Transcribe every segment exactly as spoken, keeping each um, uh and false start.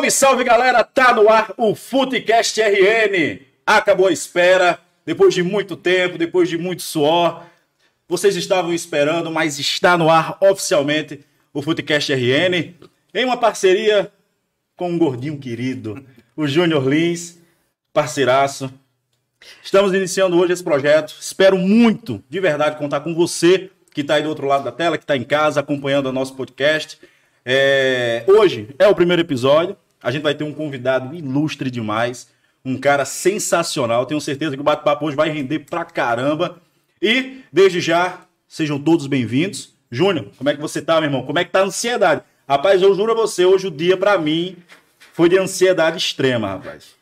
Salve, salve, galera! Tá no ar o Futecast R N. Acabou a espera, depois de muito tempo, depois de muito suor. Vocês estavam esperando, mas está no ar oficialmente o Futecast R N, em uma parceria com um gordinho querido, o Júnior Lins, parceiraço. Estamos iniciando hoje esse projeto. Espero muito, de verdade, contar com você que está aí do outro lado da tela, que está em casa acompanhando o nosso podcast. É... Hoje é o primeiro episódio. A gente vai ter um convidado ilustre demais, um cara sensacional. Tenho certeza que o bate-papo hoje vai render pra caramba. E, desde já, sejam todos bem-vindos. Júnior, como é que você tá, meu irmão? Como é que tá a ansiedade? Rapaz, eu juro a você, hoje o dia, pra mim, foi de ansiedade extrema, rapaz.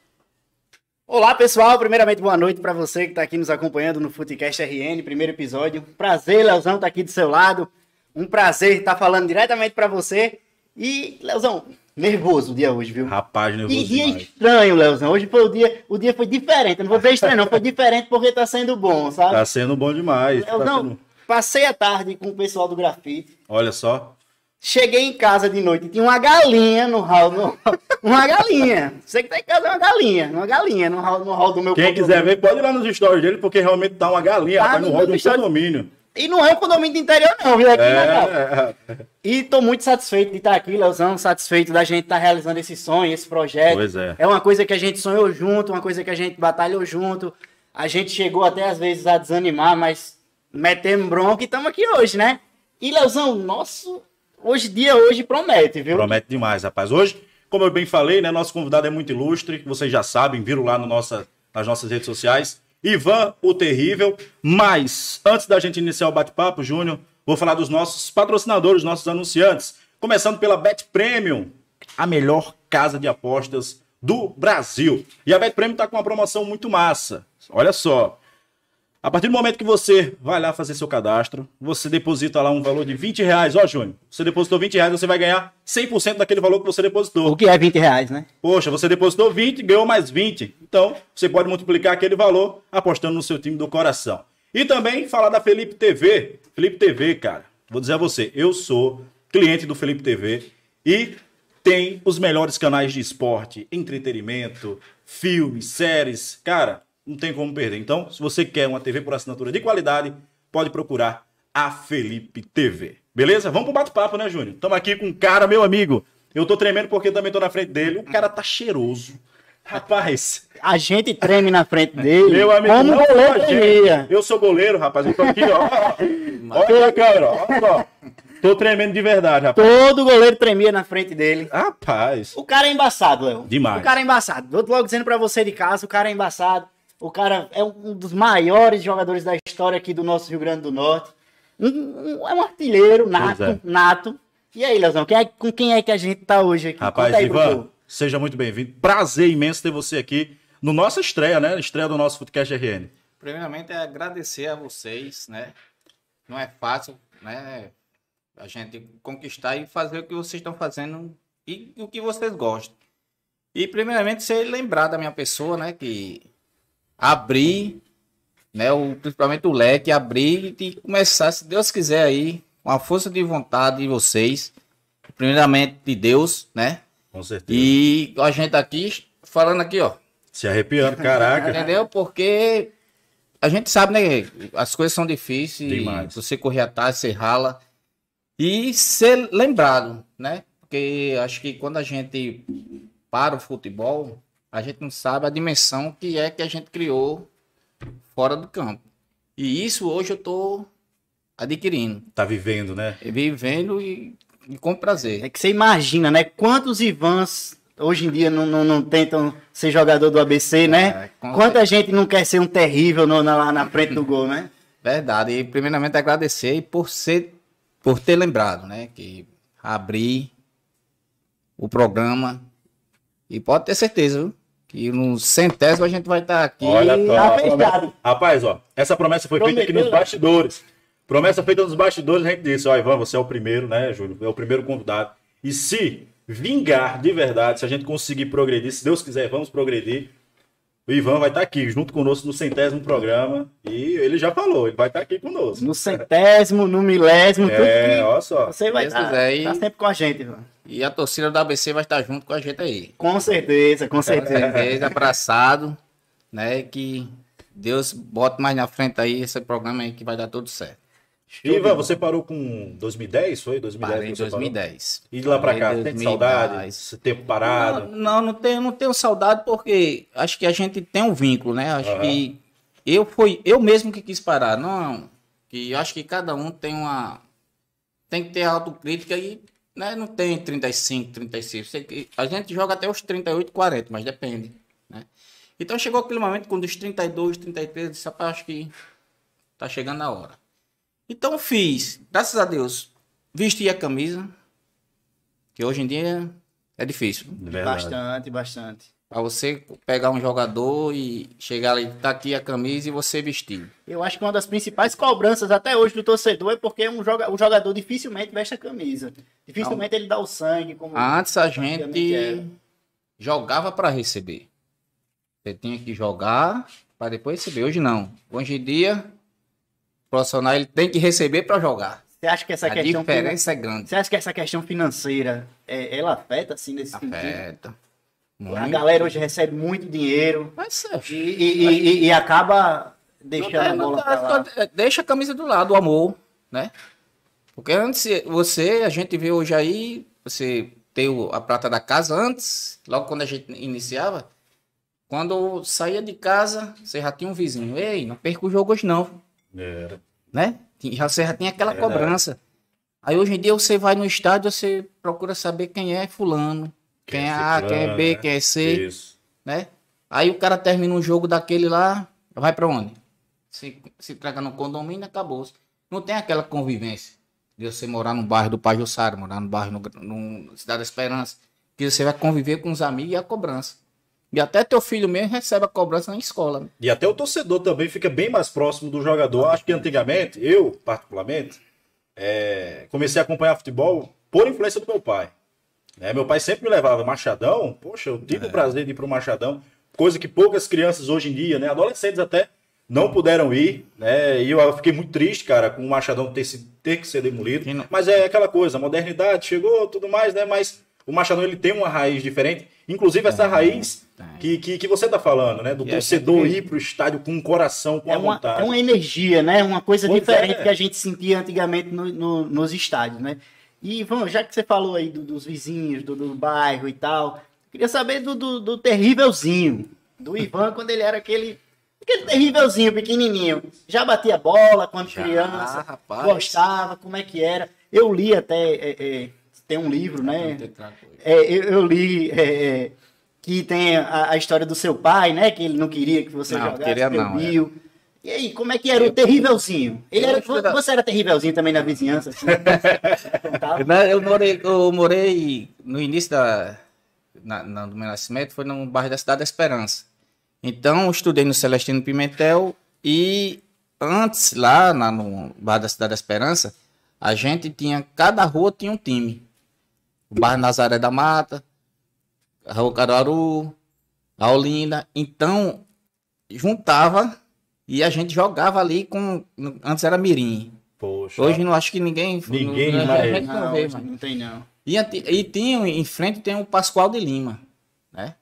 Olá, pessoal. Primeiramente, boa noite para você que tá aqui nos acompanhando no Futecast R N, primeiro episódio. Prazer, Leozão, tá aqui do seu lado. Um prazer estar falando diretamente para você. E, Leozão, nervoso o dia hoje, viu? Rapaz, nervoso Que dia demais. estranho, Leozão. Hoje foi o dia, o dia foi diferente. Eu não vou dizer estranho, não. Foi diferente porque tá sendo bom, sabe? Tá sendo bom demais. Leozão, tá sendo... passei a tarde com o pessoal do grafite. Olha só. Cheguei em casa de noite e tinha uma galinha no hall. No... Uma galinha. Você que tá em casa é uma galinha. Uma galinha no hall, no hall do meu Quem condomínio. quiser ver, pode ir lá nos stories dele, porque realmente tá uma galinha, Tá rapaz, no no hall de um stories. condomínio. E não é um condomínio do interior, não, viu? Aqui na Cal. É, E tô muito satisfeito de estar aqui, Leozão, satisfeito da gente estar realizando esse sonho, esse projeto. Pois é. É uma coisa que a gente sonhou junto, uma coisa que a gente batalhou junto. A gente chegou até às vezes a desanimar, mas metemos bronca e estamos aqui hoje, né? E, Leozão, nosso hoje dia hoje promete, viu? promete demais, rapaz. Hoje, como eu bem falei, né, nosso convidado é muito ilustre, vocês já sabem, viram lá no nossa, nas nossas redes sociais. Ivan, o Terrível. Mas, antes da gente iniciar o bate-papo, Júnior, vou falar dos nossos patrocinadores, nossos anunciantes. Começando pela Bet Premium, a melhor casa de apostas do Brasil. E a Bet Premium está com uma promoção muito massa. Olha só. A partir do momento que você vai lá fazer seu cadastro, você deposita lá um valor de vinte reais. Ó, Júnior, você depositou vinte reais, você vai ganhar cem por cento daquele valor que você depositou. O que é vinte reais, né? Poxa, você depositou vinte, ganhou mais vinte. Então, você pode multiplicar aquele valor apostando no seu time do coração. E também falar da Felipe T V. Felipe T V, cara, vou dizer a você, eu sou cliente do Felipe T V e tem os melhores canais de esporte, entretenimento, filmes, séries. Cara, não tem como perder. Então, se você quer uma T V por assinatura de qualidade, pode procurar a Felipe T V. Beleza? Vamos pro bate-papo, né, Júnior? Estamos aqui com um cara, meu amigo. Eu tô tremendo porque também tô na frente dele. O cara tá cheiroso. Rapaz. A gente treme na frente dele. Meu amigo, como não goleiro imagina. tremia. Eu sou goleiro, rapaz. Eu tô aqui, ó. Olha a câmera, ó. Olha só. Tô tremendo de verdade, rapaz. Todo goleiro tremia na frente dele. Rapaz. O cara é embaçado, Léo. Demais. O cara é embaçado. Vou logo dizendo pra você de casa, o cara é embaçado. O cara é um dos maiores jogadores da história aqui do nosso Rio Grande do Norte. Um, um, é um artilheiro nato, é. nato. E aí, Leozão, quem é, com quem é que a gente tá hoje aqui? Rapaz, Conta aí pro Ivan, povo. seja muito bem-vindo. Prazer imenso ter você aqui no nossa estreia, né? Estreia do nosso Futecast R N. Primeiramente é agradecer a vocês, né? Não é fácil, né? A gente conquistar e fazer o que vocês estão fazendo e o que vocês gostam. E primeiramente ser lembrar da minha pessoa, né? Que abrir, né? O, principalmente o leque, abrir e começar, se Deus quiser aí, com a força de vontade de vocês, primeiramente de Deus, né? Com certeza. E a gente aqui, falando aqui, ó. Se arrepiando, caraca. Entendeu? Porque a gente sabe, né? As coisas são difíceis. Demais. Você correr atrás, você rala. E ser lembrado, né? Porque acho que quando a gente para o futebol, a gente não sabe a dimensão que é que a gente criou fora do campo. E isso hoje eu tô adquirindo. Tá vivendo, né? Vivendo e, e com prazer. É que você imagina, né? Quantos Ivans hoje em dia não, não, não tentam ser jogador do A B C, né? É, com Quanta gente não quer ser um terrível no, na, lá na frente do gol, né? Verdade. E primeiramente agradecer por ser, por ter lembrado, né? Que abrir o programa e pode ter certeza, viu? Que no centésimo a gente vai estar aqui. Olha só. tá a fechado. promessa- Rapaz, ó, essa promessa foi feita aqui nos Prometeu, né? bastidores. Promessa feita nos bastidores, a gente disse, ó, Ivan, você é o primeiro, né, Júlio? É o primeiro convidado. E se vingar de verdade, se a gente conseguir progredir, se Deus quiser, vamos progredir. O Ivan vai estar aqui junto conosco no centésimo programa e ele já falou, ele vai estar aqui conosco. No centésimo, no milésimo, tudo É, que olha só. você vai Deus estar quiser, e- tá sempre com a gente, Ivan. E a torcida do A B C vai estar junto com a gente aí. Com certeza, com Com certeza. certeza, abraçado, né? Que Deus bote mais na frente aí esse programa aí que vai dar tudo certo. Ivan, você parou com dois mil e dez, foi? dois mil e dez Parei em que você dois mil e parou? dez. E de lá pra cá, Parei em tem dois mil e saudade? dez. Esse tempo parado? Não, não, não tenho, não tenho saudade porque acho que a gente tem um vínculo, né? Acho Aham. que eu fui eu mesmo que quis parar, não. Que eu acho que cada um tem uma tem que ter autocrítica e né, não tem trinta e cinco, trinta e seis. Sei que a gente joga até os trinta e oito, quarenta, mas depende, né? Então chegou aquele momento quando os trinta e dois, trinta e três, eu disse, rapaz, acho que tá chegando a hora. Então fiz, graças a Deus, vesti a camisa, que hoje em dia é difícil. Verdade. Bastante, bastante. Para você pegar um jogador e chegar ali, tá aqui a camisa e você vestir. Eu acho que uma das principais cobranças até hoje do torcedor é porque um joga, o jogador dificilmente veste a camisa. Dificilmente ele dá o sangue. Como Antes a antigamente era. gente jogava para receber. Você tinha que jogar para depois receber. Hoje não. Hoje em dia, o profissional ele tem que receber para jogar. Você acha que essa A questão diferença é grande. Você acha que essa questão financeira é, ela afeta assim nesse sentido? Afeta. A Muito. galera hoje recebe muito dinheiro Mas, é, e, e, e- e acaba deixando a Não, bola não, pra lá. deixa a camisa do lado, o amor, né? Porque antes, você, a gente vê hoje aí, você ter o- a prata da casa antes, logo quando a gente iniciava, quando saía de casa, você já tinha um vizinho, ei, não perca o jogo hoje não, Era. né? Já, você já tinha aquela Verdade. cobrança. Aí hoje em dia você vai no estádio, você procura saber quem é fulano, quem, é A, ciclano, quem é B, né? quem é C, Isso. né? Aí o cara termina um jogo daquele lá, vai pra onde? Se, se traga no condomínio, acabou. Não tem aquela convivência de você morar no bairro do Pajuçara, morar no bairro no, no Cidade da Esperança, que você vai conviver com os amigos e a cobrança. E até teu filho mesmo recebe a cobrança na escola. Né? E até o torcedor também fica bem mais próximo do jogador. Acho que antigamente, eu, particularmente, é, comecei a acompanhar futebol por influência do meu pai. Né? Meu pai sempre me levava Machadão. Poxa, eu tive o prazer de ir para o Machadão. Coisa que poucas crianças hoje em dia, né, adolescentes até, não puderam ir. Né? E eu fiquei muito triste, cara, com o Machadão ter, se, ter que ser demolido. E não- Mas é aquela coisa, a modernidade chegou, tudo mais, né? Mas o Machadão ele tem uma raiz diferente. Inclusive essa raiz tem. que, que, que você tá falando, né? Do E a torcedor gente- ir pro estádio com o coração, com É a uma, vontade. é uma energia, né? Uma coisa Pois diferente é. que a gente sentia antigamente no- no- nos estádios, né? E, Ivan, já que você falou aí do- dos vizinhos, do, do bairro e tal, queria saber do, do, do terrívelzinho, do Ivan, quando ele era aquele, aquele terrívelzinho, pequenininho. Já batia bola quando Já, criança, rapaz. gostava, como é que era. Eu li até, é, é, tem um livro, né? Não tem outra coisa. É, eu, eu li é, é, que tem a, a história do seu pai, né? Que ele não queria que você Não, jogasse, queria seu não, é. Bill. E aí, como é que era o terrívelzinho? Ele Eu era, estudava- você era terrívelzinho também na vizinhança? Assim, contava? Eu, eu morei, eu morei no início da, na, na- do meu nascimento, foi no bairro da Cidade da Esperança. Então, eu estudei no Celestino Pimentel e antes, lá na- no bairro da Cidade da Esperança, a gente tinha, cada rua tinha um time. O bairro Nazaré da Mata, a Rua Caruaru, a Olinda. Então, juntava e a gente jogava ali com, antes era mirim. Poxa. Hoje não acho que ninguém. Ninguém não, mais. a gente não Não, vê, hoje mano. não tem não. E, anti- e tinha em frente tem o Pascoal de Lima, né?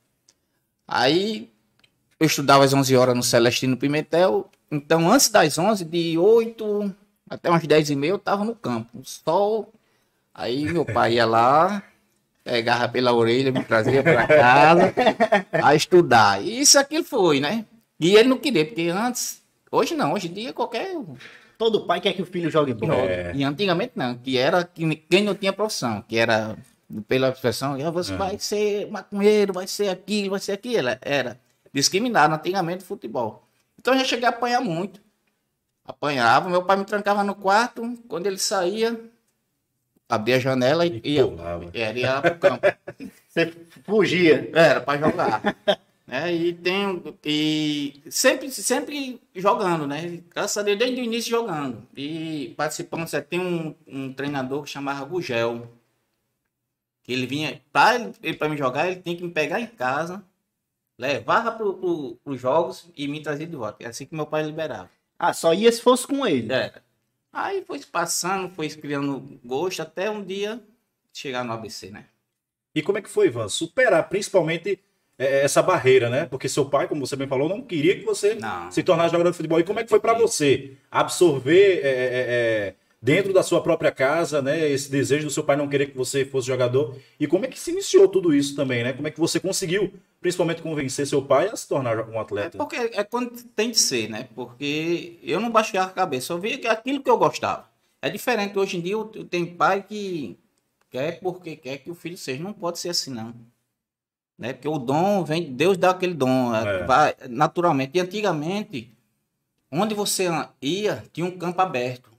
Aí eu estudava às onze horas no Celestino Pimentel, então antes das onze, de oito até umas dez e meia eu tava no campo, o sol. Aí meu pai ia lá, pegava pela orelha, me trazia para casa a estudar. E isso aquilo foi, né? E ele não queria, porque antes, hoje não, hoje em dia qualquer Todo pai quer que o filho jogue bola. É. e antigamente não, que era que quem não tinha profissão, que era pela expressão, "Ah, você vai ser maconheiro, vai ser aquilo, vai ser aquilo. Era discriminado antigamente o futebol. Então eu já cheguei a apanhar muito. Apanhava, meu pai me trancava no quarto, quando ele saía, abria a janela e, E ia, pulava. era, ia lá pro campo. Você fugia. Era para jogar. né? E tem e sempre sempre jogando, né? Graças a Deus desde o início jogando. E participando, você tem um, um treinador que chamava Gugel. Que ele vinha para ele, para me jogar, ele tinha que me pegar em casa, levava para pro, os jogos e me trazia de volta. É assim que meu pai liberava. Ah, só ia se fosse com ele. É. Aí foi passando, foi criando gosto até um dia chegar no A B C, né? E como é que foi, Ivan? Superar principalmente é, essa barreira, né? Porque seu pai, como você bem falou, não queria que você Não. se tornasse jogador de futebol. E como é que foi para você absorver é, é, é, dentro da sua própria casa, né? Esse desejo do seu pai não querer que você fosse jogador. E como é que se iniciou tudo isso também, né? Como é que você conseguiu, principalmente, convencer seu pai a se tornar um É atleta? porque é quando tem de ser, né? Porque eu não baixei a cabeça, eu via aquilo que eu gostava. É diferente, hoje em dia eu eu tenho pai que quer porque quer que o filho seja. Não pode ser assim, não. Né? Porque o dom vem, Deus dá aquele dom, É. vai naturalmente. E antigamente, onde você ia, tinha um campo aberto.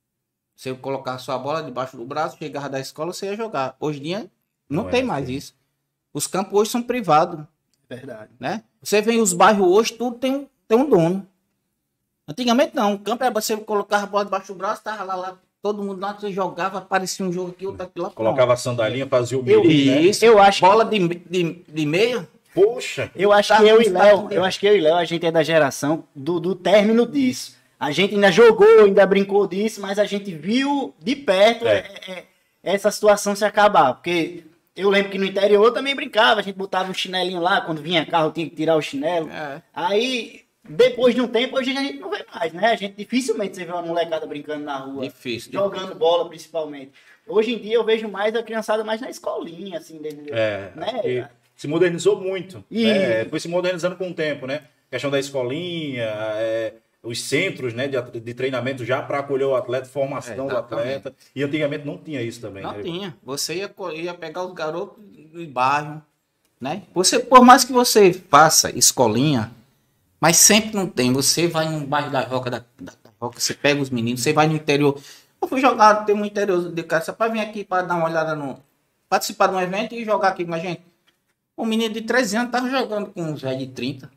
Você colocava sua bola debaixo do braço, chegava da escola, você ia jogar. Hoje em dia, não, Não é tem assim. mais isso. Os campos hoje são privados, Verdade. né? Você vê os bairros hoje, tudo tem, um- tem um dono. Antigamente não, o campo era você colocava a bola debaixo do braço, tava lá, lá todo mundo lá, você jogava, aparecia um jogo aqui, outro aqui lá. Colocava a sandalinha, fazia o Eu- mirim, né? Isso, Eu acho que- bola de, de, de meia. Poxa! Eu acho Tá que eu no e estádio Léo, dele. eu acho que eu e Léo, a gente é da geração do, do término disso. A gente ainda jogou, ainda brincou disso, mas a gente viu de perto É. é, é, essa situação se acabar. Porque eu lembro que no interior eu também brincava, a gente botava um chinelinho lá, quando vinha carro tinha que tirar o chinelo. É. Aí, depois de um tempo, hoje a gente não vê mais, né? A gente dificilmente você vê uma molecada brincando na rua. Difícil. Jogando bola, principalmente. Hoje em dia eu vejo mais a criançada mais na escolinha, assim, dele, É, né? e se modernizou muito. E- Né? Foi se modernizando com o tempo, né? questão da escolinha, é, os centros, né, de, de treinamento já para acolher o atleta, formação É, do atleta. E antigamente não tinha isso também. Não né? tinha. Você ia, co- ia pegar os garotos do bairro, né? Você, por mais que você faça escolinha, mas sempre não tem. Você vai no bairro da Roca, da, da, da Roca, você pega os meninos, você vai no interior. Eu fui jogar, tem um interior de casa para vir aqui para dar uma olhada no. Participar de um evento e jogar aqui com a gente. Um menino de treze anos tava jogando com uns velhos de trinta.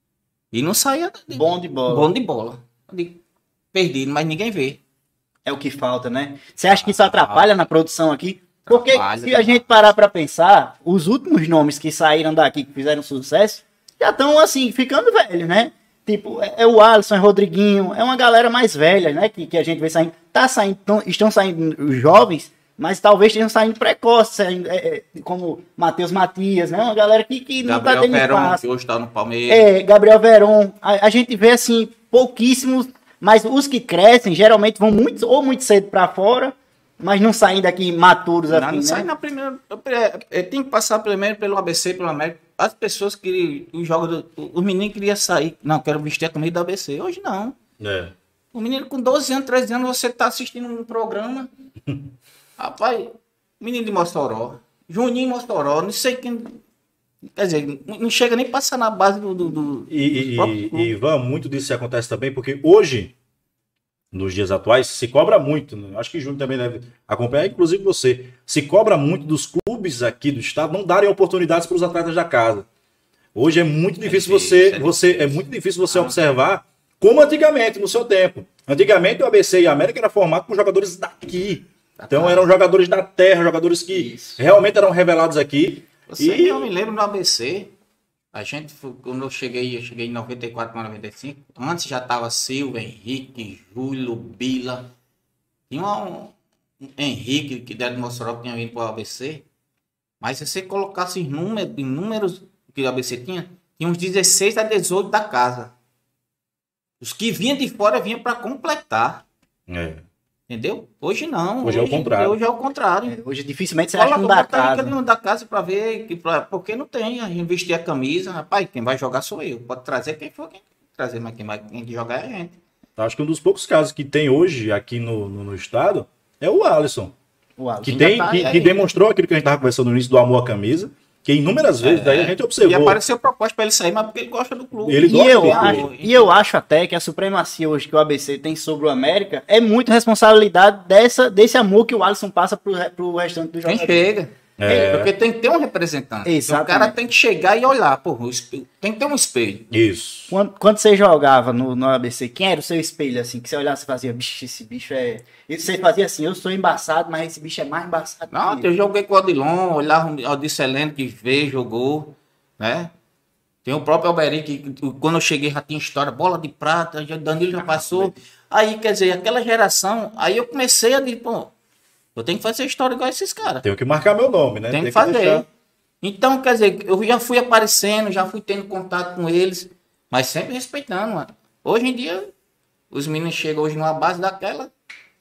E não saía de, Bom de bola. bom de bola. Eu digo, perdido, mas ninguém vê. É o que falta, né? Você acha que isso atrapalha na produção aqui? Porque Atrapalha, se a gente parar pra pensar, os últimos nomes que saíram daqui, que fizeram sucesso, já estão, assim, ficando velhos, né? Tipo, é, é o Alisson, é o Rodriguinho, é uma galera mais velha, né? Que, que a gente vê saindo. Tá saindo, tão- estão saindo os jovens, mas talvez estejam saindo precoces, saindo, é, é, como Matheus Matias, né? Uma galera que, que não tá Gabriel tendo Verón, espaço. que hoje está no Palmeiras. É, Gabriel Veron, a, a gente vê assim, pouquíssimos, mas os que crescem geralmente vão muito, ou muito cedo pra fora, mas não saem daqui maturos Não, assim, não sai né? na primeira. é, Tem que passar primeiro pelo A B C, pelo América. As pessoas que. Os jogadores. Os meninos queriam sair. Não, quero vestir a camisa do A B C. Hoje não. É. O menino com doze anos, treze anos, você tá assistindo um programa. Rapaz, menino de Mossoró. Juninho Mossoró, não sei quem. Quer dizer, não não chega nem a passar na base do. do, do E, e, próprio e, clube. e, Ivan, muito disso acontece também, porque hoje, nos dias atuais, se cobra muito, né? Acho que Júnior também deve acompanhar, inclusive você, se cobra muito dos clubes aqui do estado não darem oportunidades para os atletas da casa. Hoje é muito difícil, difícil, você, é você é muito difícil você Ah. observar como antigamente, no seu tempo. Antigamente o A B C e a América era formado por jogadores daqui. Então eram jogadores da terra, jogadores que Isso. realmente eram revelados aqui. Você, E- eu me lembro no A B C, a gente, foi- quando eu cheguei, eu cheguei em noventa e quatro para noventa e cinco, antes já tava Silva, Henrique, Júlio, Bila, tinha um, um Henrique, que era de Mossoró, que tinha vindo para o A B C, mas se você colocasse em números, em números que o A B C tinha, tinha uns dezesseis a dezoito da casa. Os que vinham de fora vinham para completar, É. entendeu? Hoje não. Hoje é o contrário. Hoje é o contrário. É, hoje dificilmente você acha Coloca um o da botão casa. ali da casa pra ver, que pra, porque não tem, a gente vestir a camisa, rapaz, quem vai jogar sou eu, pode trazer quem for, quem trazer, mas quem vai quem jogar é a gente. Acho que um dos poucos casos que tem hoje aqui no, no, no estado é o Alisson. O Alisson. Que, Ainda tem, tá que, aí que ainda. demonstrou aquilo que a gente estava conversando no início do amor à camisa, que inúmeras vezes daí a gente E observou. apareceu proposta pra ele sair, mas porque ele gosta do clube. Ele E gosta eu, do acho, clube. e eu acho até que a supremacia hoje que o A B C tem sobre o América é muito responsabilidade dessa, desse amor que o Alisson passa pro, re- pro restante do Quem jogador. chega. É. Porque tem que ter um representante. Exatamente. O cara tem que chegar e olhar, pô, o espelho- tem que ter um espelho. Isso. Quando, quando você jogava no, no A B C, quem era o seu espelho, assim, que você olhava e fazia, bicho, esse bicho é... E você fazia assim, eu sou embaçado, mas esse bicho é mais embaçado Não, que eu. eu joguei com o Odilon, olhava o Odisselene que veio, jogou, né? Tem o próprio Alberi, que quando eu cheguei já tinha história, bola de prata, já, Danilo já passou. Aí, quer dizer, aquela geração, aí eu comecei a dizer, pô, eu tenho que fazer história igual esses caras. Tenho que marcar meu nome, né? Tem que Tem fazer. deixar... Então, quer dizer, eu já fui aparecendo, já fui tendo contato com eles, mas sempre respeitando, mano. Hoje em dia, os meninos chegam hoje numa base daquela,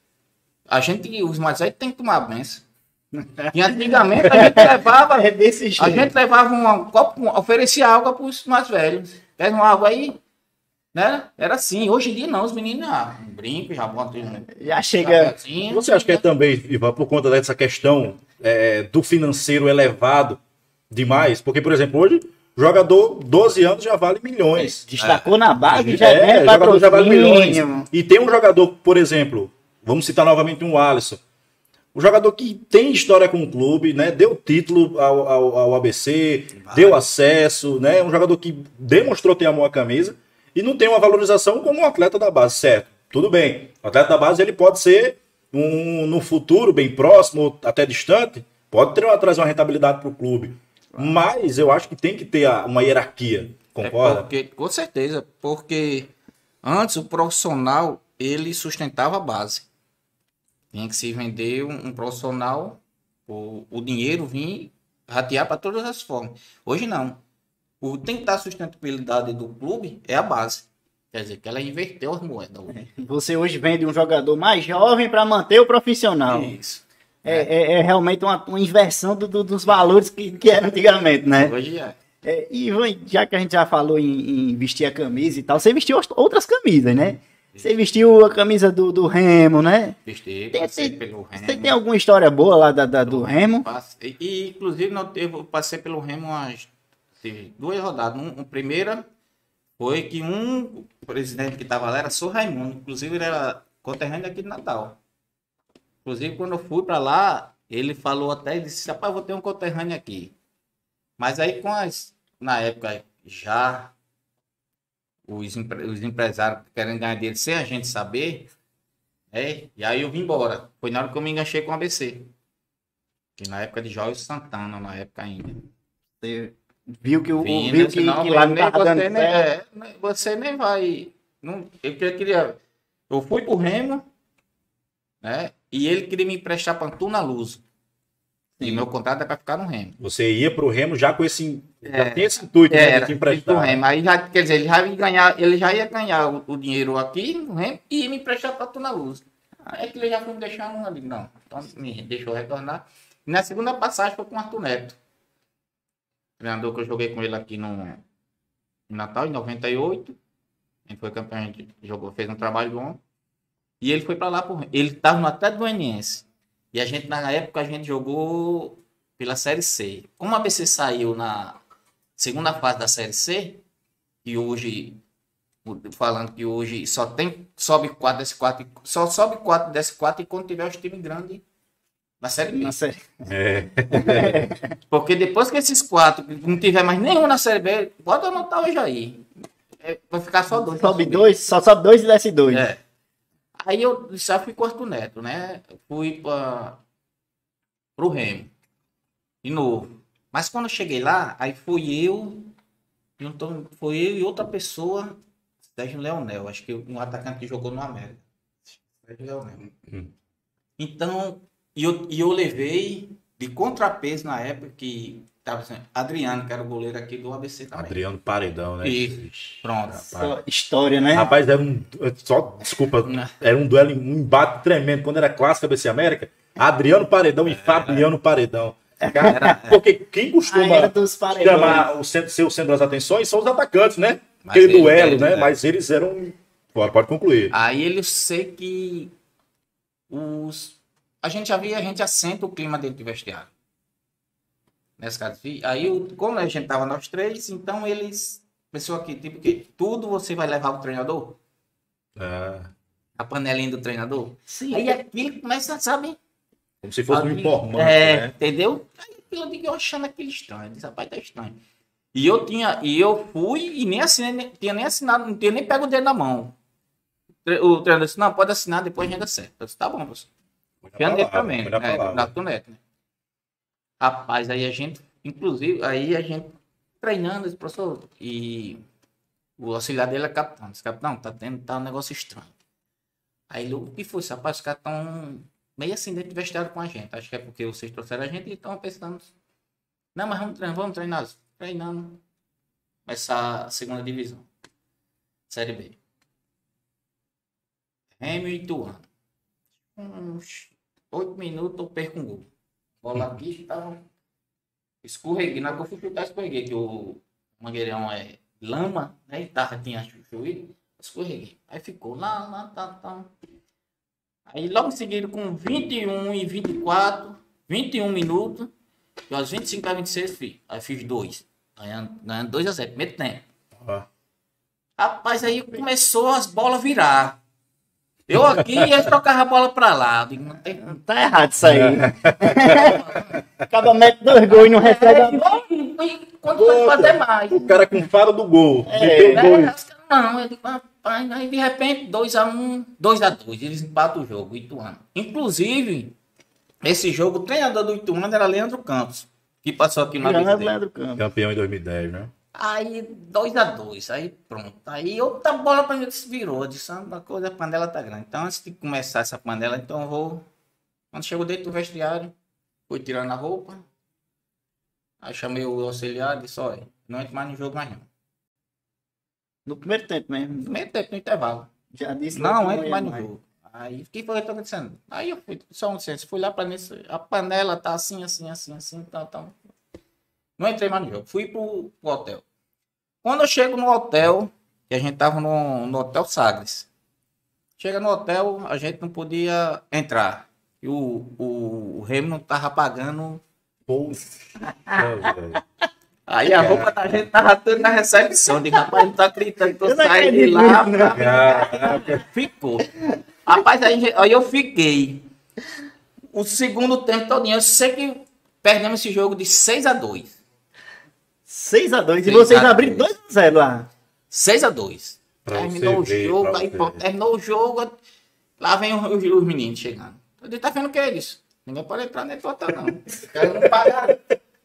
a gente, os mais velhos, tem que tomar benção. E antigamente a gente levava, É desse jeito. a gente levava um copo, oferecia água para os mais velhos. Pega uma água aí, né? Era assim. Hoje em dia não, os meninos ah, um brinco, já botam um Já chega. chapéuzinho. Você acha que é também, Ivan, por conta dessa questão é, do financeiro elevado demais? Porque, por exemplo, hoje, jogador doze anos já vale milhões. Destacou na base, já É, ganha jogador já vale milhões. patrocínio. E tem um jogador, por exemplo, vamos citar novamente um Alisson. Um jogador que tem história com o clube, né? Deu título ao, ao, ao A B C, Vai. deu acesso, né? Um jogador que demonstrou ter amor à camisa e não tem uma valorização como um atleta da base, certo? Tudo bem. O atleta da base ele pode ser, um, no futuro, bem próximo, até distante, pode ter uma, trazer uma rentabilidade para o clube. Mas eu acho que tem que ter a, uma hierarquia, concorda? É porque, com certeza, porque antes o profissional ele sustentava a base. Tinha que se vender um, um profissional, o, o dinheiro vir ratear para todas as formas. Hoje não. O tem que dar sustentabilidade do clube é a base. Quer dizer, que ela inverteu as moedas. Hoje. Você hoje vende um jogador mais jovem para manter o profissional. Isso. É, é, é realmente uma, uma inversão do, do- dos valores que, que era antigamente, né? Hoje é. É, e Ivan, já que a gente já falou em, em vestir a camisa e tal, você vestiu as- outras camisas, né? Você vestiu a camisa do, do Remo, né? Vesti, Tem- passei tem- pelo Remo. Você tem alguma história boa lá da, da- do Remo? Passei- e, inclusive, não teve, eu passei pelo Remo umas teve duas rodadas. Um, um primeira foi que um presidente que estava lá era Sr. Raimundo. Inclusive, ele era conterrâneo aqui de Natal. Inclusive, quando eu fui para lá, ele falou até, ele disse, rapaz, eu vou ter um conterrâneo aqui. Mas aí, com as, na época, já os, empre- os empresários querendo ganhar dinheiro sem a gente saber, é, e aí eu vim embora. Foi na hora que eu me enganchei com o A B C. Que na época de Jorge Santana, na época ainda. Você viu que, o, Vim, viu né? que, Senão, que lá não nem tava dando você, nem, certo. é, você nem vai. Não, eu queria, queria- eu fui pro Remo, né? E ele queria me emprestar para Antuna Luz. E Sim. meu contrato é para ficar no Remo. Você ia pro Remo já com esse. Já É. tem esse intuito né, Era, de te fui pro emprestar. Remo. Aí já, quer dizer, ele já ia ganhar, ele já ia ganhar o, o dinheiro aqui no Remo e ia me emprestar para Antuna Luz. Aí que ele já foi me deixar no ali. Não, então me deixou retornar. E na segunda passagem foi com o Arthur Neto. Treinador que eu joguei com ele aqui no em Natal, em noventa e oito. Ele foi campeão, a gente jogou, fez um trabalho bom. E ele foi para lá, por... ele estava no Atlético Goianiense. E a gente, na época, a gente jogou pela Série C. Como a A B C saiu na segunda fase da Série C, e hoje, falando que hoje só tem, sobe quatro, desce quatro, só sobe quatro, desce quatro, e quando tiver os times grandes na Série B. Na série. É. Porque depois que esses quatro não tiver mais nenhum na Série B, pode anotar hoje aí. É, vai ficar só dois. Sobe pra subir. dois, só sobe dois e desce dois. É. Aí eu já fui com o Arthur Neto, né? Fui para o Remo. De novo. Mas quando eu cheguei lá, aí fui eu, juntou, foi eu e outra pessoa, Sérgio Leonel, acho que um atacante que jogou no América. Sérgio Leonel. Hum. Então, e eu, e eu levei de contrapeso na época que tava assim, Adriano, que era o goleiro aqui do A B C também. Adriano Paredão, né? Isso. Ixi, Pronto. rapaz. Só história, né? Rapaz, era um. Só, desculpa, Não. era um duelo, um embate tremendo. Quando era clássico A B C América, Adriano Paredão e Fabiano Paredão. Cara, porque quem A costuma era dos paredões. chamar o centro, ser o centro das atenções são os atacantes, né? Mas Aquele eles- duelo, eles- né? é. Mas eles eram. Pode, pode concluir. Aí ele eu sei que os a gente já via, a gente assenta o clima dentro do vestiário. Nesse caso, aí o- como a gente tava nós três, então eles pensou aqui, tipo que tudo você vai levar o treinador, Ah, a panelinha do treinador. Sim. Aí aquilo começa, sabe? como se fosse um Aquilo- informante, é, né? entendeu? Aí eu digo, eu achando aquilo estranho, eu disse, rapaz, tá estranho. E eu tinha, e eu fui e nem assinei, nem, tinha nem assinado, não tinha nem pego o dedo na mão. O treinador disse, não, pode assinar, depois a gente acerta. Eu disse, tá bom, professor. Foi na Confiando nele palavra, também, foi na né? palavra. Na Tunete, né? Rapaz, aí a gente, inclusive, aí a gente treinando, disse, professor, e o auxiliar dele é capitão. Disse, capitão, tá tendo tá um negócio estranho. Aí ele, o que foi, rapaz? Os caras estão meio assim dentro do vestiário com a gente. Acho que é porque vocês trouxeram a gente e estão pensando. Não, mas vamos treinar, vamos treinar. Treinando. Começar a segunda divisão. Série B. Remo e Ituano. Uns oito minutos eu perco um gol. Bola aqui, tava. Escorreguei. Na hora que eu fui chutar, escorreguei. Que o Mangueirão é lama, né? E tava, tinha chovido. Escorreguei. Aí ficou lá, lá, tá, tá. Aí logo em seguida, com vinte e um e vinte e quatro, vinte e um minutos, e aos vinte e cinco a vinte e seis, filho. Aí fiz dois. Ganhando, ganhando dois a zero, primeiro tempo. Ah. Rapaz, aí começou as bolas virar. Eu aqui e eles trocavam a bola pra lá. Digo, não, tem... não tá errado isso aí. Acaba mete dois gols e não recebe a bola. Quando foi fazer mais? O cara com faro do gol. É, né? Não, eu digo, rapaz, aí de repente, dois a um, dois a dois, eles empatam o jogo, o Ituano. Inclusive, esse jogo, o treinador do Ituano era Leandro Campos, que passou aqui na Leandro Campos. Campeão em dois mil e dez, né? Aí, dois a dois, aí pronto. Aí outra bola pra mim se virou, eu disse, uma coisa, a panela tá grande. Então, antes de começar essa panela, então eu vou... Quando chegou dentro do vestiário, fui tirando a roupa, aí chamei o auxiliar e disse, olha, não entra mais no jogo mais não. No primeiro tempo mesmo? No primeiro tempo, no intervalo. Já disse. Não, entra mais no jogo. Aí, o que foi que eu tô dizendo? Aí eu fui, só um licença, fui lá pra nesse, a panela tá assim, assim, assim, assim, tá, tá. Não entrei mais no jogo, fui pro, pro hotel. Quando eu chego no hotel, que a gente tava no, no Hotel Sagres. Chega no hotel, a gente não podia entrar. E o, o, o Remo não tava pagando. Aí a roupa da gente tava toda na recepção. Digo, rapaz, não tô acreditando que eu saí de lá. Pra... Ficou. Rapaz, aí, aí eu fiquei. O segundo tempo todinho. Eu sei que perdemos esse jogo de seis a dois. seis a dois. E vocês abriram dois a zero lá. seis a dois. Terminou o jogo, aí pronto, terminou o jogo. Lá vem os, os meninos chegando. Eu disse, tá vendo o que é isso? Ninguém pode entrar nem botar, não. Os caras não pagaram.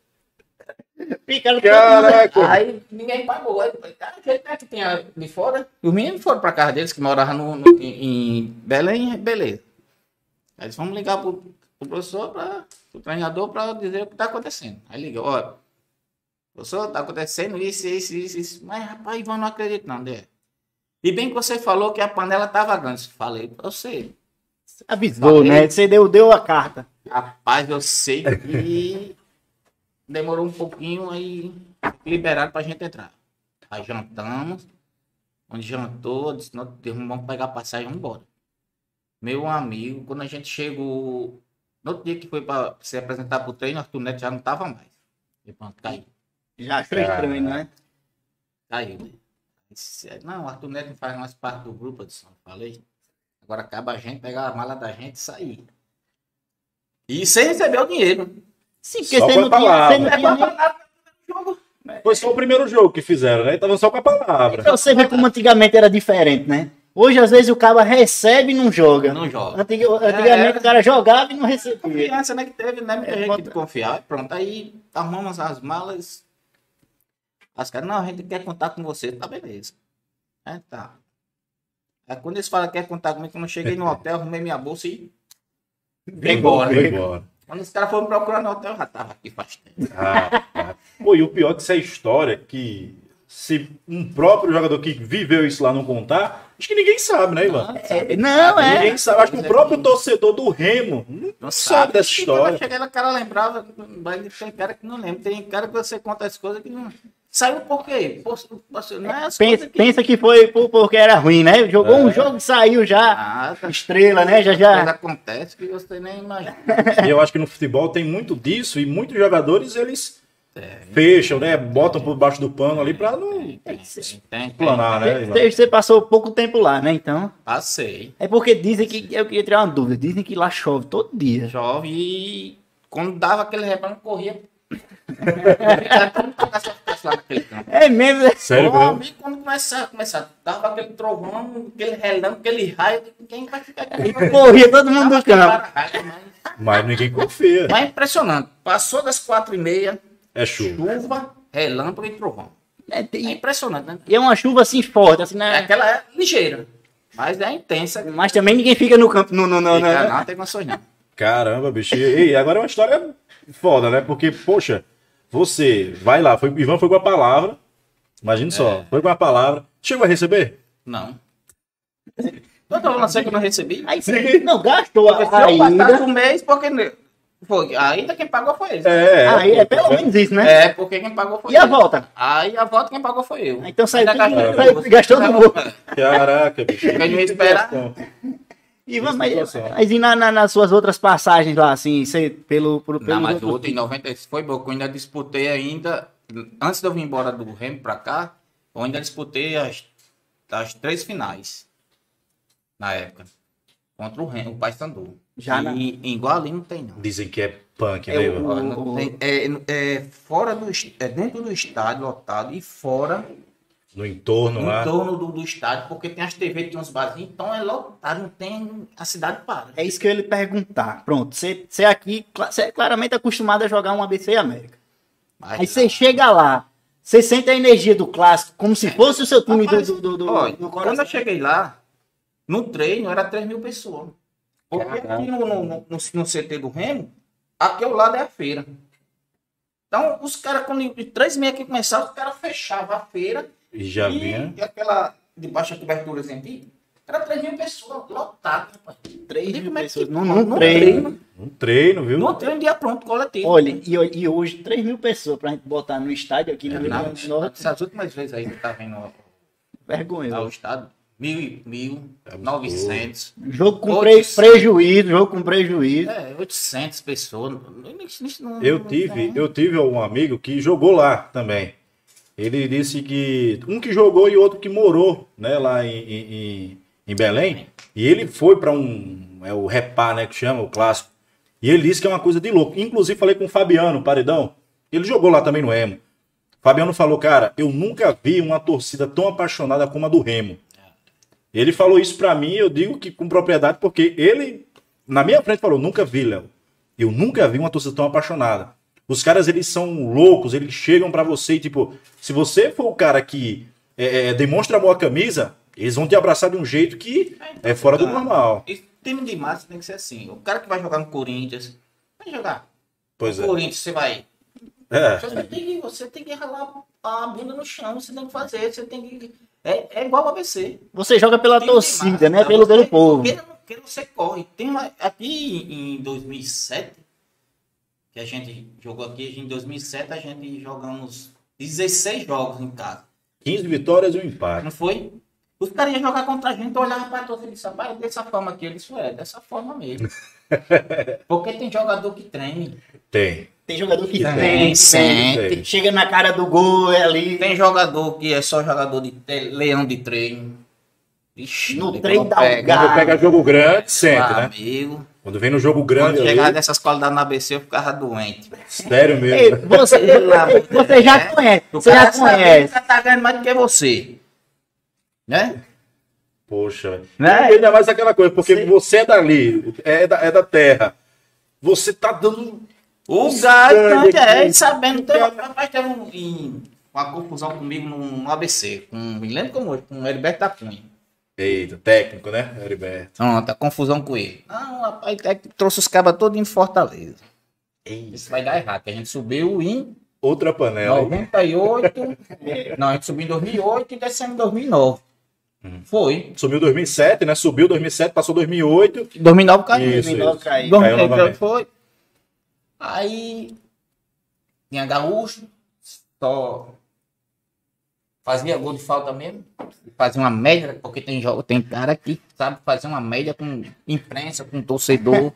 Caraca. Aí ninguém pagou. Aí, a gente né, que tinha de fora. Os meninos foram pra casa deles, que moravam no, no, em, em Belém, beleza. Aí eles vamos ligar pro, pro professor, pra, pro treinador, pra dizer o que tá acontecendo. Aí ligou, olha, professor, tá acontecendo isso, isso, isso, isso. Mas, rapaz, Ivan, não acredito não, né? E bem que você falou que a panela tava grande. Falei pra você. Avisou, falei, né? Você deu, deu a carta. Rapaz, eu sei que demorou um pouquinho, aí liberaram pra gente entrar. Aí jantamos. Onde jantou, disse, não, vamos pegar a passagem e vamos embora. Meu amigo, quando a gente chegou... No outro dia que foi pra se apresentar pro treino, o Arthur Neto já não tava mais. E pronto, caiu. Já achou estranho, né? Caiu, né? Não, o Arthur Neto não faz mais parte do grupo, eu disse, falei. Agora acaba a gente pegar a mala da gente e sair. E sem receber o dinheiro. Sim, porque você não tinha, você não tinha nem... Foi só o primeiro jogo que fizeram, né? Estavam só com a palavra. Então você vê como antigamente era diferente, né? Hoje, às vezes, o cara recebe e não joga. Não joga. Antig... Antigamente, é, o cara jogava e não recebia. Confiança, né? Que teve, né? Muita é, gente bota... que confiar. Pronto, aí arrumamos as malas. As caras, não, a gente quer contar com você. Tá, beleza. É, tá. Aí quando eles falam que quer contar comigo, quando eu cheguei no hotel, arrumei minha bolsa e vem embora. Vem embora. Quando os caras foram procurar no hotel, eu já tava aqui faz tempo. Ah, ah. Pô, e o pior é que essa história, que se um próprio jogador que viveu isso lá não contar, acho que ninguém sabe, né, Ivan? É, não, é. Ninguém sabe. Acho que o próprio torcedor do Remo não, não sabe, sabe dessa história. Quando cheguei, o cara lembrava, mas tem cara que não lembra. Tem cara que você conta as coisas que não... Saiu por quê? Por, por, não é pensa, que... pensa que foi por, porque era ruim, né? Jogou é. um jogo e saiu já. Ah, tá. Estrela, né? Já já. Acontece que você nem imagina. E eu acho que no futebol tem muito disso e muitos jogadores eles é, fecham, né? Botam por baixo do pano ali pra não tem, tem, tem, planar, tem, né? Você, você passou pouco tempo lá, né? Então. Passei. É porque dizem que. Eu queria tirar uma dúvida. Dizem que lá chove todo dia. Chove e quando dava aquele rebanho, corria. É mesmo? Sério, meu amigo, quando começava, começava, dava aquele trovão, aquele relâmpago, aquele raio, quem vai ficar aqui? Corria todo mundo do campo. Mas ninguém confia. Mas é impressionante. Passou das quatro e meia, é chuva. chuva, relâmpago e trovão. É, É tem- impressionante, né? e é uma chuva assim forte, assim, É, né? aquela é ligeira, mas é intensa. Mas também ninguém fica no campo, no, no, no, no- Fica, não tem condições não. Caramba, bicho. E e agora é uma história foda, né? Porque, poxa, você vai lá, foi, Ivan foi com a palavra. Imagina só, foi com a palavra. Chegou a receber? Não. Eu tô falando assim que eu não recebi. Aí você não gastou Porque se a eu passasse ainda. um mês, porque ne- foi, ainda quem pagou foi eles. É, Aí é pelo pô, menos isso, né? É, porque quem pagou foi E a eles. volta? Aí a volta quem pagou foi eu. Então saiu Ainda tudo- gastei saiu- tudo. gastou no bolso. Caraca, bicho. Porque não ia esperar. Ivan, mas, situação. mas e na, na- nas suas outras passagens lá, assim, você, pelo, pelo, Não, pelos mas o outros- outro em noventa e seis foi bom, que eu ainda disputei ainda, antes de eu vir embora do Remo pra cá, eu ainda disputei as, as três finais, na época, contra o Remo, o Paysandu. Já e na- em Iguali não tem não. Dizem que é punk, É né, o- Ivan? Ó, não tem- é, é fora do, est- é dentro do estádio lotado e fora No entorno em lá. torno do, do estádio, porque tem as T V, tem uns barzinhos, então é lotado, não tem, a cidade para. É isso que eu ia lhe perguntar. Pronto, você, você aqui, cla- você é claramente acostumado a jogar um A B C América. Mas, Aí você chega lá, você sente a energia do clássico, como se fosse o seu time Rapaz, do, do, do, olha, do quando coração. eu cheguei lá, no treino era três mil pessoas. Porque aqui no, no, no, no C T do Remo, aqui ao lado é a feira. Então, os caras, quando três meia que começavam, os caras fechavam a feira E já e, vinha. e aquela, debaixo da cobertura aqui, era três mil pessoas, lotado, rapaz. Três E mil como é que pessoas se- num- no num treino. Um treino, viu? No treino dia pronto, coletivo. Olha, e, e hoje três mil pessoas pra gente botar no estádio aqui no Rio Não, Grande do Norte, essas últimas vezes aí que tá vendo ao vergonhoso. estado, mil e mil, novecentos. Jogo com pre- Oitocentos. prejuízo, jogo com prejuízo. É, oitocentas pessoas. Isso- isso não- Eu não tive, tem. eu tive um amigo que jogou lá também. Ele disse que um que jogou e outro que morou, né, lá em, em, em- em Belém. E ele foi para um, é o Repá, né, que chama o clássico. E ele disse que é uma coisa de louco. Inclusive falei com o Fabiano Paredão. Ele jogou lá também no Remo. Fabiano falou, cara, eu nunca vi uma torcida tão apaixonada como a do Remo. Ele falou isso pra mim, eu digo que com propriedade, porque ele, na minha frente, falou, nunca vi, Léo. Eu nunca vi uma torcida tão apaixonada. Os caras, eles são loucos, eles chegam pra você e, tipo, se você for o cara que é, é, demonstra amor à camisa, eles vão te abraçar de um jeito que é fora do normal. E time de massa tem que ser assim. O cara que vai jogar no Corinthians, vai jogar. Pois no é. Corinthians, você vai. É, Você tem, que, você tem que ralar a bunda no chão, você tem que fazer, você tem que. É, é igual a B C. Você joga pela Time de torcida, massa, né? tá? Pelo, pelo Você- povo. Queira ou não queira, você corre. Tem uma, aqui em dois mil e sete, que a gente jogou aqui, em dois mil e sete a gente jogamos dezesseis jogos em casa. quinze vitórias e um empate. Não foi? Os caras iam jogar contra a gente, olhavam para todos e disseram, rapaz, dessa forma aqui, eles é, dessa forma mesmo. Porque tem jogador que treina. Tem. Tem jogador que Tem, tem, sente. tem. chega na cara do gol, é ali. Tem jogador que é só jogador de te- leão de treino. Ixi, No quando treino da pega, Algarve. Quando pega jogo grande, sente, meu né? amigo. Quando vem no jogo grande Quando chegava ali, dessas qualidades na A B C, eu ficava doente. sério Ei, mesmo. você, você já conhece, O você já cara sabe que o conhece. cara tá ganhando mais do que você. Né? Poxa, velho. Né? E ainda mais aquela coisa, porque Sim. você é dali, é da, é da terra. Você tá dando. O Isso, gato cara, é, que- é sabendo. Teve, rapaz, teve um, em- uma confusão comigo no, no A B C. Com, me lembro como hoje, com o Heriberto da Cunha. Eita, técnico, né, Heriberto? Pronto, a confusão com ele. Não, rapaz, é que trouxe os cabas todos em Fortaleza. Isso vai dar errado, que a gente subiu em Outra panela. hein? noventa e oito. Não, a gente subiu em dois mil e oito e descemos em dois mil e nove. Foi. Subiu dois mil e sete, né? Subiu dois mil e sete, passou dois mil e oito. dois mil e nove caiu. Isso, Menor isso. caiu. dois mil e Caiu oito novamente. foi. Aí tinha gaúcho, só fazia gol de falta mesmo. Fazia uma média, porque tem jogo, tem cara que sabe fazer uma média com imprensa, com torcedor.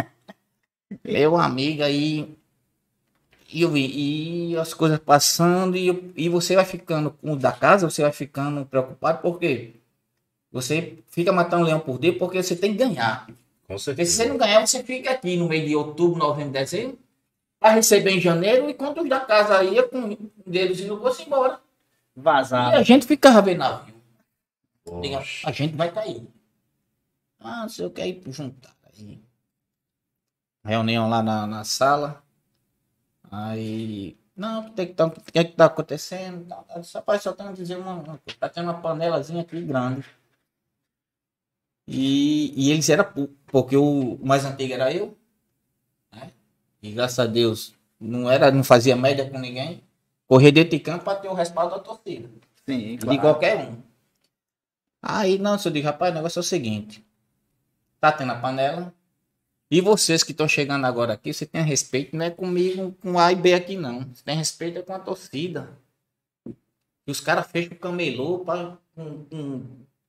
Meu amigo aí. E eu vi, e as coisas passando, e, eu- e você vai ficando com o da casa, você vai ficando preocupado, porque você fica matando um leão por dia, porque você tem que ganhar. Com Porque se certeza. você não ganhar, você fica aqui no meio de outubro, novembro, dezembro, para receber em janeiro, e quando os da casa ia com deles e no bolso embora. E Vazado. a gente ficava vendo navio. Diga, Poxa. a gente vai cair. Ah, não sei o que aí juntar. Aí, reunião lá na, na sala. Aí Não, tem que tá, o que é que tá acontecendo? Só rapaz, só tem que dizer uma, uma coisa. Tá tendo uma panelazinha aqui grande. E, e eles eram pouco, porque o mais antigo era eu, né? E graças a Deus não era, não fazia média com ninguém. Correr dentro de campo para ter o respaldo da torcida. Sim, De qualquer um. Aí, não, eu digo, rapaz, o negócio é o seguinte. Tá tendo a panela. E vocês que estão chegando agora aqui, você tem respeito, não é comigo, com A e B aqui, não. Você tem respeito é com a torcida. E os caras fecham o camelô para com, com,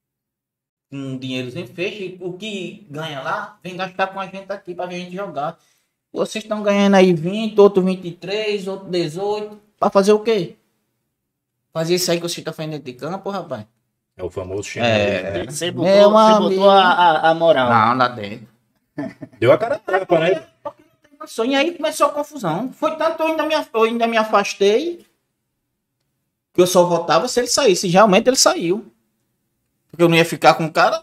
com dinheirozinho, fecha. E o que ganha lá, vem gastar com a gente aqui para a gente jogar. Vocês estão ganhando aí vinte, outro vinte e três, outro dezoito. Para fazer o quê? Fazer isso aí que você tá fazendo dentro de campo, rapaz. É o famoso chinelo. É. Né? Você botou, Meu você amigo. botou a, a, a moral. Não, lá dentro. Deu a cara a tapa, né? E aí começou a confusão. Foi tanto eu ainda me, eu ainda me afastei que eu só votava se ele saísse. Realmente ele saiu. Porque eu não ia ficar com o cara,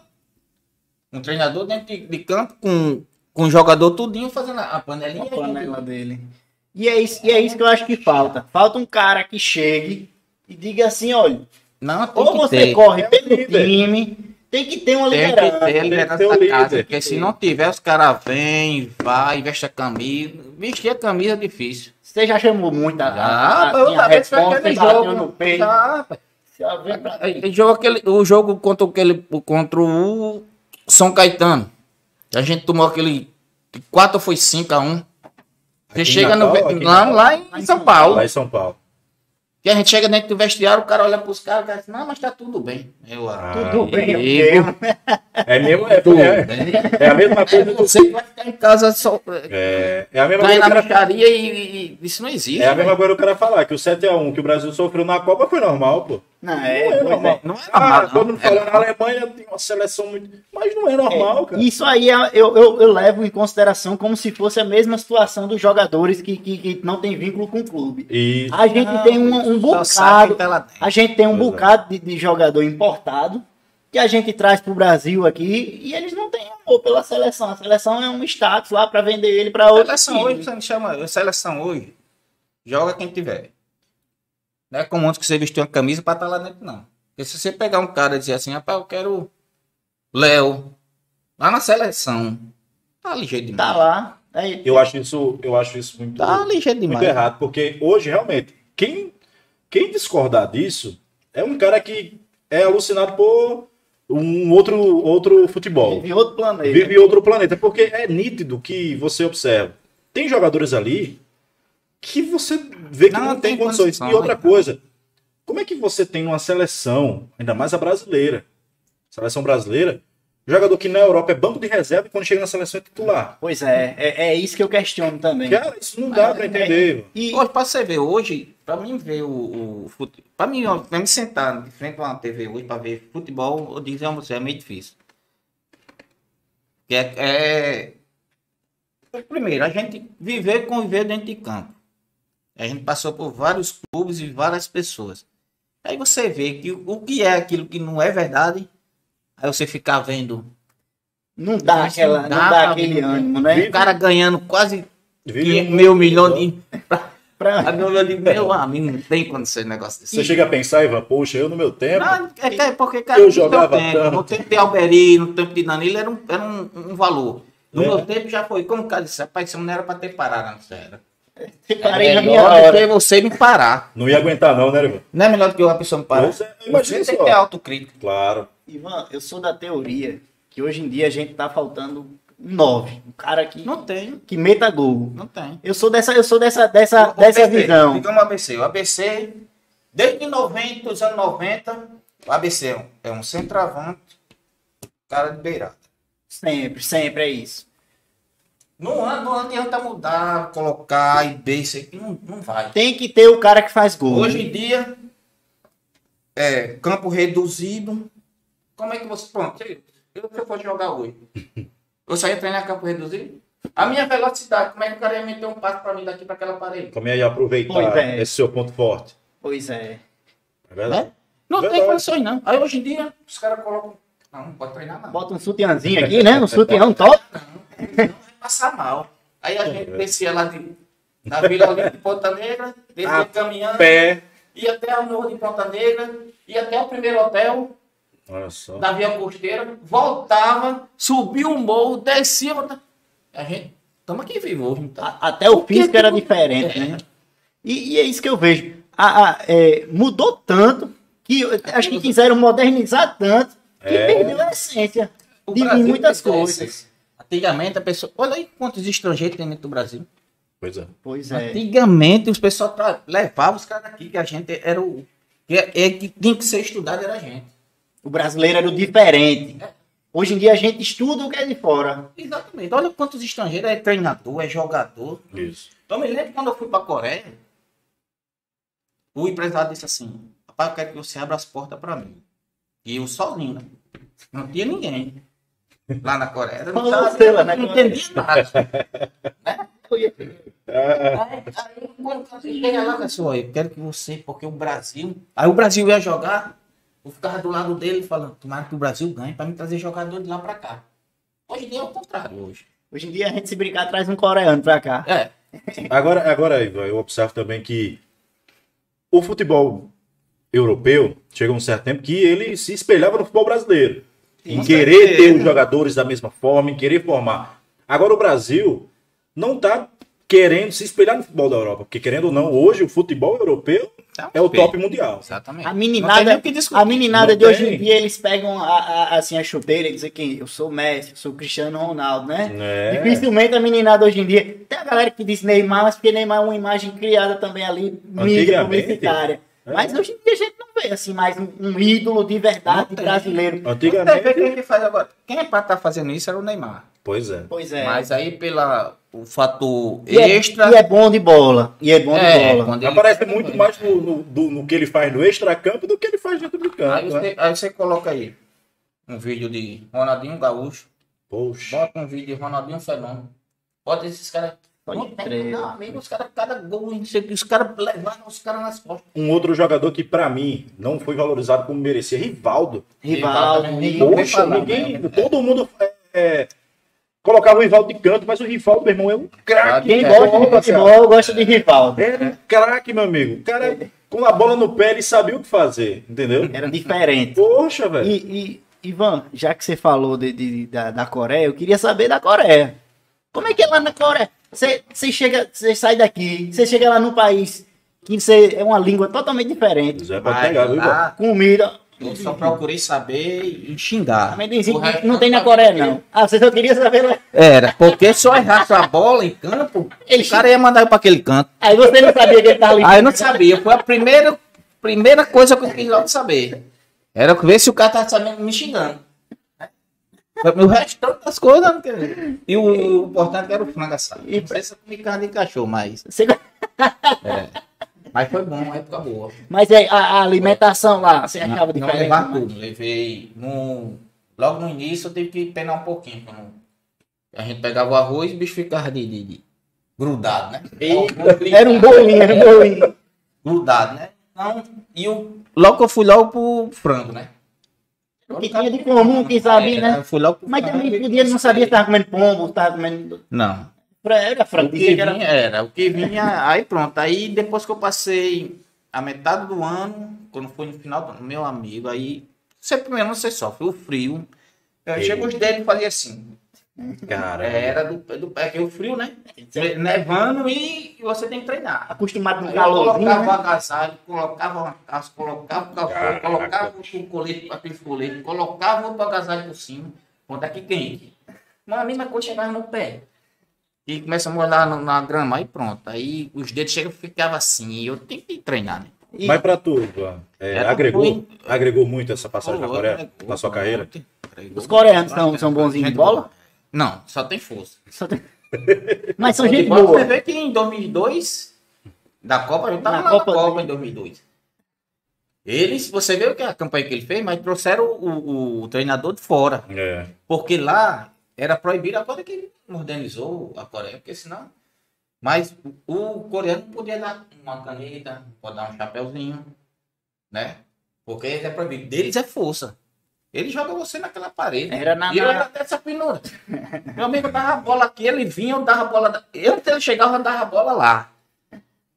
um treinador dentro de, de campo, com, com o jogador tudinho fazendo a, a panelinha. A panela dele. E é, isso, e é isso que eu acho que falta. Falta um cara que chegue e diga assim, olha, Não, tem ou que você ter. corre É o pelo líder. time, tem que ter uma Tem que liderança. ter tem liderança que ter o da líder. casa. Porque se não tiver, os caras vêm, vai, veste a camisa. Vestir a camisa é difícil. Você já chamou muito a, a, Ah, a, eu assim, a talvez foi resposta, aquele bateu jogo. no peito. Ah, rapaz. Já vem pra- Aí, jogo aquele, o jogo contra, aquele, contra o São Caetano. A gente tomou aquele quatro ou foi cinco a um. Você Aqui em chega no, Natal, aqui em lá, Natal? lá em São Paulo. Lá em São Paulo. E a gente chega dentro do vestiário, o cara olha pros caras e diz, não, mas tá tudo bem. Eu, Ah, Tudo bem, amigo, ok. É mesmo, é, tudo é, bem. é a mesma É coisa do você que vai ficar em casa só. É, é a mesma Vai coisa na que o cara, micharia e, e- e isso não existe. é a mesma velho. coisa o cara falar que o sete a um que o Brasil sofreu na Copa foi normal, pô. Não, Não é, é pois normal. Não é Ah, normal, todo não. mundo falando, a Alemanha tem uma seleção muito. Mas não é normal, é. cara. Isso aí é- eu, eu, eu levo em consideração como se fosse a mesma situação dos jogadores que, que, que não tem vínculo com o clube. E A gente Não, tem um, um só sabe bocado, que ela tem. a gente tem um Pois é. bocado de, de jogador importado que a gente traz pro Brasil aqui e eles não têm amor pela seleção. A seleção é um status lá para vender ele para outro Seleção hoje, time. você me chama. Seleção hoje, joga quem tiver. Não é como antes que você vestiu uma camisa pra estar lá dentro, não. Porque se você pegar um cara e dizer assim, rapaz, eu quero Léo, lá na seleção, tá ligeiro demais. Tá lá. Aí, eu acho isso, eu acho isso muito, Tá ligeiro muito demais. errado, porque hoje realmente quem, quem discordar disso é um cara que é alucinado por um outro, outro futebol. vive em outro planeta. Vive em outro planeta, porque é nítido que você observa. Tem jogadores ali que você vê que não, Não tem tem condições. condição, E outra né? coisa, como é que você tem uma seleção, ainda mais a brasileira, seleção brasileira, jogador que na Europa é banco de reserva e quando chega na seleção é titular? Pois é, é, é isso que eu questiono também. Cara, isso não dá pra entender. E, Hoje, pra você ver, hoje, pra mim ver o, o futebol, pra mim, ó, pra me sentar de frente a uma T V hoje pra ver futebol, eu digo a você, é meio difícil. Que é, é... Primeiro, a gente viver e conviver dentro de campo. A gente passou por vários clubes e várias pessoas. Aí você vê que o que é aquilo que não é verdade, aí você ficar vendo não dá, Isso aquela, não não dá dá pra aquele viver. ânimo, né? o cara ganhando quase Vive um- meio milhão de... Pra- Aí eu digo, meu amigo, não tem condição de negócio desse. Você chega a pensar, Ivan, poxa, eu no meu tempo. Não, é que- é porque, cara, Eu no seu jogava tempo, tanto. no tempo de Alberi, no tempo de Danilo, era um, era um, um valor. No É. meu tempo já foi. Como o cara disse, rapaz, isso não era pra ter parado, não, sério. Parei É na minha melhor do hora. que você me parar. Não ia aguentar, não, né, Ivan? Não é melhor do que uma pessoa me parar. Pois é, imagina Você tem só. que ter autocrítica. Claro. Ivan, eu sou da teoria que hoje em dia a gente tá faltando um nove. Um cara que, Não tem, que meta gol. não tem. Eu sou dessa, eu sou dessa, dessa, O- o dessa A B C, visão. Digamos o A B C. O A B C, desde noventa, os anos noventa, o A B C é um, é um centroavante, cara de beirada. Sempre, sempre é isso. Não, an- não adianta mudar, colocar e B, isso aqui não, não vai. Tem que ter o cara que faz gol. Hoje em dia, é, campo reduzido. Como é que você. Pronto, eu, eu, se eu for jogar hoje, eu só ia treinar campo reduzido? A minha velocidade, como é que o cara ia meter um passo pra mim daqui pra aquela parede? Como é aproveitar Pois é. esse seu ponto forte? Pois é. É verdade? Né? Não Verdade. tem condições, não. Aí hoje em dia, os caras colocam. Não, não pode treinar, não. Bota um sutiãzinho aqui, né? Um sutiã top. Não vai passar mal. Aí a gente descia lá de, da Vila Olímpica de Ponta Negra, descia A caminhando, pé. ia até o Morro de Ponta Negra, ia até o primeiro hotel Olha só. da Via Costeira, voltava, subia o morro, descia. voltava. A gente, estamos aqui vivos. Então. A- Até o Porque físico era tudo- diferente, É. né? E, e é isso que eu vejo. A- a- é, mudou tanto que eu acho que quiseram modernizar tanto que É. perdeu a essência O de Brasil muitas tem coisas. dessas. Antigamente a pessoa. Olha aí quantos estrangeiros tem dentro do Brasil. Pois é. Pois é. Antigamente os pessoal tra- levavam os caras daqui, que a gente era o. Que, é, é que tinha que ser estudado, era a gente. O brasileiro era o diferente. Hoje em dia a gente estuda o que é de fora. Exatamente. Olha quantos estrangeiros é treinador, é jogador. Isso. Eu me lembro quando eu fui para a Coreia, o empresário disse assim: rapaz, eu quero que você abra as portas para mim. E eu sozinho, né? Não tinha ninguém. Lá na Coreia. Eu não, Só tava- você lá na não Coreia. entendia nada. Né? Aí, aí quando eu cheguei lá, pessoal, eu quero que você, porque o Brasil. Aí o Brasil ia jogar, eu ficava do lado dele falando: tomara que o Brasil ganhe para me trazer jogador de lá para cá. Hoje em dia é o contrário. Hoje. Hoje em dia a gente se brincar traz um coreano pra cá. É. Agora, agora Ivan, eu observo também que o futebol europeu chega um certo tempo que ele se espelhava no futebol brasileiro. Em Com querer certeza. ter os jogadores da mesma forma, em querer formar. Agora o Brasil não está querendo se espelhar no futebol da Europa, porque querendo ou não, hoje o futebol europeu Tá é o feio. top mundial. Exatamente. A Não tem meninada, nem o que discutir. a meninada Não de hoje tem. em dia, eles pegam a, a- assim, a chuteira e dizem que eu sou Messi, eu sou Cristiano Ronaldo, né? É. Dificilmente a meninada hoje em dia. Tem a galera que diz Neymar, mas porque Neymar é uma imagem criada também ali, mídia Antigamente. publicitária. É. Mas hoje em dia a gente não vê assim mais um, um ídolo de verdade Não tem. brasileiro. Você vê Antigamente. quem que faz agora? Quem é para estar fazendo isso era o Neymar. Pois é. Pois é. Mas aí pela o fator E é, extra. e é bom de bola. E é bom É, de bola. quando ele- Aparece muito mais no, no, do- no que ele faz no extracampo do que ele faz dentro do campo. Aí né? você, aí você coloca aí um vídeo de Ronaldinho Gaúcho, Poxa. bota um vídeo de Ronaldinho Fenômeno, bota esses caras. Pode Não tem, crer. não, amigo, os caras, cada gol, não sei o que, os caras levaram os caras nas costas. Um outro jogador que, pra mim, não foi valorizado como merecia, Rivaldo. Rivaldo. também, Rivaldo. Não vem Poxa, falar, ninguém, né? todo mundo é, é, colocava o Rivaldo de canto, mas o Rivaldo, meu irmão, é um craque. Quem É, gosta de bola, futebol gosta de Rivaldo. cara. É um craque, meu amigo. O cara, com a bola no pé, ele sabia o que fazer, entendeu? Era diferente. Poxa, velho. E, e, Ivan, já que você falou de, de- da, da Coreia, eu queria saber da Coreia. Como é que é lá na Coreia? Você, você chega, você sai daqui, você chega lá num país que você, é uma língua totalmente diferente. Já pode Mas pegar, viu, Ivan? lá, Comida. eu só procurei saber e xingar. Amendoinzinho O resto que não tem na eu Coreia, sabia. não. Ah, você só queria saber lá. Era, porque se eu errasse a bola em campo, Ele o cara ia mandar eu pra aquele canto. Aí você não sabia que ele tava ali. Aí eu não sabia, foi a primeira, primeira coisa que eu quis logo saber. Era ver se o cara tava sabendo me xingando. O resto das coisas não queria. E o, o importante era o frango assado. Não sei se eu comi carne de cachorro, mas. Você- Mas foi bom, uma época boa. Mas aí, a, a alimentação lá, você achava Não, não diferente? levar tudo. Levei. No, logo no início eu tive que penar um pouquinho. pra não- A gente pegava o arroz e o bicho ficava de, de- de- grudado, né? Era um bolinho, era um bolinho. Grudado, né? Então, e o, logo que eu fui logo pro frango, né? O que tinha de comum, quem sabia, né? Eu fui logo pro Mas frango também e- podia, não sabia se tava comendo pombo, tava comendo... Não. Era O frango, que dizia que era... vinha era, o que vinha, aí pronto. Aí depois que eu passei a metade do ano, quando foi no final do ano, meu amigo, aí sempre mesmo você sofre o frio. Eu chego os dedos e fazia assim. Cara, Era do, do é que o frio, né? Nevando e você tem que treinar. Acostumado com Aí eu calorzinho, colocava o né? agasalho, colocava uma calça, colocava o calção, colocava o colete, aquele colete, colocava o agasalho por cima, quando aqui quente. Mas a mesma coisa chegava no pé. E começa a molhar no- na grama, aí pronto. Aí os dedos chegam e ficavam assim. E eu tenho que treinar, né? E- mas pra tu, Ivan, é, Era agregou, ruim. agregou muito essa passagem na Pô, Coreia, agregou, na sua carreira? agregou. Os coreanos são- Bastante. são bonzinhos de Gente bola? boa. Não, só tem força. Só tem- Mas são De gente bola, boa. Você vê que em dois mil e dois, da Copa, eu tava Na lá Copa na Copa do- em dois mil e dois. Eles, você vê o que a campanha que ele fez, mas trouxeram o, o- o treinador de fora. É. Porque lá era proibido, agora que ele modernizou a Coreia, porque senão. Mas o, o coreano podia dar uma caneta, pode dar um chapéuzinho, né? Porque é proibido. Deles é força. Ele joga você naquela parede. Era na- E eu na- era até essa pinura. Meu amigo dava a bola aqui, ele vinha, eu dava a bola. da- Eu, antes ele chegava, eu dava a bola lá.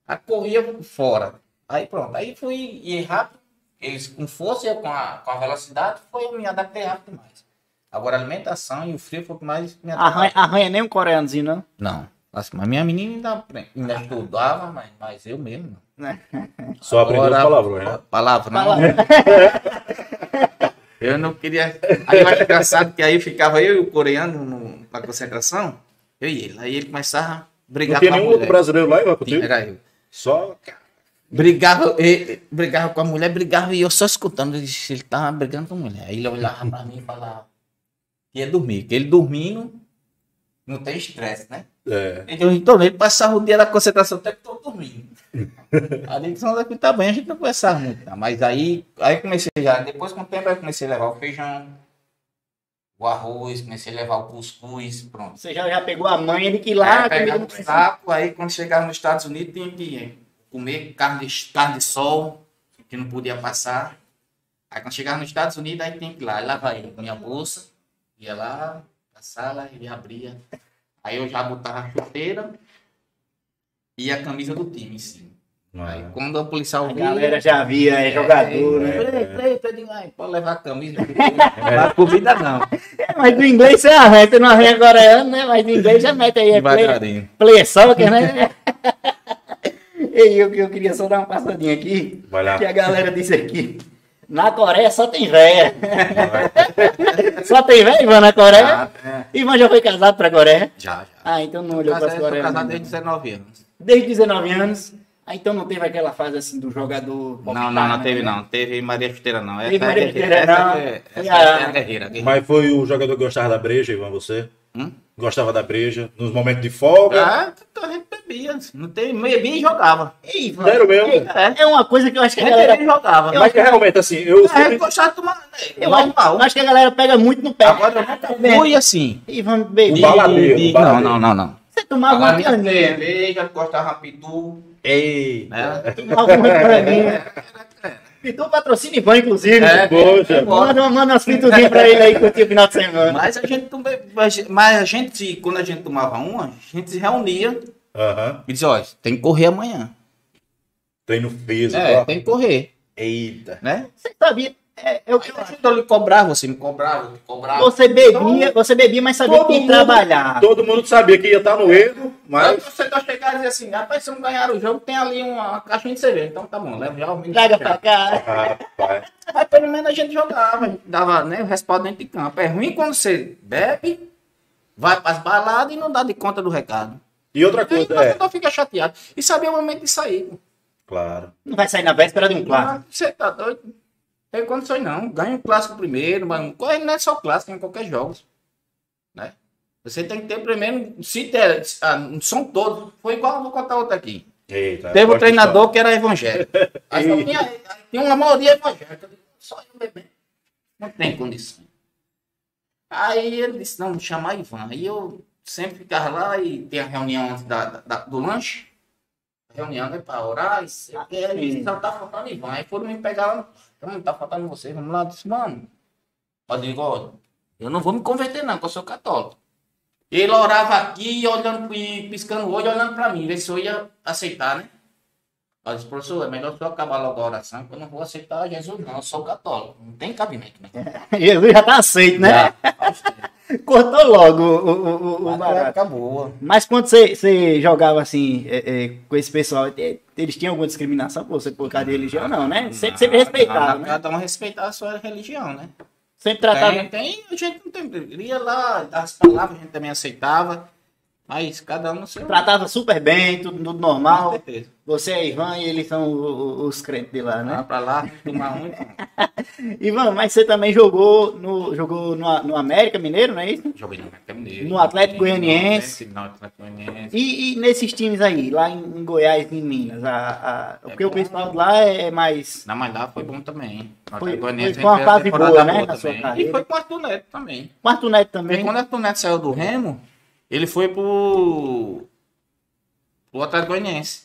Aí corria fora. Aí pronto, aí fui ir rápido, eles com força e eu com a, com a velocidade, foi eu me adaptei rápido demais. Agora a alimentação e o frio foi o que mais me Arranha, arranha nem um coreanozinho, não? Não, assim, mas minha menina ainda, ainda estudava, mas, mas eu mesmo não. Só aprendeu os palavrões, né? Palavra, não. Eu não queria. Aí eu acho engraçado que aí ficava eu e o coreano no, na concentração, eu e ele. Aí ele começava a brigar Não tinha com a nenhum mulher. outro brasileiro lá, Ivan, contigo? Era eu. Só. Brigava, ele, brigava com a mulher, brigava e eu só escutando. Ele, ele tava brigando com a mulher. Aí ele olhava pra mim e falava que ia dormir. Que ele dormindo não tem estresse, né? É. Então, então ele passava o dia da concentração o tempo todo dormindo. A dicção daqui tá bem, a gente não conversava muito. Tá? Mas aí, aí comecei já, depois com o tempo, aí comecei a levar o feijão, o arroz, comecei a levar o cuscuz, pronto. Você já, já pegou a manha de que lá... Aí, pegava comida o saco, aí quando chegava nos Estados Unidos tinha que comer carne de, carne de sol, que não podia passar. Aí quando chegava nos Estados Unidos, aí tinha que ir lá, aí lá vai eu com minha bolsa, ia lá na sala, ele abria. Aí eu já botava a chuteira e a camisa do time em cima. Aí quando o policial A via, galera já via, é jogador, né? Peraí, peraí, peraí, peraí, pode levar a camisa, não vai comida não. É, mas do inglês você arranha, você não arranha coreano, né? Mas do inglês já mete aí, é play, Devagarinho. play soccer, né? E eu, eu queria só dar uma passadinha aqui, Vai lá. que a galera disse aqui, na Coreia só tem véia. Só tem véia, Ivan, na Coreia? Ah, é. Ivan já foi casado pra Coreia? Já, já. Ah, então não olhou pra Casado, Coreia. tô casado desde dezenove anos. Desde dezenove anos. Ah, então não teve aquela fase assim do jogador... Não, não, não teve não. Teve Maria Chuteira não. Essa Teve é Maria guerreira. Chuteira, Essa não. é- Foi essa a- é a guerreira. guerreira. Mas foi o jogador que gostava da breja, Ivan, você? Hum? Gostava da breja? Nos momentos de folga? Ah, a gente bebia. Não teve, bebia e jogava. Ei, Ivan, Sério mesmo? ei, É uma coisa que eu acho que A a gente galera... bebia e jogava. Mas que realmente, assim, eu A gente sempre... gostava de tomar. né, Eu acho, normal. eu acho que a galera pega muito no pé. Agora eu nunca fui assim. Ivan bebia. O baladeiro, de- o baladeiro. Não, não, não, não. Você tomava Agora uma minha caninha. cerveja, gostava de pitu. Ei, Né? Tomava uma caninha. Pitu patrocina Ivan, inclusive. É, poxa. é, bora. Manda, manda umas pituzinhas pra ele aí curtir o final de semana. Mas a gente não bebe- mas a gente, quando a gente tomava uma, a gente se reunia aham. e dizia, ó, tem que correr amanhã. Treino físico, É, ó. tem que correr, Eita. né? Você sabia? É, eu, Aí a gente lhe cobrava, você me cobrava, eu te cobrava. você bebia, você bebia, mas sabia que tinha que trabalhar. todo mundo sabia que ia estar no erro, Aí mas... você tá chegando e dizer assim, rapaz, se não ganhar o jogo, tem ali uma caixinha de cerveja. Então tá bom, leva já o menino. Traga pra cá. Rapaz. Mas pelo menos a gente jogava, a gente dava né, o respaldo dentro de campo. É ruim quando você bebe, vai pras baladas e não dá de conta do recado. E outra Aí coisa, você é... não fica chateado. E saber o momento de sair. Claro. Não vai sair na véspera de um clássico. Ah, Você tá doido? Tem condições não. Ganha um clássico primeiro, mas corre não é só clássico, em qualquer jogo. Né? Você tem que ter primeiro, se ter, ah, não são todos. Foi igual, eu vou contar outra aqui. Eita. Teve um gosto de treinador que era evangélico. Aí só tinha, tinha uma maioria evangélica. Eu disse, só eu bebendo. Não tem condição. Aí ele disse, não, vou chamar Ivan. Aí eu sempre ficava lá e tinha reunião antes da, da- da- do lanche. Reunião é para orar. E sei o quê. Aí só tá faltando Ivan. Aí foram me pegar lá. Então, tá faltando você. Vamos lá. Eu disse, mano. Eu digo, olha, eu não vou me converter não, porque eu sou católico. Ele orava aqui, olhando e piscando o olho, olhando para mim, ver se eu ia aceitar, né? Eu disse, professor, é melhor o senhor acabar logo a oração, porque eu não vou aceitar Jesus, não. Eu sou católico. Não tem cabimento, né? Jesus já tá aceito, né? Já, faz tempo. Cortou logo o, o, o, o Mas barato. acabou. Mas quando você, você jogava assim é, é, com esse pessoal, é, eles tinham alguma discriminação por você por causa de religião? Não, né? Sempre, sempre respeitavam, né? Cada um respeitar a sua religião, né? Sempre tratavam. Tem, tem, a gente não tem. Ele ia lá, as palavras a gente também aceitava, mas cada um no seu. Tratava super bem, tudo, tudo Com normal. certeza. Você é Ivan e eles são o- o- os crentes de lá, Lá né? pra lá, tomar um. Ivan, mas você também jogou no, jogou no, no América Mineiro, não é isso? Joguei no América Mineiro. No Atlético Goianiense. No Atlético Goianiense. E, e nesses times aí, lá em, em Goiás e em Minas, a, a- porque o bom. pessoal de lá é mais. Não, mas lá foi bom também. No Foi- Atlético Goianiense foi uma a gente fez fase temporada boa, né, na sua também. carreira. E foi com o Arthur Neto também. Quarto Neto Porque também. quando o Arthur Neto saiu do Remo, ele foi pro, pro Atlético Goianiense.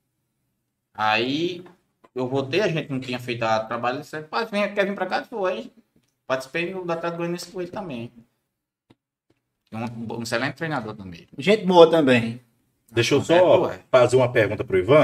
Aí eu voltei, a gente não tinha feito a trabalho, ele disse, "Pá, vem, quer vir pra cá? Foi. Aí participei do Atlético Goianiense com ele também. Um, um excelente treinador também. Gente boa também. Deixa eu É, só ué. fazer uma pergunta pro Ivan.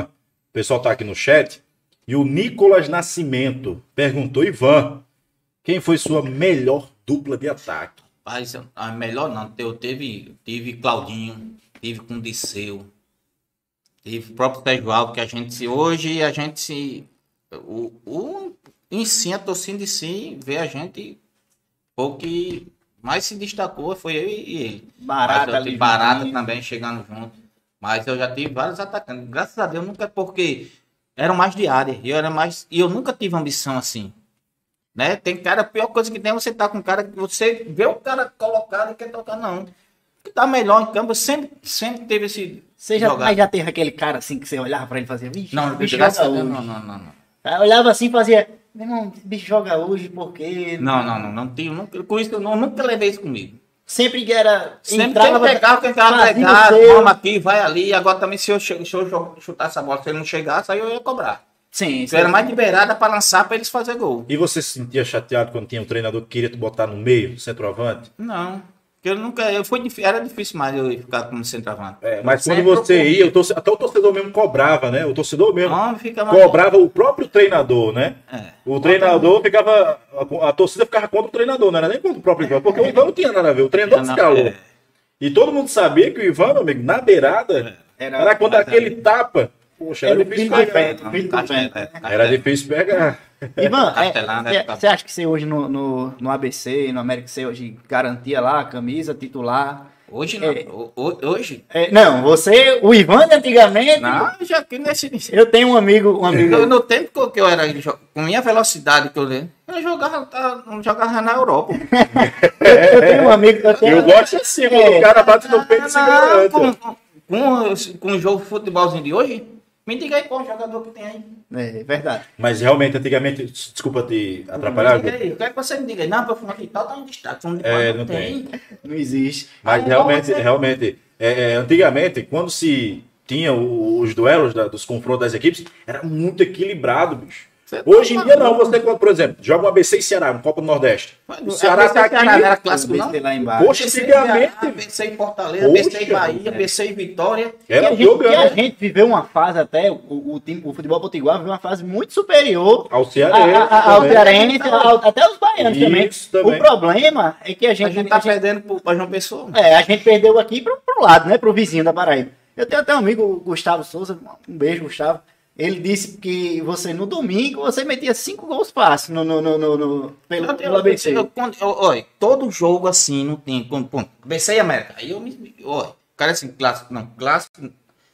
O pessoal tá aqui no chat. E o Nicolas Nascimento perguntou, Ivan, quem foi sua melhor dupla de ataque? Mas a melhor não, eu teve, tive Claudinho, tive com Disseu, tive o próprio Sérgio Alves, que a gente se, hoje a gente se, o, o em si, a torcida em si, vê a gente, o que mais se destacou foi eu e ele. Barata, Mas eu tive Barata também chegando junto, mas eu já tive vários atacantes, graças a Deus nunca, porque eram mais de área, e eu era mais, e eu nunca tive ambição assim. Né? Tem cara, a pior coisa que tem é você tá com um cara que você vê o cara colocado e quer tocar, não. O que tá melhor em campo, sempre, sempre teve esse. Você já, mas já teve aquele cara assim que você olhava pra ele e fazia, vixe, Não, bicho graças a joga Deus, hoje. não, não, não, não. Aí eu olhava assim e fazia, meu irmão, esse bicho joga hoje porque. Não, não, não, não tenho, nunca, com isso eu não, nunca levei isso comigo. Sempre que era. Sempre entrava, que pegava, que entrava fazia o pegado, seu. vamos aqui, vai ali. Agora também, se eu, che- se eu chutar essa bola, se ele não chegasse, aí eu ia cobrar. Sim, Eu era mais liberada para lançar para eles fazer gol. E você se sentia chateado quando tinha um treinador que queria te botar no meio, centroavante? Não. Porque eu nunca. Eu foi, difí- era difícil mais eu ficar como centroavante. É, mas Sempre quando você procurei. ia, o torce- até o torcedor mesmo cobrava, né? O torcedor mesmo Não, fica mais- cobrava o próprio treinador, né? É. O treinador ficava. A, a torcida ficava contra o treinador, não era nem contra o próprio Ivan, porque o Ivan não tinha nada a ver, o treinador Não, escalou. é. E todo mundo sabia que o Ivan, meu amigo, na beirada, Era- era, quando aquele tapa. Poxa, era, Era o difícil filho do pegar. vento, filho do vento. É, Era difícil pegar. Ivan, Castelão, né? você acha que você hoje no, no, no A B C, no América, você hoje garantia lá a camisa titular? Hoje não. É. O- o- Hoje? É, não, você, o Ivan de antigamente. Não, já aqui nesse. Eu tenho um amigo, um amigo. Eu, no tempo que eu era, jo- com minha velocidade que eu dei, eu jogava, tá, não jogava na Europa. Eu tenho um amigo. Eu, tenho, Eu gosto assim, quando É. o cara bate no peito e se Não, garanta. com, com, com o jogo de futebolzinho de hoje, me diga aí qual jogador que tem aí. É verdade. Mas realmente, antigamente, desculpa te atrapalhar, Me diga aí, eu quero que você me diga aí. Não, para fumar aqui tal, tá um destaque. Fundo de É, quadro não tem. Não existe. mas Aí, realmente, vamos ver. realmente, é, é, antigamente, quando se tinha o- os duelos da- dos confrontos das equipes, era muito equilibrado, bicho. Você Hoje tá em dia não, maluco. você, por exemplo, joga um A B C e Ceará, um Copa do Nordeste. O O Ceará tá aqui. não era clássico, não? B C lá embaixo. Poxa, antigamente, B C em Fortaleza, B C em Poxa. Bahia, B C em Vitória. E era a, um gente, jogo e a né? gente viveu uma fase até, o, o, time, o futebol potiguar viveu uma fase muito superior ao a- Cearense. a- a- ao também. cearense, ao- até os baianos também. Isso também. O problema é que a gente, A gente tá a gente- perdendo para João Pessoa. é, a gente perdeu aqui pro, pro lado, né? Pro vizinho da Paraíba. Eu tenho até um amigo, o Gustavo Souza, um beijo, Gustavo. Ele disse que você, no domingo, você metia cinco gols fáceis no, no, no, no, no- pelo, Eu, pelo A B C. eu, quando- eu- olha, todo jogo assim não tem. Quando, quando, B C e América. Aí eu me. Olha, cara assim, clássico. Não, clássico.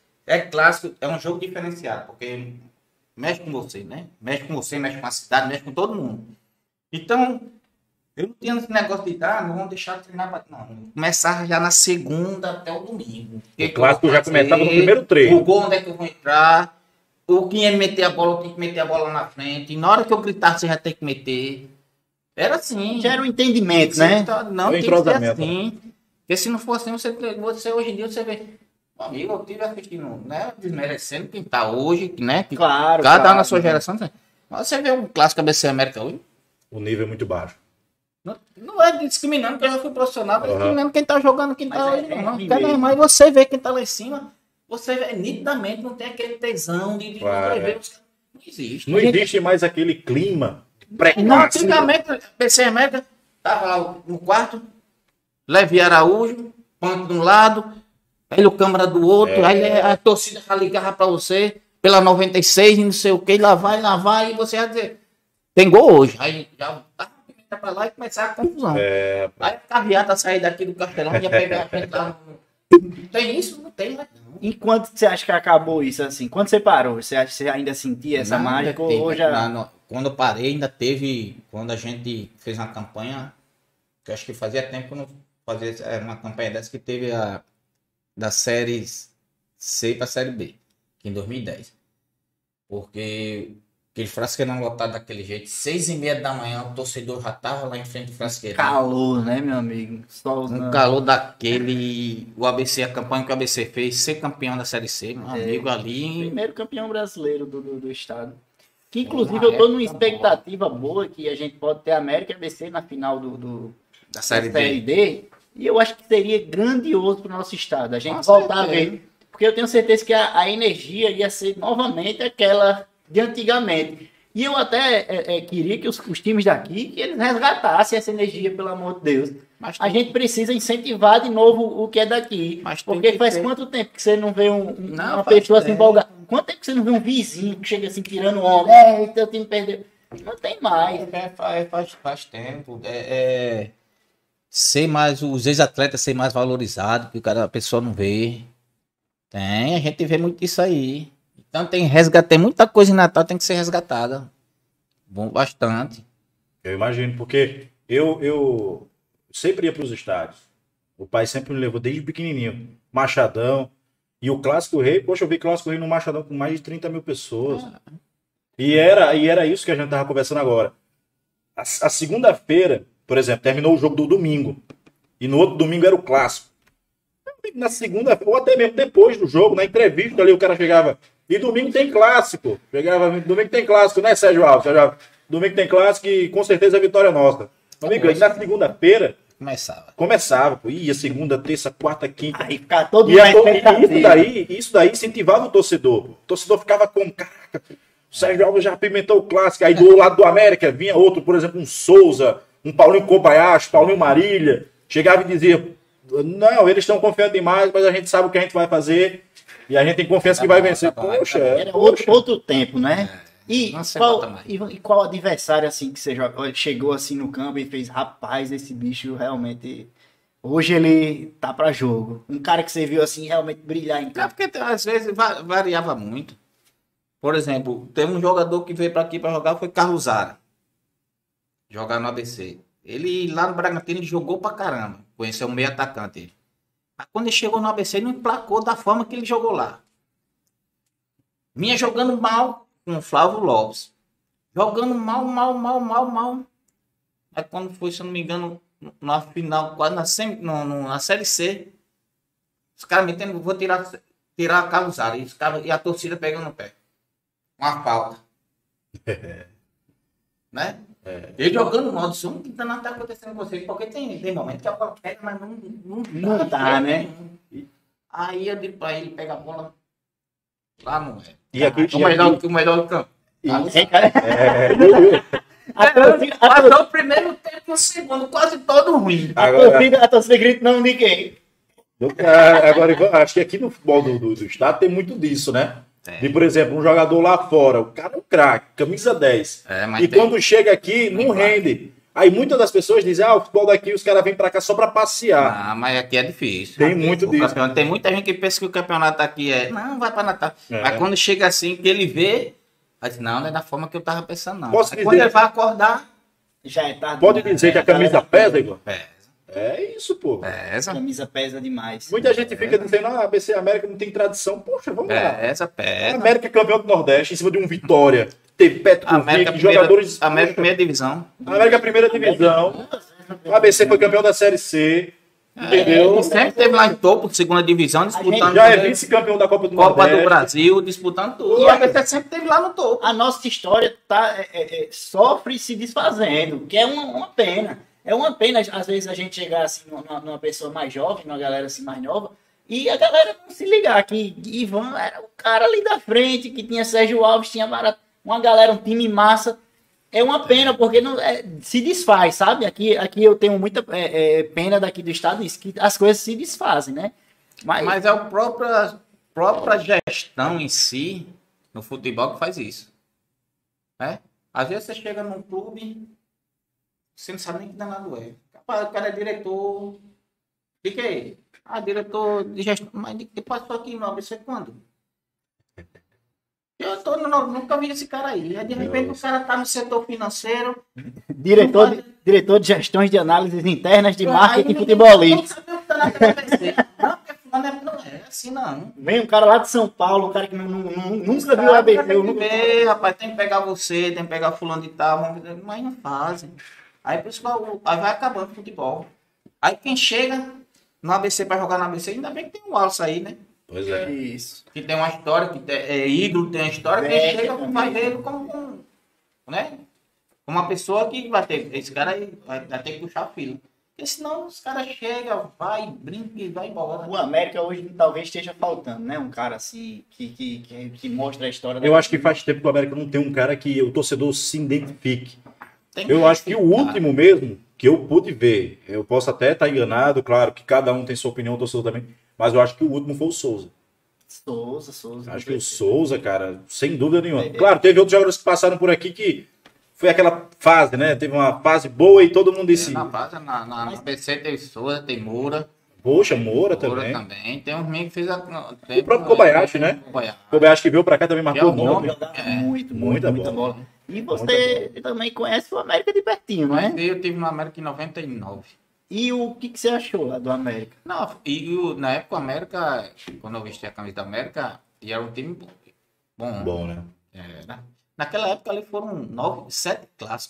É clássico, é um jogo diferenciado, porque mexe com você, né? Mexe com você, mexe com a cidade, mexe com todo mundo. Então, eu não tinha esse negócio de ah, não vamos deixar de treinar. Pra... Não, começava já na segunda até o domingo. O clássico já começava no primeiro treino. O gol, onde é que eu vou entrar? O que ia meter a bola, eu tenho que meter a bola na frente. E na hora que eu gritar, você já tem que meter. Era assim. Já era um entendimento, Você né? tá- Não, O tem que ser entrosamento, assim. Porque se não for assim, você, você hoje em dia você vê. Meu amigo, eu tive assistindo, né? Desmerecendo quem tá hoje, né? Que Claro, Cada um claro, na sua né? geração. Né? Mas você vê um clássico A B C América hoje. O nível é muito baixo. Não, não é discriminando, porque eu já fui profissional, mas Uhum. discriminando quem tá jogando, quem Mas tá é- hoje. é Não, não. ruim Cada mesmo. mais você vê quem tá lá em cima, você vê nitidamente, não tem aquele tesão de, de Claro. escrever os caras. Não existe. Não existe mais aquele clima Não, precoce. antigamente, B C América, tava lá no quarto, Levi Araújo, ponto de um lado, Hélio Câmara do outro, É. aí a torcida já ligava pra você, pela noventa e seis, e não sei o que, lá vai, lá vai, e você ia dizer, tem gol hoje. Aí já tá, pimenta pra lá e começar a confusão. É, Aí a carreata sair daqui do Castelão, ia pegar a gente lá. no- Tem isso? Não tem, mas não. E quando você acha que acabou isso assim? Quando você parou, você acha que você ainda sentia essa Não, mágica ainda ou teve, já... na- no- quando eu parei, ainda teve. Quando a gente fez uma campanha, que eu acho que fazia tempo que eu não fazia é, uma campanha dessa, que teve a da série C para a série B, que em dois mil e dez. Porque aquele frasqueirão lotado daquele jeito, seis e meia da manhã, o torcedor já tava lá em frente do frasqueirão. Calor, né, meu amigo? Sol, Um calor daquele. O A B C, a campanha que o A B C fez, ser campeão da série C, meu amigo ali. Primeiro campeão brasileiro do, do, do estado. Que inclusive Uma eu tô numa época expectativa boa que a gente pode ter América e A B C na final do, do Da da série Série D. D. E eu acho que seria grandioso pro nosso estado. A gente Com voltar a certeza. ver porque eu tenho certeza que a, a energia ia ser novamente aquela de antigamente. E eu até é, é, queria que os, os times daqui, que eles resgatassem essa energia, pelo amor de Deus. Mas A tem- gente precisa incentivar de novo o que é daqui. Mas tem Porque que faz ter. quanto tempo que você não vê um- um- Não, uma faz pessoa se tempo. empolgar? Quanto tempo que você não vê um vizinho que chega assim, tirando onda? É, teu time perdeu. Não tem mais. É, faz, faz, faz tempo. É, é, ser mais, os ex-atletas ser mais valorizados, que o cara, a pessoa não vê. Tem, a gente vê muito isso aí. Então tem resgate, tem muita coisa em Natal que tem que ser resgatada. Bom, bastante. Eu imagino, porque eu, eu sempre ia para os estádios. O pai sempre me levou desde pequenininho. Machadão. E o Clássico Rei, poxa, eu vi Clássico Rei no Machadão com mais de trinta mil pessoas. E era, e era isso que a gente tava conversando agora. A, a segunda-feira, por exemplo, terminou o jogo do domingo. E no outro domingo era o Clássico. Na segunda, ou até mesmo depois do jogo, na entrevista ali, o cara chegava. E domingo tem clássico. Chegava, domingo tem clássico, né, Sérgio Alves? Sérgio Alves? Domingo tem clássico e com certeza é vitória nossa. Amigo, e na segunda-feira Começava. começava, pô. Ia segunda, terça, quarta, quinta. Aí fica todo E, mundo a, na to- e expectativa. isso daí, isso daí incentivava o torcedor. O torcedor ficava com, caraca, o Sérgio Alves já apimentou o clássico. Aí do lado do América vinha outro, por exemplo, um Souza, um Paulinho Kobayashi, Paulinho Marília. Chegava e dizia, não, eles estão confiando demais, mas a gente sabe o que a gente vai fazer. E a gente tem confiança que vai vencer. Tá bom, tá Poxa, bom. é, Era outro, poxa. outro tempo, né? E não se qual, bota mais. e, e qual adversário assim que você joga- chegou assim no campo e fez, rapaz, esse bicho realmente hoje ele tá pra jogo. Um cara que você viu assim realmente brilhar em É campo. porque às vezes va- variava muito. Por exemplo, teve um jogador que veio para aqui para jogar, foi Carlos Zara. Jogar no A B C. Ele lá no Bragantino ele jogou pra caramba. Conheceu um meio atacante. Ele. Mas quando ele chegou no A B C, ele não emplacou da forma que ele jogou lá. Vinha jogando mal com o Flávio Lopes. Jogando mal, mal, mal, mal, mal. Aí quando foi, se eu não me engano, na final, quase na, semi, no, no- na Série C, os caras metendo, vou tirar, tirar a Carlos Zara. E, os caras- e a torcida pegando no pé. Uma falta. Né? Ele jogando mal, disse, o que danado tá acontecendo com você? Porque tem, tem momento que a bola pega, mas não, não, Não dá, né? Aí eu digo pra ele, pega a bola lá no é. E aqui, o, e melhor, aqui- o melhor do campo. É, cara, é, a torcida, a Passou o primeiro tempo e o segundo, quase todo ruim. A Agora- torcida, a torcida grita não de quem? Eu- ah, Agora, Ivan, acho que aqui no futebol do, do, do estado tem muito disso, né? Tem. De, por exemplo, um jogador lá fora, o cara é um craque, camisa dez. É, mas E tem. quando chega aqui, não Não vai. rende. Aí muitas das pessoas dizem, ah, o futebol daqui, os caras vêm pra cá só pra passear. Ah, mas aqui é difícil. Tem Aqui, muito o disso. campeonato- Tem muita gente que pensa que o campeonato aqui é. Não, vai pra Natal. É. Mas quando chega assim, que ele vê, vai dizer, não, não é da forma que eu tava pensando, não. Posso Aí dizer- quando ele vai acordar, Já é tarde. Pode demais, dizer né? que a camisa pesa, Igor? pesa. É isso, pô. A Pesa. camisa pesa demais. Muita gente fica dizendo, ah, a B C América não tem tradição. Poxa, vamos lá. Pesa, A pesa. América é campeão do Nordeste, em cima de um Vitória. Teve Petro América, Convic, primeira, jogadores... América primeira divisão. América primeira divisão. O A B C foi campeão da Série C. Entendeu? É, sempre teve lá em topo, segunda divisão, disputando Já é vice-campeão da Copa do Copa Nordeste. do Brasil, disputando tudo. E o A B C sempre teve lá no topo. A nossa história tá, é, é, é, sofre se desfazendo, que é uma, uma pena. É uma pena, às vezes, a gente chegar assim numa, numa pessoa mais jovem, numa galera assim mais nova, e a galera não se ligar que Ivan era o cara ali da frente, que tinha Sérgio Alves, tinha Barato, uma galera, um time massa. É uma pena, porque não, é, se desfaz, sabe? Aqui, aqui eu tenho muita é, é, pena daqui do estado, isso, que as coisas se desfazem, né? Mas, Mas é a própria, própria gestão em si, no futebol, que faz isso. Né? Às vezes você chega num clube, você não sabe nem que danado é. Capaz, o cara é diretor. Fica aí. Ah, diretor de gestão. Mas ele passou aqui no A B C quando? Eu tô, no- nunca vi esse cara aí. Aí, de repente, o cara tá no setor financeiro. diretor, de, diretor de gestões de análises internas de Aí marketing ninguém- futebolístico. Não sabe o que tá na cabeça. Não, porque fulano é- não é assim, não. Vem um cara lá de São Paulo, um cara que não, não- não- nunca viu o A B C. Tem eu que nunca- ver, rapaz, tem que pegar você, tem que pegar fulano de tal, vamos ver, mas não fazem. Aí, pessoal, aí vai acabando o futebol. Aí quem chega no A B C para jogar no A B C, ainda bem que tem um Alça aí, né? Pois é. Isso. Que tem uma história, que tem, é ídolo, tem uma história, quem É, chega também. vai ver ele como, um, né? Uma pessoa que vai ter, esse cara aí vai, vai ter que puxar a fila. Porque senão os caras chegam, vai, brinca e vai embora. O América hoje talvez esteja faltando, né? Um cara assim que, que, que, que mostra a história da Eu acho que faz tempo que o América não tem um cara que o torcedor se identifique. Tem Eu acho que o respeitar. último mesmo que eu pude ver, eu posso até estar enganado, claro que cada um tem sua opinião, o torcedor também, mas eu acho que o último foi o Souza. Souza, Souza. Acho que o Souza, cara, sem dúvida nenhuma. É. Claro, teve outros jogadores que passaram por aqui que foi aquela fase, né? Teve uma fase boa e todo mundo disse, Na, fase, na, na, na B C tem Souza, tem Moura. poxa, Moura, Moura também. também. Tem uns meninos que fez a. O próprio Kobayashi, né? Kobayashi. O Kobayashi que veio pra cá também marcou é um muito. nome. Jogava É, muito, muito, muita muita bola. bola. E você também conhece o América de pertinho, não é? Mas eu tive no América em noventa e nove. E o que, que você achou lá do América? Não, e o- na época o América, quando eu vesti a camisa da América, e era um time bom. Bom, né? Era. Naquela época ali foram nove, sete clássicos.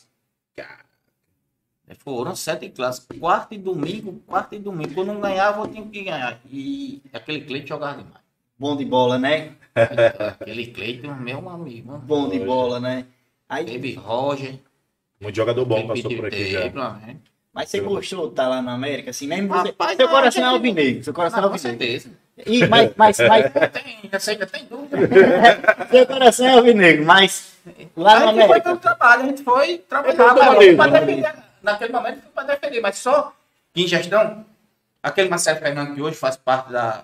Foram sete clássicos. Quarta e domingo, quarta e domingo. Quando não ganhava, eu tinha que ganhar. E aquele Cleiton jogava demais. Bom de bola, né? Aquele Cleiton, meu amigo. mano. Bom de Hoje. bola, né? Aí, Teve Roger. Muito jogador bom Felipe passou por aqui já. Teve, né? mas você gostou de estar lá na América? Assim, mesmo você, Rapaz, seu não, coração é gente- alvinegro. Seu coração é Não, com alvinegro. certeza. E, mas, mas, mas, Tem, essa ainda tem dúvida. seu coração é alvinegro, mas lá na A gente foi América. pelo trabalho, a gente foi trabalhar. pelo mas trabalho, pra né? defender. Naquele momento foi para defender, mas só que em gestão, aquele Marcelo Fernando que hoje faz parte da,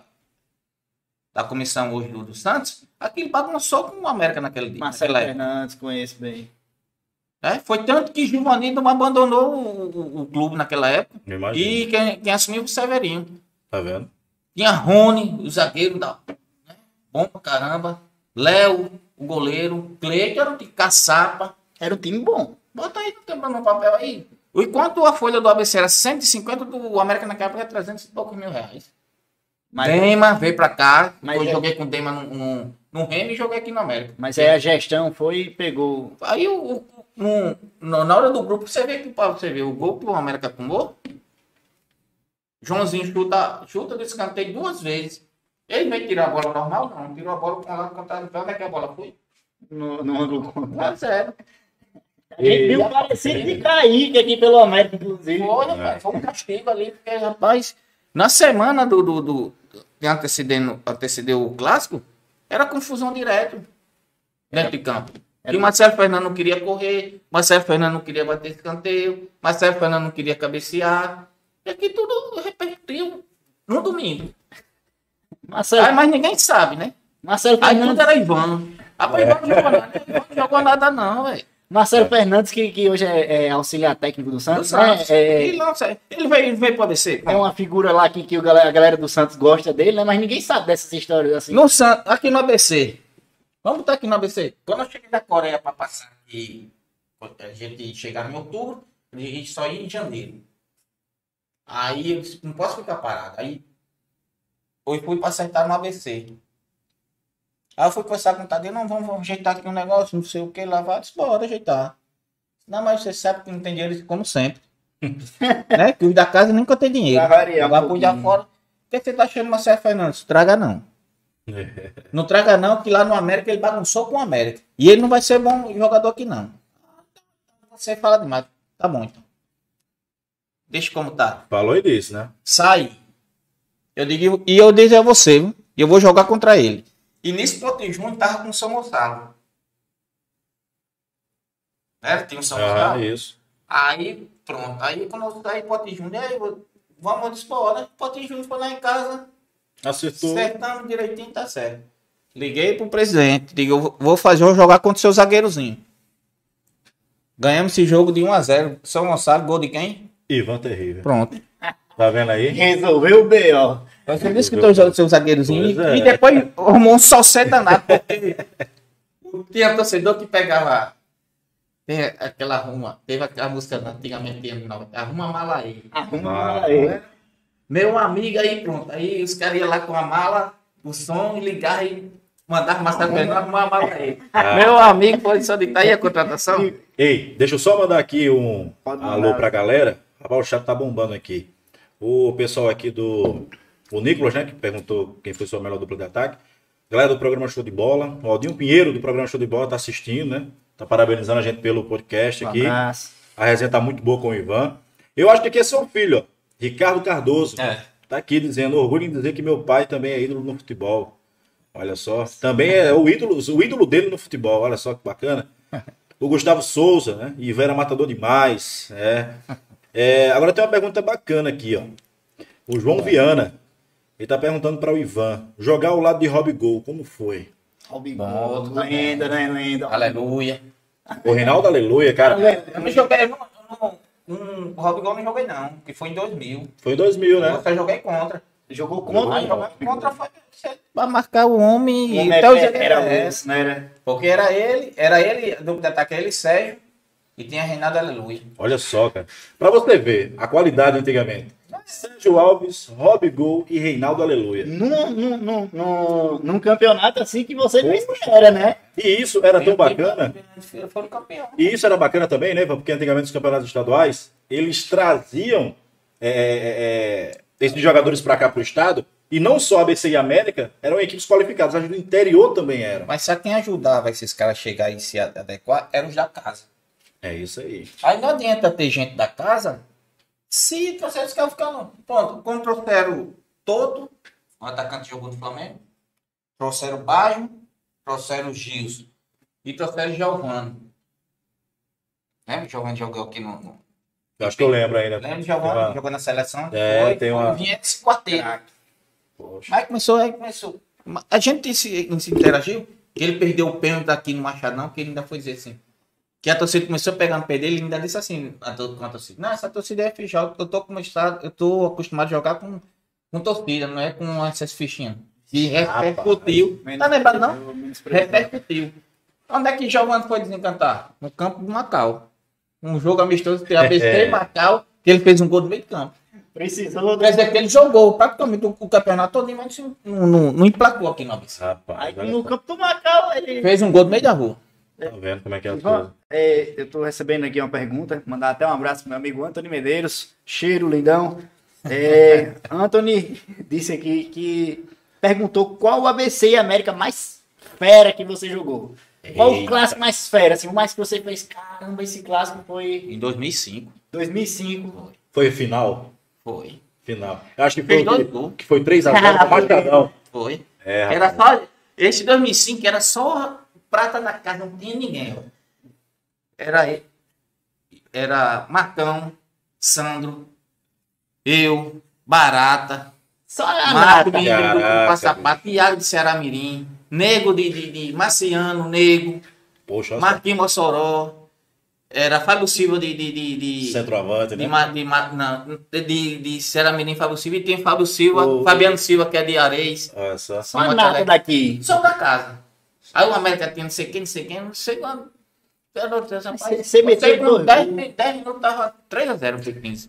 da comissão hoje do, do Santos, aquele bagunçou com o América naquele dia. Marcelo naquela época. Fernandes, conheço bem. É, foi tanto que Giovanni não abandonou o, o, o clube naquela época. Me imagino. E quem, quem assumiu foi o Severinho. Tá vendo? Tinha Rony, o zagueiro da, né? Bom pra caramba. Léo, o goleiro. Cleiton era um de caçapa. Era um time bom. Bota aí, quebrando um papel aí. Enquanto a folha do A B C era cento e cinquenta, do América naquela época era trezentos e poucos mil reais. Mas, Dema veio pra cá. Mas eu é- joguei com o Dema no, no, no Remo e joguei aqui no América. mas aí a gestão foi e pegou. Aí o, o- no- no- na hora do grupo, você vê que pra você ver o gol que o América tomou. Joãozinho chuta, chuta do escanteio duas vezes. Ele veio tirar a bola normal, não. Tirou a bola com o lado contrário. Onde é que a bola foi? No, no ângulo um contrário. a zero. A gente viu um parecido de Kaique aqui pelo América, inclusive. Foi, rapaz, foi um castigo ali, porque, rapaz, na semana do, do, do, que antecedendo, antecedeu o clássico, era confusão direto dentro de campo. E o Marcelo Fernando não queria correr, Marcelo Fernando não queria bater escanteio, Marcelo Fernando não queria cabecear. E aqui tudo repercutiu no domingo. Marcelo, Aí, mas ninguém sabe, né? Marcelo Aí tudo Fernandes, era Ivan. Rapaz, Ivan não jogou nada, Ivan não jogou nada não, velho. Marcelo Fernandes que, que hoje é, é auxiliar técnico do Do Santos, Santos. né? É, Ele, não, sei, ele veio, ele veio pro A B C. é uma figura lá que, que o galera- a galera do Santos gosta dele, né? Mas ninguém sabe dessas histórias assim. No Santos, aqui no A B C. Vamos botar aqui no A B C. Quando eu cheguei da Coreia para passar aqui, a gente chegava em outubro, a gente só ia em janeiro. Aí eu disse, não posso ficar parado. Aí eu fui para acertar no A B C. Aí eu fui conversar com o Tadeu, não, vamos, vamos ajeitar aqui um negócio, não sei o que, lavar. Disse, bora ajeitar. Não, mas você sabe que não tem dinheiro, como sempre. Né? Que os da casa nunca tem dinheiro. Pra variar um Vai por de pouquinho. fora. O que você tá achando, Marcelo Fernandes? Traga não. Não traga não, que lá no América ele bagunçou com o América. E ele não vai ser bom jogador aqui não. Você fala demais. Tá bom então. Deixa como tá. Falou e disse, né? Sai. Eu digo, e eu disse a você, viu? E eu vou jogar contra ele. E nesse Pote Júnior tava com o São Gonçalo. Né? Tem o São Ah, Gonçalo. isso. Aí, pronto. Aí quando eu saí Pote Júnior, aí eu, vamos dispor, né? Pote Júnior foi lá em casa. Acertou. Acertando direitinho, tá certo. Liguei pro presidente. Digo, eu vou fazer um jogar contra o seu zagueirozinho. Ganhamos esse jogo de um a zero. São Gonçalo, gol de quem? Ivan Terrível. Pronto. Tá vendo aí? Resolveu o B O. Você disse que tô jogando seu zagueirozinho. Pois é. E, e depois arrumou um salsé danado. Porque tinha torcedor que pegava. Tem aquela arruma. Teve aquela música antigamente, tinha no- arruma mala aí. Arruma aí. Meu amigo aí, pronto. Aí os caras iam lá com a mala, o som, e ligar e mandar Marcelo Fernandes arrumar a mala aí. Ah. Meu amigo, pode só ditar aí a contratação? Ei, deixa eu só mandar aqui um Pode mandar. alô pra galera. Rapaz, o chat tá bombando aqui. O pessoal aqui do... O Nicolas, né, que perguntou quem foi sua melhor dupla de ataque. Galera do programa Show de Bola. O Aldinho Pinheiro do programa Show de Bola tá assistindo, né? Tá parabenizando a gente pelo podcast Um aqui. abraço. A resenha tá muito boa com o Ivan. Eu acho que aqui é seu filho, ó. Ricardo Cardoso. É. Tá aqui dizendo, orgulho em dizer que meu pai também é ídolo no futebol. Olha só. Também é o ídolo, o ídolo dele no futebol. Olha só que bacana. O Gustavo Souza, né? E Vera matador demais. É. É, agora tem uma pergunta bacana aqui, ó. O João Viana. Ele tá perguntando para o Ivan. Jogar ao lado de Rob Gol, como foi? Rob Bom, Gol, tudo bem. lenda, né? Lenda. Aleluia. O Reinaldo Aleluia, cara. Eu não joguei, não, não, um, o Rob Gol não joguei não, que foi em dois mil. Foi em dois mil, né? Eu só joguei contra. Jogou Jogou contra. Aí contra. jogar contra foi pra marcar o homem O e até o Neto dia era é, osso, né? Era- porque era ele, era ele, duplo de ataque, ele, Sérgio, e tinha Reinaldo Aleluia. Olha só, cara. Pra você ver a qualidade antigamente. Sérgio Alves, Rob Gol e Reinaldo Aleluia. Num, num, num, num, num campeonato assim que você não espera, né? E isso era tão bacana. Foram campeão. E isso era bacana também, né? Porque antigamente os campeonatos estaduais, eles traziam é, é, esses jogadores para cá pro estado. E não só a B C e a América, eram equipes qualificadas. As do interior também eram. Mas sabe quem ajudava esses caras a chegar e se adequar? Eram os da casa. É isso aí. Aí não adianta ter gente da casa se trouxeram os caras ficando. Pronto, quando trouxeram Toto, o atacante jogou no Flamengo, trouxeram o Baggio, trouxeram o Gilson e trouxeram o Giovani. Lembra? O Giovani jogou aqui no. no... Eu acho que eu lembro ainda. Lembra o Giovani? Tem uma- Jogou na seleção? É, foi, tem foi, uma- vinha desse quarteto. Poxa. Aí começou, aí começou. A gente se, se interagiu, que ele perdeu o pênalti aqui no Machadão, que ele ainda foi dizer assim. Que a torcida começou a pegar no pé dele, ele ainda disse assim, a, to- com a torcida, não, essa torcida é F J, eu tô, começado, eu tô acostumado a jogar com, com torcida, não é com essas fichinhas. E repercutiu. Tá lembrado não? Repercutiu. Onde é que Giovanni foi desencantar? No campo do Macau. Um jogo amistoso entre A B C e Macau, que ele fez um gol do meio de campo. Precisou. Quer dizer que ele jogou praticamente o, o campeonato todo, mas não, não, não emplacou aqui no A B C. Rapaz, Aí olha no só. campo do Macau, ele. Fez um gol no meio da rua. Tá vendo como é que é as Ivan, coisas. é, eu tô recebendo aqui uma pergunta, mandar até um abraço pro meu amigo Antony Medeiros, cheiro, lindão. É, Antony disse aqui que perguntou qual o A B C e América mais fera que você jogou. Qual o Eita. clássico mais fera, assim, o mais que você fez, caramba, esse clássico foi Em dois mil e cinco. dois mil e cinco. Foi final? Foi. Final. Eu acho que foi, Fez dois que, gols. que foi três a zero pro Machadão. Foi. É, rapaz. Era só. Esse dois mil e cinco era só prata da casa, não tinha ninguém. Ó. Era ele. Era Marcão, Sandro, eu, Barata, Só a Marco nata. de, do, do Caraca, Passapato, Thiago de Ceará Mirim, Nego de, de, de Marciano, Nego, Poxa, Marquinhos Mossoró, era Fábio Silva de. de, de, de centroavante, De, né? Ma- de, Ma- não, de, de Ceará Mirim, Fábio Silva, e tem Fábio Silva, O- Fabiano Silva, que é de Areis. Olha só. Só a nata daqui. Só da casa. Aí o América tinha não sei quem, não sei quem, não sei quando. Você- você meteu dois dez gols. minutos, tava três a zero, foi quinze.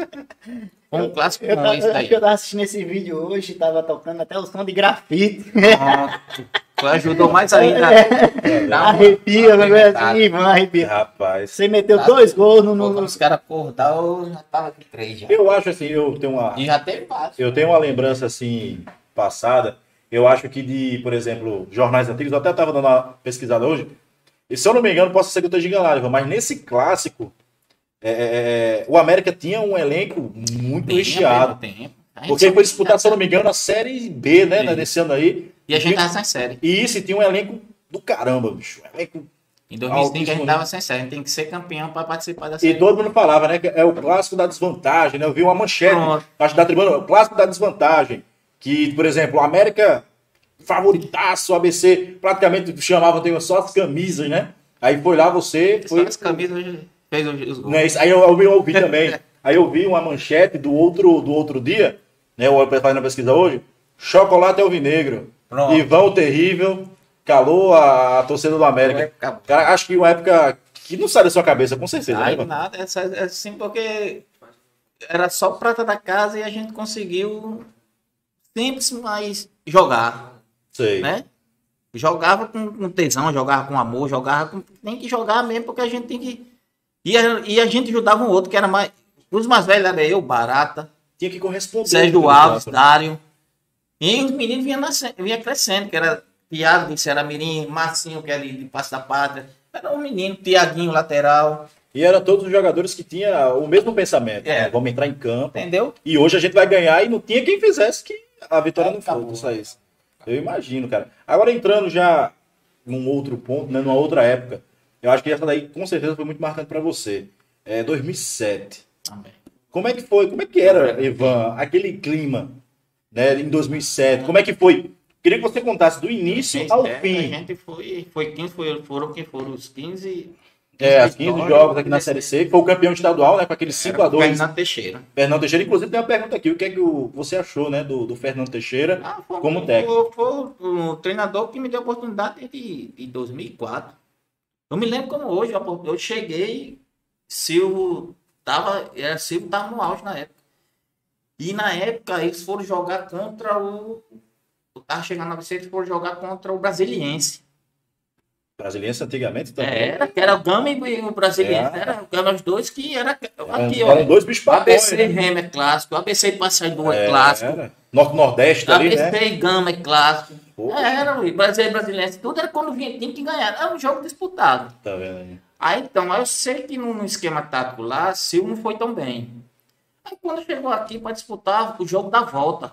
Foi um clássico Eu, bom tava- esse eu daí. acho que eu tava assistindo esse vídeo hoje, tava tocando até o som de grafite. Pronto. Ajudou mais ainda. É. Dá uma- Arrepia, uma né? Assim, arrebentada. Ivan, arrepia. Rapaz. Você meteu Tá. dois gols no. Pô, no, quando no... os caras acordaram, já tava com três já. Eu acho assim, eu tenho uma, E já teve quatro. eu tenho uma lembrança assim passada. Eu acho que de, por exemplo, jornais antigos, eu até estava dando uma pesquisada hoje. E se eu não me engano, posso ser que eu esteja enganado, Ivan, mas nesse clássico, é, é, é, o América tinha um elenco muito recheado. Tempo. A gente Porque só- foi disputar, se eu não me engano, a Série B, né, Isso. nesse ano aí. E a gente tava sem série. E isso, e tinha um elenco do caramba, bicho. Elenco. Em dois mil e cinco a gente Altíssimo, tava né? sem série. A gente tem que ser campeão para participar da E série. todo mundo falava, né? Que é o clássico da desvantagem, né? Eu vi uma manchete, Pronto. acho da tribuna, o clássico da desvantagem. Que, por exemplo, o América favoritaço, o A B C praticamente chamava, tem só as camisas, né? Aí foi lá você. Só Foi, as camisas hoje fez os, os gols. né, isso, aí eu, eu, eu ouvi também. Aí eu vi uma manchete do outro, do outro dia, né? Eu fazendo a pesquisa hoje. Chocolate Alvinegro. Pronto. Ivão o Terrível. Calou a, a torcida do América. Acabou. Cara, acho que uma época que não sai da sua cabeça, com certeza. Aí né, mano? nada, é, só- é assim porque era só prata da casa e a gente conseguiu simples, mas jogar, Sei. né? Jogava com, com tesão, jogava com amor, jogava com... Tem que jogar mesmo, porque a gente tem que... E a, e a gente ajudava um outro, que era mais... Os mais velhos era eu, Barata, Tinha que corresponder. Sérgio né, Alves, campo, né? Dário. E os meninos vinham, nascendo, vinham crescendo, que era Thiago de Ceará Mirim, Marcinho, que era de, de Passo da Pátria. Era um menino, Tiaguinho, lateral. E eram todos os jogadores que tinham o mesmo pensamento. É. Né? Vamos entrar em campo. Entendeu? E hoje a gente vai ganhar e não tinha quem fizesse que a vitória É, não acabou. fosse. Só isso. Eu imagino, cara. Agora entrando já num outro ponto, né, numa outra época, eu acho que essa daí com certeza foi muito marcante para você. É dois mil e sete. Também. Como é que foi? Como é que era, Ivan, aquele clima, né, em dois mil e sete? Como é que foi? Queria que você contasse do início ao É, A fim. gente foi, foi quinze, foi, foram que foram os quinze. É, as quinze vitórias, jogos aqui na Série C, que foi o campeão estadual, né, com aquele cinco a dois. Fernando Teixeira. Fernando Teixeira, inclusive tem uma pergunta aqui, o que é que o- você achou, né, do, do Fernando Teixeira Ah, foi, como técnico? Foi, foi o treinador que me deu a oportunidade de, de dois mil e quatro. Eu me lembro como hoje, eu eu cheguei, Silvio tava, era, Silvio tava no auge na época. E na época eles foram jogar contra o. Eu tava chegando na você, eles foram jogar contra o Brasiliense. Brasiliense antigamente também. É, era, que era o Gama e o Brasiliense. É. Era, eram os dois que era. Aqui, Eram, eram ó. dois bichos O A B C papões, né? Remo é clássico, o A B C Passaidor é, É, clássico. era. Norte-Nordeste A ali, B C né? e Gama é clássico. Poxa. É, era, o Brasil e Brasiliense, tudo era quando vinha time que ganhava. Era um jogo disputado. Tá vendo aí? Aí então, eu sei que no, no esquema tático lá, Silvio não foi tão bem. Aí quando chegou aqui para disputar o jogo da volta.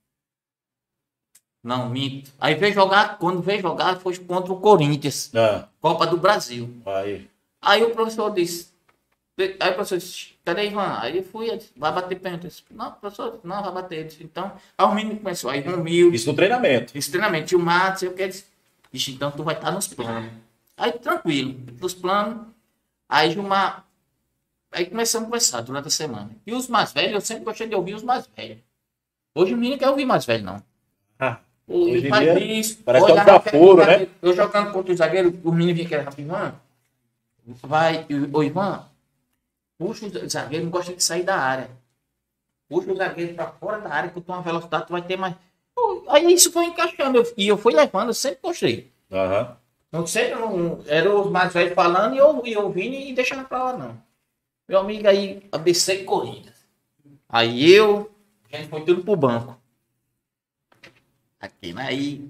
Não, minto. Aí veio jogar, quando veio jogar, foi contra o Corinthians, Ah, Copa do Brasil. aí. Aí o professor disse, aí o professor disse, cadê Ivan? Aí eu fui, eu disse, vai bater pênalti. Eu disse, não, professor, não, vai bater. Eu disse, então, aí o menino começou, aí um humilde, Isso no treinamento. esse treinamento, e o Matos, eu quero, disse, então tu vai estar nos planos. Aí tranquilo, nos planos, aí Gilmar, aí começamos a conversar durante a semana. E os mais velhos, eu sempre gostei de ouvir os mais velhos. Hoje o menino quer ouvir mais velho, não. Ah, Ele hoje em faz dia, isso. parece Olha, que é um desaforo, eu- né? Eu jogando contra o zagueiro, o menino vinha querer rápido, Ivan. Vai, ô Ivan, puxa o zagueiro, não gosta de sair da área. Puxa o zagueiro pra fora da área, que tu tem uma velocidade, tu vai ter mais. Pô, aí isso foi encaixando, eu- e eu fui levando, eu sempre gostei. Aham. Não sempre não, era os mais velhos falando e eu, e eu ouvindo e deixando pra lá, não. Meu amigo aí, A B C e Corinthians. Aí eu, a gente foi tudo pro banco. Aqui, né? Aí.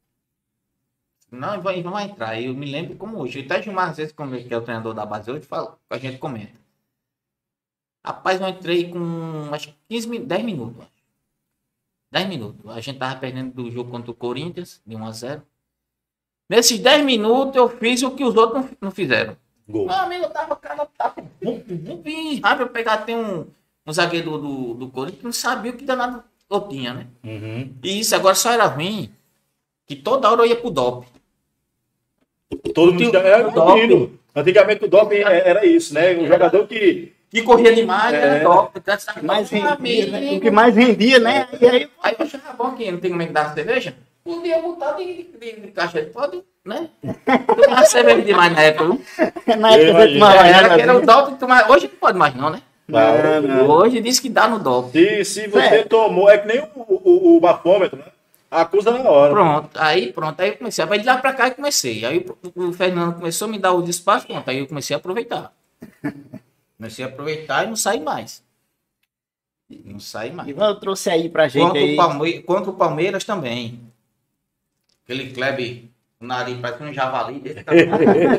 Não, vai, vai entrar. Eu me lembro como hoje. Até Gilmar, às vezes, como ele que é o treinador da base hoje, fala, a gente comenta. Rapaz, eu entrei com acho que quinze, min- dez minutos. acho. dez minutos. A gente tava perdendo do jogo contra o Corinthians, de um a zero. Nesses dez minutos eu fiz o que os outros não, não fizeram. Gol. Meu amigo, eu tava, cara, tava, bum, bum, bum, rápido eu pegar, tem um, um zagueiro do, do Corinthians que não sabia o que danado eu tinha, né? Uhum. E isso agora só era ruim, que toda hora eu ia pro doping. Todo mundo Tinha- era o doping. menino. Antigamente o doping é- era isso, né? O jogador que. Que corria demais, É. era doping. Mais Meu rendia, né? amigo. O que mais rendia, né? E aí, Aí eu achava bom que não tem como é que dar cerveja. Podia botar de, de, de caixa de pode, né? Tomar cerveja demais na época, viu? na época imagino. você tomava Era, água, que era o né? doping, tomar... hoje não pode mais não, né? Não, não. Hoje diz que dá no doping. Se, se você É. tomou, é que nem o, o, o bafômetro, né? Acusa na hora. Pronto, aí pronto, aí eu comecei. Aí de lá pra cá eu comecei. Aí o, o Fernando começou a me dar o espaço, pronto, aí eu comecei a aproveitar. Comecei a aproveitar e não saí mais. Não saí mais. Ivan, eu trouxe aí pra gente Contra aí. o, Palme... Contra o Palmeiras também. Aquele Kleber, o nariz parece um javali desse tamanho.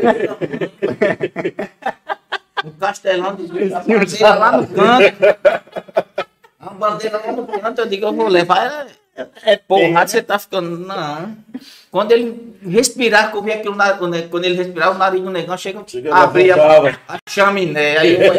Um castelão de bandeira lá no canto. Uma bandeira lá no canto, eu digo, eu vou levar. É Porra, você tá ficando. Não. Quando ele respirar, que eu vi aquilo, na- quando ele respirar, o nariz do negão chega Chega a abrir levantava. a, a chaminé. Aí eu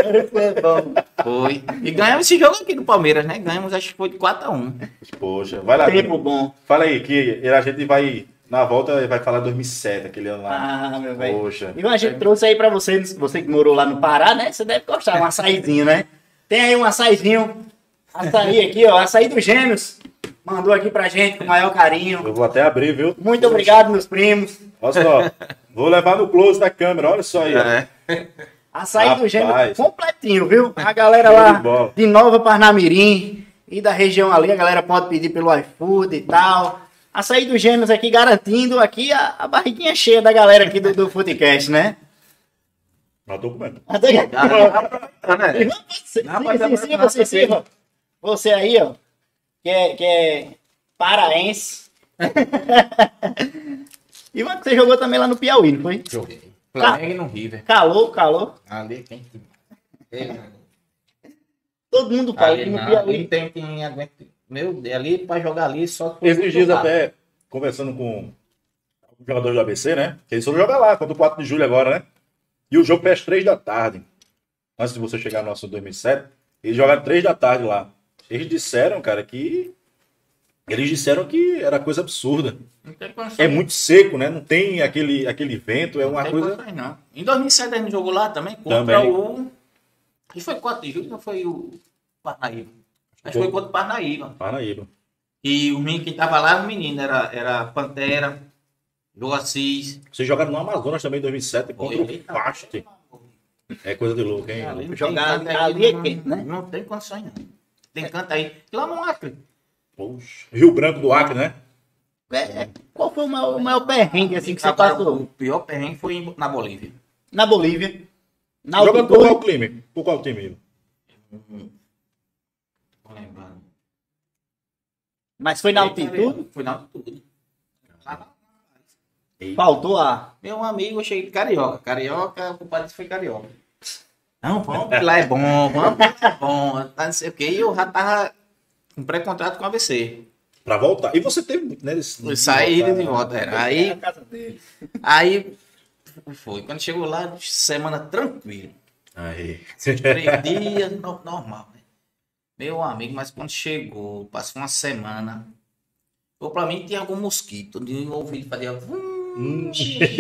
foi. E ganhamos esse jogo aqui do Palmeiras, né? Ganhamos, acho que foi de quatro a um. Poxa, vai lá. Tempo bom. Fala aí, que a gente vai. Na volta vai falar dois mil e sete, aquele ano lá. Ah, meu velho. Poxa. Ivan, a gente trouxe aí pra você, você que morou lá no Pará, né? Você deve gostar, um açaizinho, né? Tem aí um açaizinho. Açaí aqui, ó. Açaí dos Gêmeos. Mandou aqui pra gente com o maior carinho. Eu vou até abrir, viu? Muito obrigado, meus primos. Olha só. Vou levar no close da câmera, olha só aí. ó. É. Açaí Rapaz. dos Gêmeos completinho, viu? A galera Show lá de bola. de Nova Parnamirim e da região ali, a galera pode pedir pelo iFood e tal. Açaí dos Gêmeos aqui garantindo aqui a, a barriguinha cheia da galera aqui do, do Footcast, né? Já tô comendo. Até que... né? Ivan, você, Não, sim, mas sim, é- sim, você, sim, ó. Você aí, ó, que é, que é paraense. Ivan, você jogou também lá no Piauí, não foi? Joguei. Flamengo e no River. Calor, calor. Ali tem que... Ele- Todo mundo fala Ali que no não, Piauí. ali tem quem aguenta. Meu Deus, ali pra jogar ali só... se for Esses dias jogar. até, conversando com os jogadores do A B C, né? Que eles foram jogar lá, contra o quatro de julho agora, né? E o jogo foi às três da tarde. Antes de você chegar no nosso dois mil e sete, eles jogaram três da tarde lá. Eles disseram, cara, que... Eles disseram que era coisa absurda. Não tem condições. É muito seco, né? Não tem aquele, aquele vento, é Não uma tem coisa... condições, não. Em dois mil e sete a gente jogou lá também contra Também. o... Acho que foi quatro de julho, não foi o Parnaíba. Acho que foi contra o Parnaíba. Paraíba. E o menino que tava lá, o menino, era, era Pantera, João Assis. Vocês jogaram no Amazonas também em dois mil e sete contra o Eita. Paste. É coisa de louco, hein? Ali não tem Jogar canto aí, ali é não- quente, né? Não tem condições, não. Tem canto aí. E lá no Acre. Poxa. Rio Branco do Acre, né? É, qual foi o maior, o maior perrengue assim, que você Agora, passou? o pior perrengue foi em- na Bolívia. Na Bolívia. Na Jogando por altitude. qual time? Por qual time? Tô lembrando. Mas foi na altitude? Foi na altitude. Lá na- Faltou a. Meu amigo, eu cheguei de Carioca. Carioca, o compadre foi Carioca. Não, vamos, que lá é bom, vamos, que lá é bom, tá não sei o quê. E eu já tava com pré-contrato com a A B C. Pra voltar. E você teve, né? Esse, Saí de volta, era. Aí, a casa dele. aí foi. Quando chegou lá, semana tranquila. Aí. Três dias, no- normal. Né? Meu amigo, mas quando chegou, passou uma semana. Ou pra mim tinha algum mosquito. De ouvido fazia. Hum,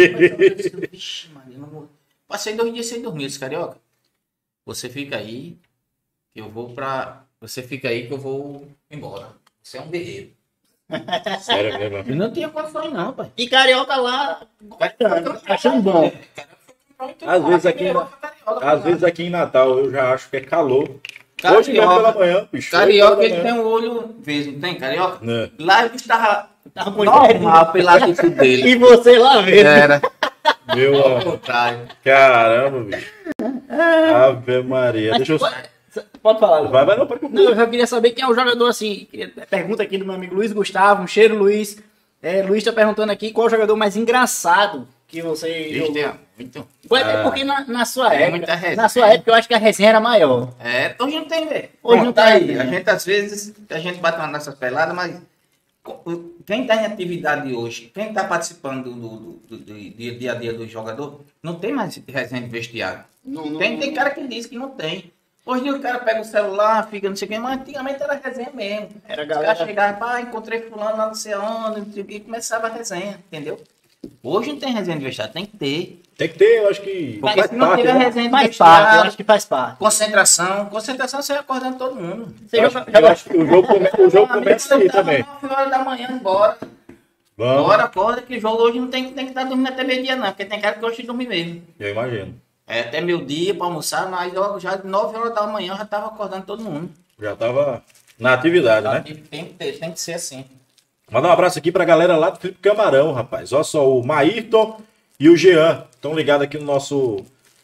Vixe, Maria, não vou- Passei dois dias sem dormir, esse carioca. Você fica aí, que eu vou pra. Você fica aí que eu vou embora. Você é um guerreiro. Sério mesmo. Eu não tinha condições, não, pai. E carioca lá, gostando, achando bom. Às vezes aqui, às vezes aqui em Natal eu já acho que é calor. Hoje mesmo Carioca. pela manhã, bicho. Carioca, hoje ele pela tem manhã. um olho verde, não tem, carioca? É. Lá ele estava Tava muito normal pela atitude dele. E você lá vendo. Era. Meu, Ao ó, contrário. caramba, bicho. Ave Maria. Deixa eu. Pode falar, Lu. Vai, vai, não, pode Não, concluir. eu só queria saber quem é o jogador assim. queria- Pergunta aqui do meu amigo Luiz Gustavo. Um cheiro, Luiz. É, Luiz tá perguntando aqui qual é o jogador mais engraçado que você Vixe, jogou. tem muito. Foi até porque na, na sua Tem época. muita resenha. Na sua época eu acho que a resenha era maior. É, hoje não tem, velho. Hoje Pronto, não tá tem aí. resenha. A gente, às vezes, a gente bate uma nessas peladas, mas co- quem está em atividade hoje, quem está participando do, do, do- do dia a dia do jogador, não tem mais resenha de vestiário. Não, não- Tem, tem cara que diz que não tem. Hoje em dia o cara pega o celular, fica não sei o que, mas antigamente era resenha mesmo. Era Os galera- caras chegavam, pá, encontrei fulano lá não sei onde, não sei o que, e começava a resenha, entendeu? Hoje não tem resenha de vestiário, tem que ter. Tem que ter, eu acho que. Porque faz se não parte, tiver né? resenha de Faz vestiário, parte, eu acho que faz parte. concentração, concentração você acordando todo mundo. Você Eu joga- acho, joga- eu acho que o jogo, come- o jogo Amigo, começa aí quando tava também. nove horas da manhã, bora. Vamos. Bora, acorda, que o jogo hoje não tem, tem que estar dormindo até meio-dia, não, porque tem cara que gosta de dormir mesmo. Eu imagino. É até meio-dia pra almoçar, mas logo já de nove horas da manhã eu já tava acordando todo mundo. Já tava na atividade, né? Tem, tem que ter, tem que ser assim. Mandar um abraço aqui pra galera lá do Felipe Camarão, rapaz. Olha só, o Maírton e o Jean estão ligados aqui no nosso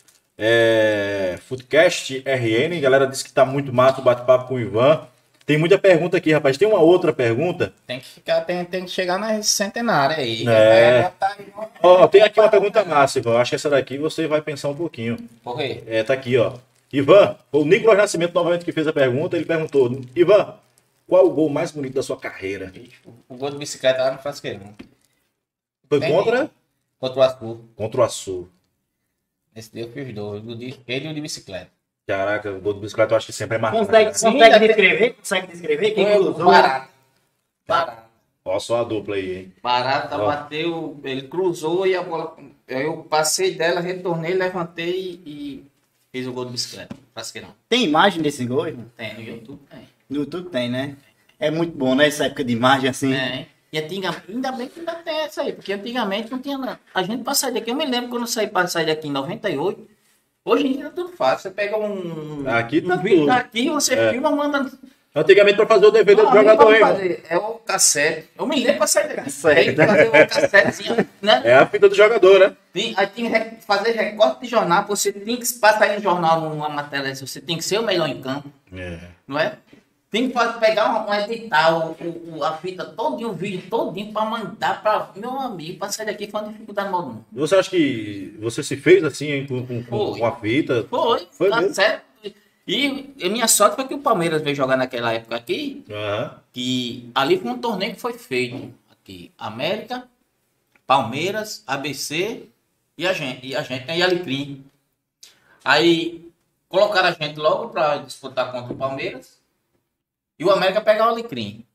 é, Footcast R N. A galera disse que tá muito massa o bate-papo com o Ivan. Tem muita pergunta aqui, rapaz. Tem uma outra pergunta. Tem que ficar, tem, tem que chegar na centenária aí. É. Já tá aí, ó. Ó, tem aqui uma pergunta massa, Ivan. Acho que essa daqui você vai pensar um pouquinho. Por quê? É, tá aqui, ó. Ivan, o Nicolas Nascimento novamente que fez a pergunta. Ele perguntou: Ivan, qual o gol mais bonito da sua carreira? O gol de bicicleta lá no Frasqueirão. Foi Tem. contra? Contra o Açul. Contra o Açul. Esse dia eu fiz dois, o de skate e o de bicicleta. Caraca, o gol do bicicleta eu acho que sempre é marcante. Consegue, né? Sim, consegue até- descrever? Consegue descrever? Quem Foi cruzou? barato. Barato. Ó, só a dupla aí, hein? Barata Ó. bateu, ele cruzou e a bola. Eu passei dela, retornei, levantei e fiz o gol de bicicleta. Frasqueirão. Tem imagem desse gol, irmão? Tem no YouTube? Tem. No YouTube tem, né? É muito bom, né? Essa época de imagem assim. Tem. E antigamente, ainda bem que ainda tem essa aí, porque antigamente não tinha nada. A gente pra sair daqui, eu me lembro quando eu saí pra sair daqui em noventa e oito. Hoje em dia é tudo fácil. Você pega um. Aqui tá um vídeo tudo. daqui, você É. filma, manda. Antigamente pra fazer o D V D do Ah, jogador, vamos hein, irmão? fazer. É o cassete. Eu me lembro pra sair daqui. Cassete. Tem que fazer o cassetezinho, né? É a fita do jogador, né? Tem- Aí tinha que re- fazer recorte de jornal, você tem que passar aí no jornal numa matéria, você tem que ser o melhor em campo, É. não é? tem que fazer- pegar um, um edital, o, o- a fita todinho, o vídeo todinho pra mandar pra meu amigo, pra sair daqui foi uma dificuldade mal do mundo. Você acha que você se fez assim, hein, com, com, com Foi. uma fita? Foi, Foi tá mesmo? certo. E, e minha sorte foi que o Palmeiras veio jogar naquela época aqui, Aham. que ali foi um torneio que foi feito aqui. América, Palmeiras, A B C e a gente, e a gente, né, e Alecrim. Aí colocaram a gente logo para disputar contra o Palmeiras e o América pegar o Alecrim.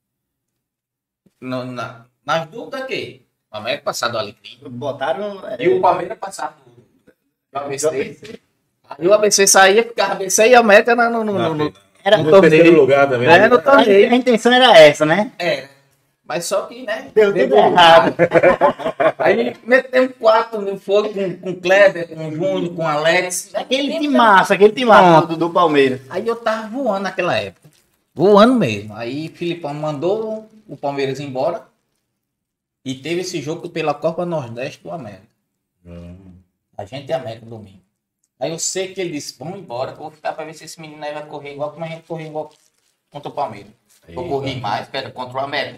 No, na, nas dúvidas que o América passar do Alecrim Botaram. e o Palmeiras passar do, do A B C. Aí o A B C saía, ficava A B C e a América no, no, no, no, no, Era No terceiro lugar também. É, né? no A, torneio. a intenção era essa, né? É, mas só que, né? Deu tudo deu errado. Aí metemos quatro no fogo com, com o Kleber, com o Júnior, com o Alex. Aquele timaço, aquele timaço do, do Palmeiras. Aí eu tava voando naquela época. Voando mesmo. Aí Filipão mandou o Palmeiras embora. E teve esse jogo pela Copa Nordeste do América. Hum. A gente e a América domingo. Aí eu sei que ele disse, vamos embora, que eu vou ficar pra ver se esse menino aí vai correr igual como a gente correu igual contra o Palmeiras. Eu corri mais, pera, contra o América.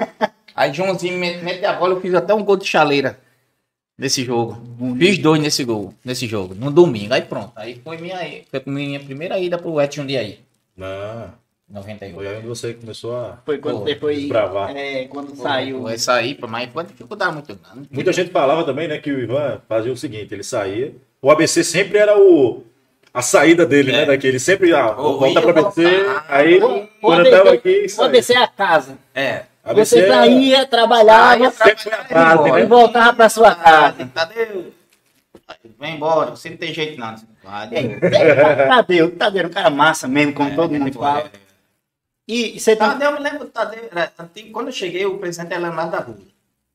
Aí Joãozinho mete, mete a bola, eu fiz até um gol de chaleira nesse jogo. Fiz dois nesse gol, nesse jogo, no domingo. Aí pronto, aí foi minha, foi minha primeira ida pro Edson de aí, Ah, noventa e foi oito. aí que você começou a... Foi quando Pô, você foi. desbravar. É, quando Foi, saiu. Foi sair, mas foi uma dificuldade muito grande. Muita gente falava também, né, que o Ivan fazia o seguinte, ele saía, o A B C sempre era o a saída dele, É. né, daqui, ele sempre, ah, Ou volta ia pra A B C, voltar. aí O- quando o eu tava A B C aqui, O saía. A B C é a casa. É. A B C Você era- saía, trabalhava Saía, sempre foi a base, embora. e né? voltava pra sua casa. Tadeu, vem embora, você não tem jeito não. Vai, É, é, Tadeu, Tadeu era um cara massa mesmo, como todo mundo fala. é. E você tá. Tadeu, eu me lembro do Tadeu, era antigo, quando eu cheguei, o presidente era Leonardo da Rua.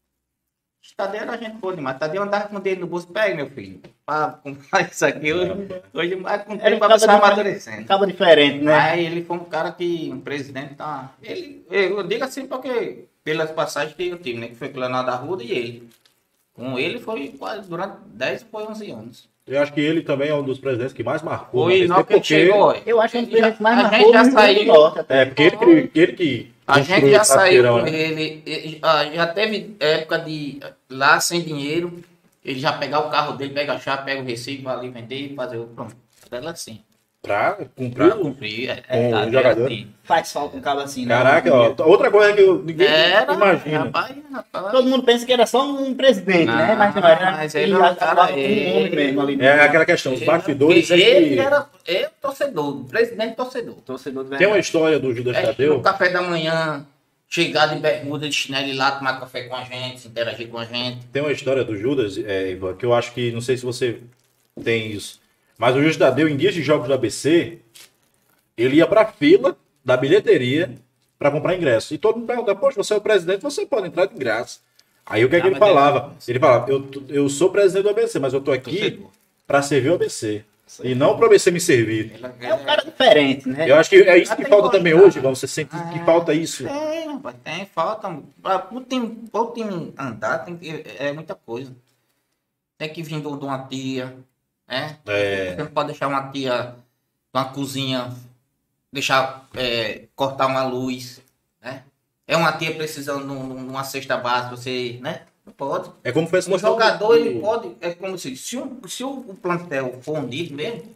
Tadeu era gente boa demais. Tadeu andava com o dedo no bolso, pega meu filho, para comprar isso aqui. Hoje, hoje mais com o Era um tempo a pessoa cabo amadurecendo. Tava diferente, né? Aí ele foi um cara que, um presidente, tá. Ele, eu digo assim porque, pelas passagens que eu tive, né? Que foi com o Leonardo da Rua e ele. Com ele foi quase durante dez, foi onze anos. Eu acho que ele também é um dos presidentes que mais marcou. Foi né, não que ele porque- chegou. Eu acho que Ele ele já- mais a marcou gente já no Rio Grande do saiu. Norte até. É, porque ele que, ele que A gente construiu já o saiu Traseirão, com né? ele, ele- ah, já teve época de lá sem dinheiro, ele já pegar o carro dele, pega a chave, pega o recibo, vai ali vender e fazer o pronto. Ela assim. Pra Pra cumprir. cumprir. É, Com tá, o jogador. assim. Faz falta um cabo assim, né? Caraca, ó, outra coisa que eu, ninguém Era, imagina. rapaz, rapaz. Todo mundo pensa que era só um presidente, Não, né? Mas não era. mas ele ele é um já cara- tava com um ele- homem mesmo ali. É aquela questão, os bastidores é ele que... era eu, torcedor, presidente torcedor. Torcedor do Tem uma história do Judas É, Tadeu. no café da manhã, chegar de bermuda, de chinelo e lá, tomar café com a gente, interagir com a gente. Tem uma história do Judas, é, Ivan, que eu acho que, não sei se você tem isso, mas o Judas Tadeu, em dias de jogos do A B C, ele ia pra fila da bilheteria pra comprar ingresso. E todo mundo perguntava, poxa, você é o presidente, você pode entrar de graça. Aí o que é que Ah, ele mas falava? é- Ele falava, eu, eu sou presidente do A B C, mas eu tô aqui Torcedor. pra servir o A B C. E não pra o A B C me servir. Ele- É um cara diferente, né? Eu acho que é isso Já que tem falta gostado. também hoje, Ivan. Você sente que Ah. falta isso. Tem, rapaz, tem, falta. Pra o time, pra o time andar, tem que, é muita coisa. Tem que vir de uma tia, né? É. Você não pode deixar uma tia na cozinha, deixar é, cortar uma luz, né? É uma tia precisando de um- de uma cesta básica, você, né? Não pode. É como foi essa O questão jogador, do- ele pode, é como se, se o, se o plantel for unido mesmo,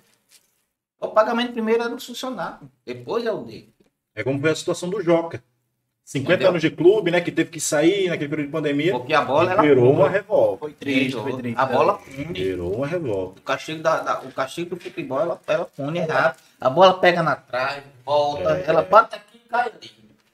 o pagamento primeiro é do funcionário, depois é o dele. É como foi a situação do Joca. cinquenta Entendeu? anos de clube, né? Que teve que sair naquele período de pandemia. Porque a bola, ela Virou pula. uma revolta. Foi triste, foi triste. A bola pune. Virou uma revolta. O castigo, da, da- o castigo do futebol, ela, ela pune errado. A bola pega na trave, volta, É. ela bate aqui e cai ali.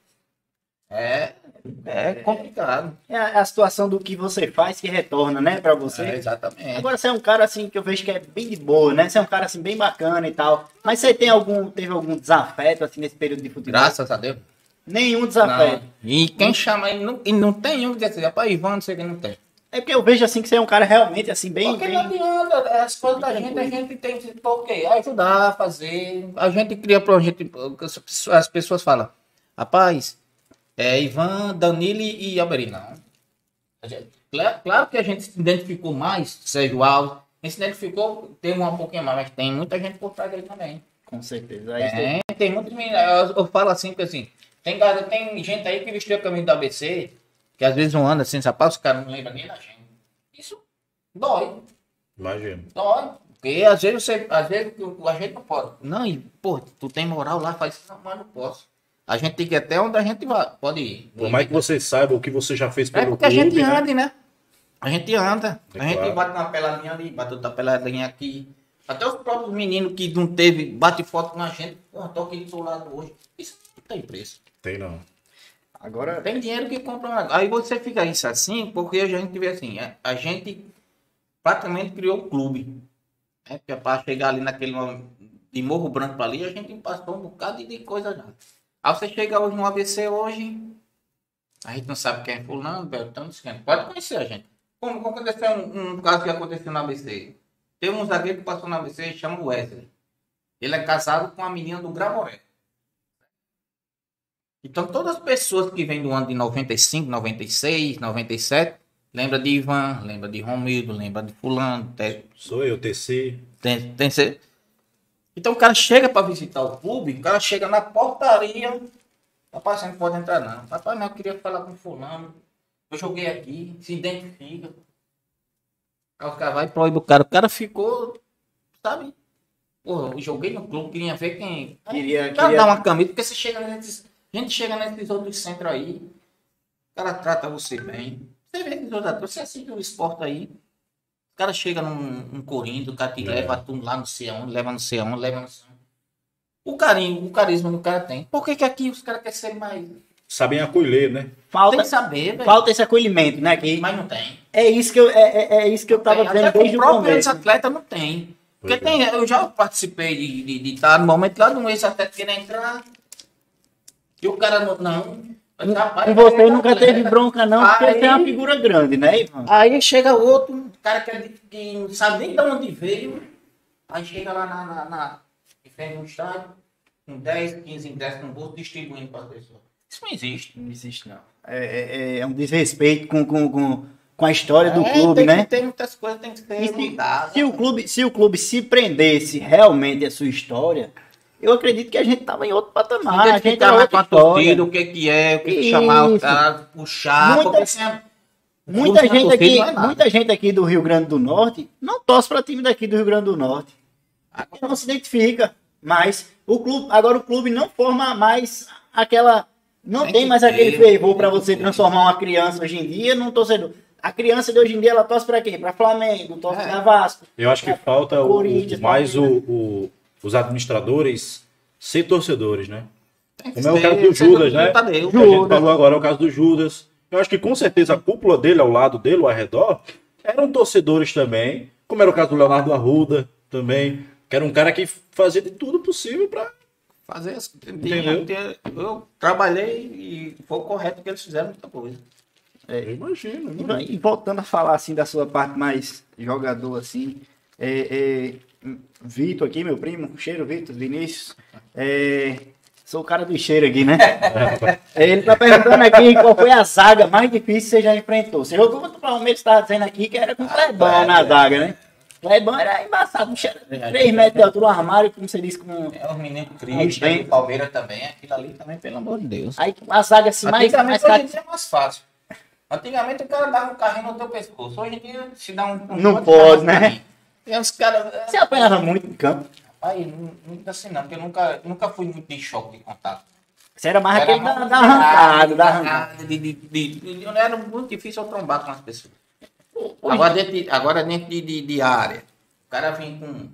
É, é complicado. É a, a situação do que você faz que retorna, né, pra você. É, exatamente. Agora você é um cara assim que eu vejo que é bem de boa, né? Você é um cara assim bem bacana e tal. Mas você tem algum, teve algum desafeto assim nesse período de futebol? Graças a Deus. Nenhum desafeto. Não. E quem chama ele, não, e não tem um que diz assim, rapaz, Ivan, não sei o que não tem. É porque eu vejo assim que você é um cara realmente assim bem, Porque bem... não adianta, as coisas da gente, a gente tem que por quê? Ajudar a fazer. A gente cria pra gente. As pessoas falam, rapaz, é Ivan, Danilo e Alberi. Não. A gente- Claro, claro que a gente se identificou mais, Sérgio Alves, a gente se identificou, tem um pouquinho mais, mas tem muita gente por trás dele também. Com certeza. Aí É, tem muitos meninos, eu, eu falo assim, porque assim, tem, galera- tem gente aí que vestiu a camisa do A B C, que às vezes não anda assim, sapato, os caras não lembram nem da gente. Isso dói, Imagino. dói. Porque às vezes você, às vezes a gente não pode. Não, e, pô, tu tem moral lá, faz isso, não, mas não posso. A gente tem que ir até onde a gente vai, pode ir. Por mais que você saiba o que você já fez É pelo porque a gente clube, né? anda, né? A gente anda. É A gente claro. bate uma peladinha ali, bate outra peladinha aqui. Até os próprios meninos que não teve, bate foto com a gente. Pô, tô aqui do seu lado hoje. Isso não tem preço. Tem não. Agora, Tem dinheiro que compra uma... Aí você fica isso assim, porque a gente vê assim, a- a gente praticamente criou o clube. Né? Para chegar ali naquele momento de Morro Branco para ali, a gente passou um bocado de coisa já. Aí você chega hoje no A B C hoje, a gente não sabe quem é fulano, Beltrano, Ciclano. Pode conhecer a gente. Como, como aconteceu um, um caso que aconteceu no A B C. Teve um zagueiro que passou no A B C, chama Wesley. Ele é casado com uma menina do Gramoré. Então todas as pessoas que vêm do ano de noventa e cinco, noventa e seis, noventa e sete, lembra de Ivan, lembra de Romildo, lembra de fulano, tem, Sou eu, T C. tem, tem ser. Então o cara chega para visitar o clube, o cara chega na portaria, rapaz, você não pode entrar não. Rapaz, não, eu queria falar com fulano, eu joguei aqui, se identifica. Aí o cara vai e proíbe o cara, o cara ficou, sabe? Porra, eu joguei no clube, queria ver quem... Queria- O cara queria- dá uma camisa, porque você chega nesses... A gente chega nesses outros centros aí, o cara trata você bem. Você vê que os outros, você assiste o esporte aí, o cara chega num, num Corinthians, o cara te É. leva tudo lá no sei aonde, leva no sei aonde, leva no sei aonde. O carinho, o carisma que o cara tem. Por que que aqui os caras querem ser mais... Sabem acolher, né? falta, Tem que saber, velho. falta esse acolhimento, né? Que Mas não tem. é isso que eu, é, é, é isso que eu tava Tem, dizendo até desde o o próprio começo. ex-atleta não tem. Porque Pois é. tem, eu já participei de, de, de estar no momento lá de um ex-atleta querendo entrar. E o cara não. não rapaz, Com você é nunca atleta. teve bronca, não, porque Aí- você é uma figura grande, né, Ivan? Aí chega outro, um cara que, é de- que não sabe nem de onde veio. Aí chega lá na, na, na em frente do estádio, com dez, quinze ingressos no bolso, distribuindo para as pessoas. Isso não existe. Não existe, não. É, é, é um desrespeito com, com, com, com a história do É, clube, tem né? Que, tem muitas coisas que tem que ser E se, mudadas. se o clube, se o clube se prendesse realmente a sua história, eu acredito que a gente tava em outro patamar. A gente Identificar era mais outra com a torcida, história. o que que é, o que, que Isso. chamar o cara, puxar. Muita- porque assim, é- Muita clube sem gente, torcida aqui, não é nada. muita gente aqui do Rio Grande do Norte não torce para time daqui do Rio Grande do Norte. Porque não se identifica. Mas o clube, agora o clube não forma mais aquela. Não Tem tem que mais ter, aquele fervor tem para que você ter. transformar uma criança hoje em dia num torcedor. A criança de hoje em dia ela torce para quem? Para Flamengo, torce É. para Vasco. Eu acho que É, falta o- Corinthians, o, mais o, Palmeiras. o- os administradores ser torcedores, né? tem que Como é o ser- caso do ser Judas, né? Tadeu. Que a gente Judas. falou agora, é o caso do Judas. Eu acho que com certeza a cúpula dele, ao lado dele, ao redor, eram torcedores também. Como era o caso do Leonardo Arruda também. Que era um cara que fazia de tudo possível para Fazer as- Entendeu? tinha- Eu trabalhei e foi o correto que eles fizeram muita coisa. Eu imagino. E, né? e voltando a falar assim da sua parte mais jogador assim, é, é, Vitor aqui, meu primo, cheiro Vitor, Vinícius, é, sou o cara do cheiro aqui, né? É, ele tá perguntando aqui qual foi a zaga mais difícil que você já enfrentou. Você jogou contra o Palmeiras, estava dizendo aqui que era com o Clebão na zaga, né? Clebão era embaçado, um cheiro, três metros de altura, um armário, como você disse, com... É os meninos Aí Cristian, tem- o Palmeiras também, aquilo ali também, pelo amor de Deus. Aí a zaga assim, mais... mais Antigamente, hoje em ca- dia é mais fácil. Antigamente o cara dava um carrinho no teu pescoço. Hoje em dia, se dá um... um Não monte de pode, carrinho. né? E os caras... Você apanhava muito em campo. Aí, não, não assim não, porque eu nunca, nunca fui muito de choque de contato. Você era mais Era aquele da, mais da arrancada, da arrancada. de, de, de, de, de- era muito difícil eu trombar com as pessoas. Agora dentro, de, agora dentro de, de, de área, o cara vem com...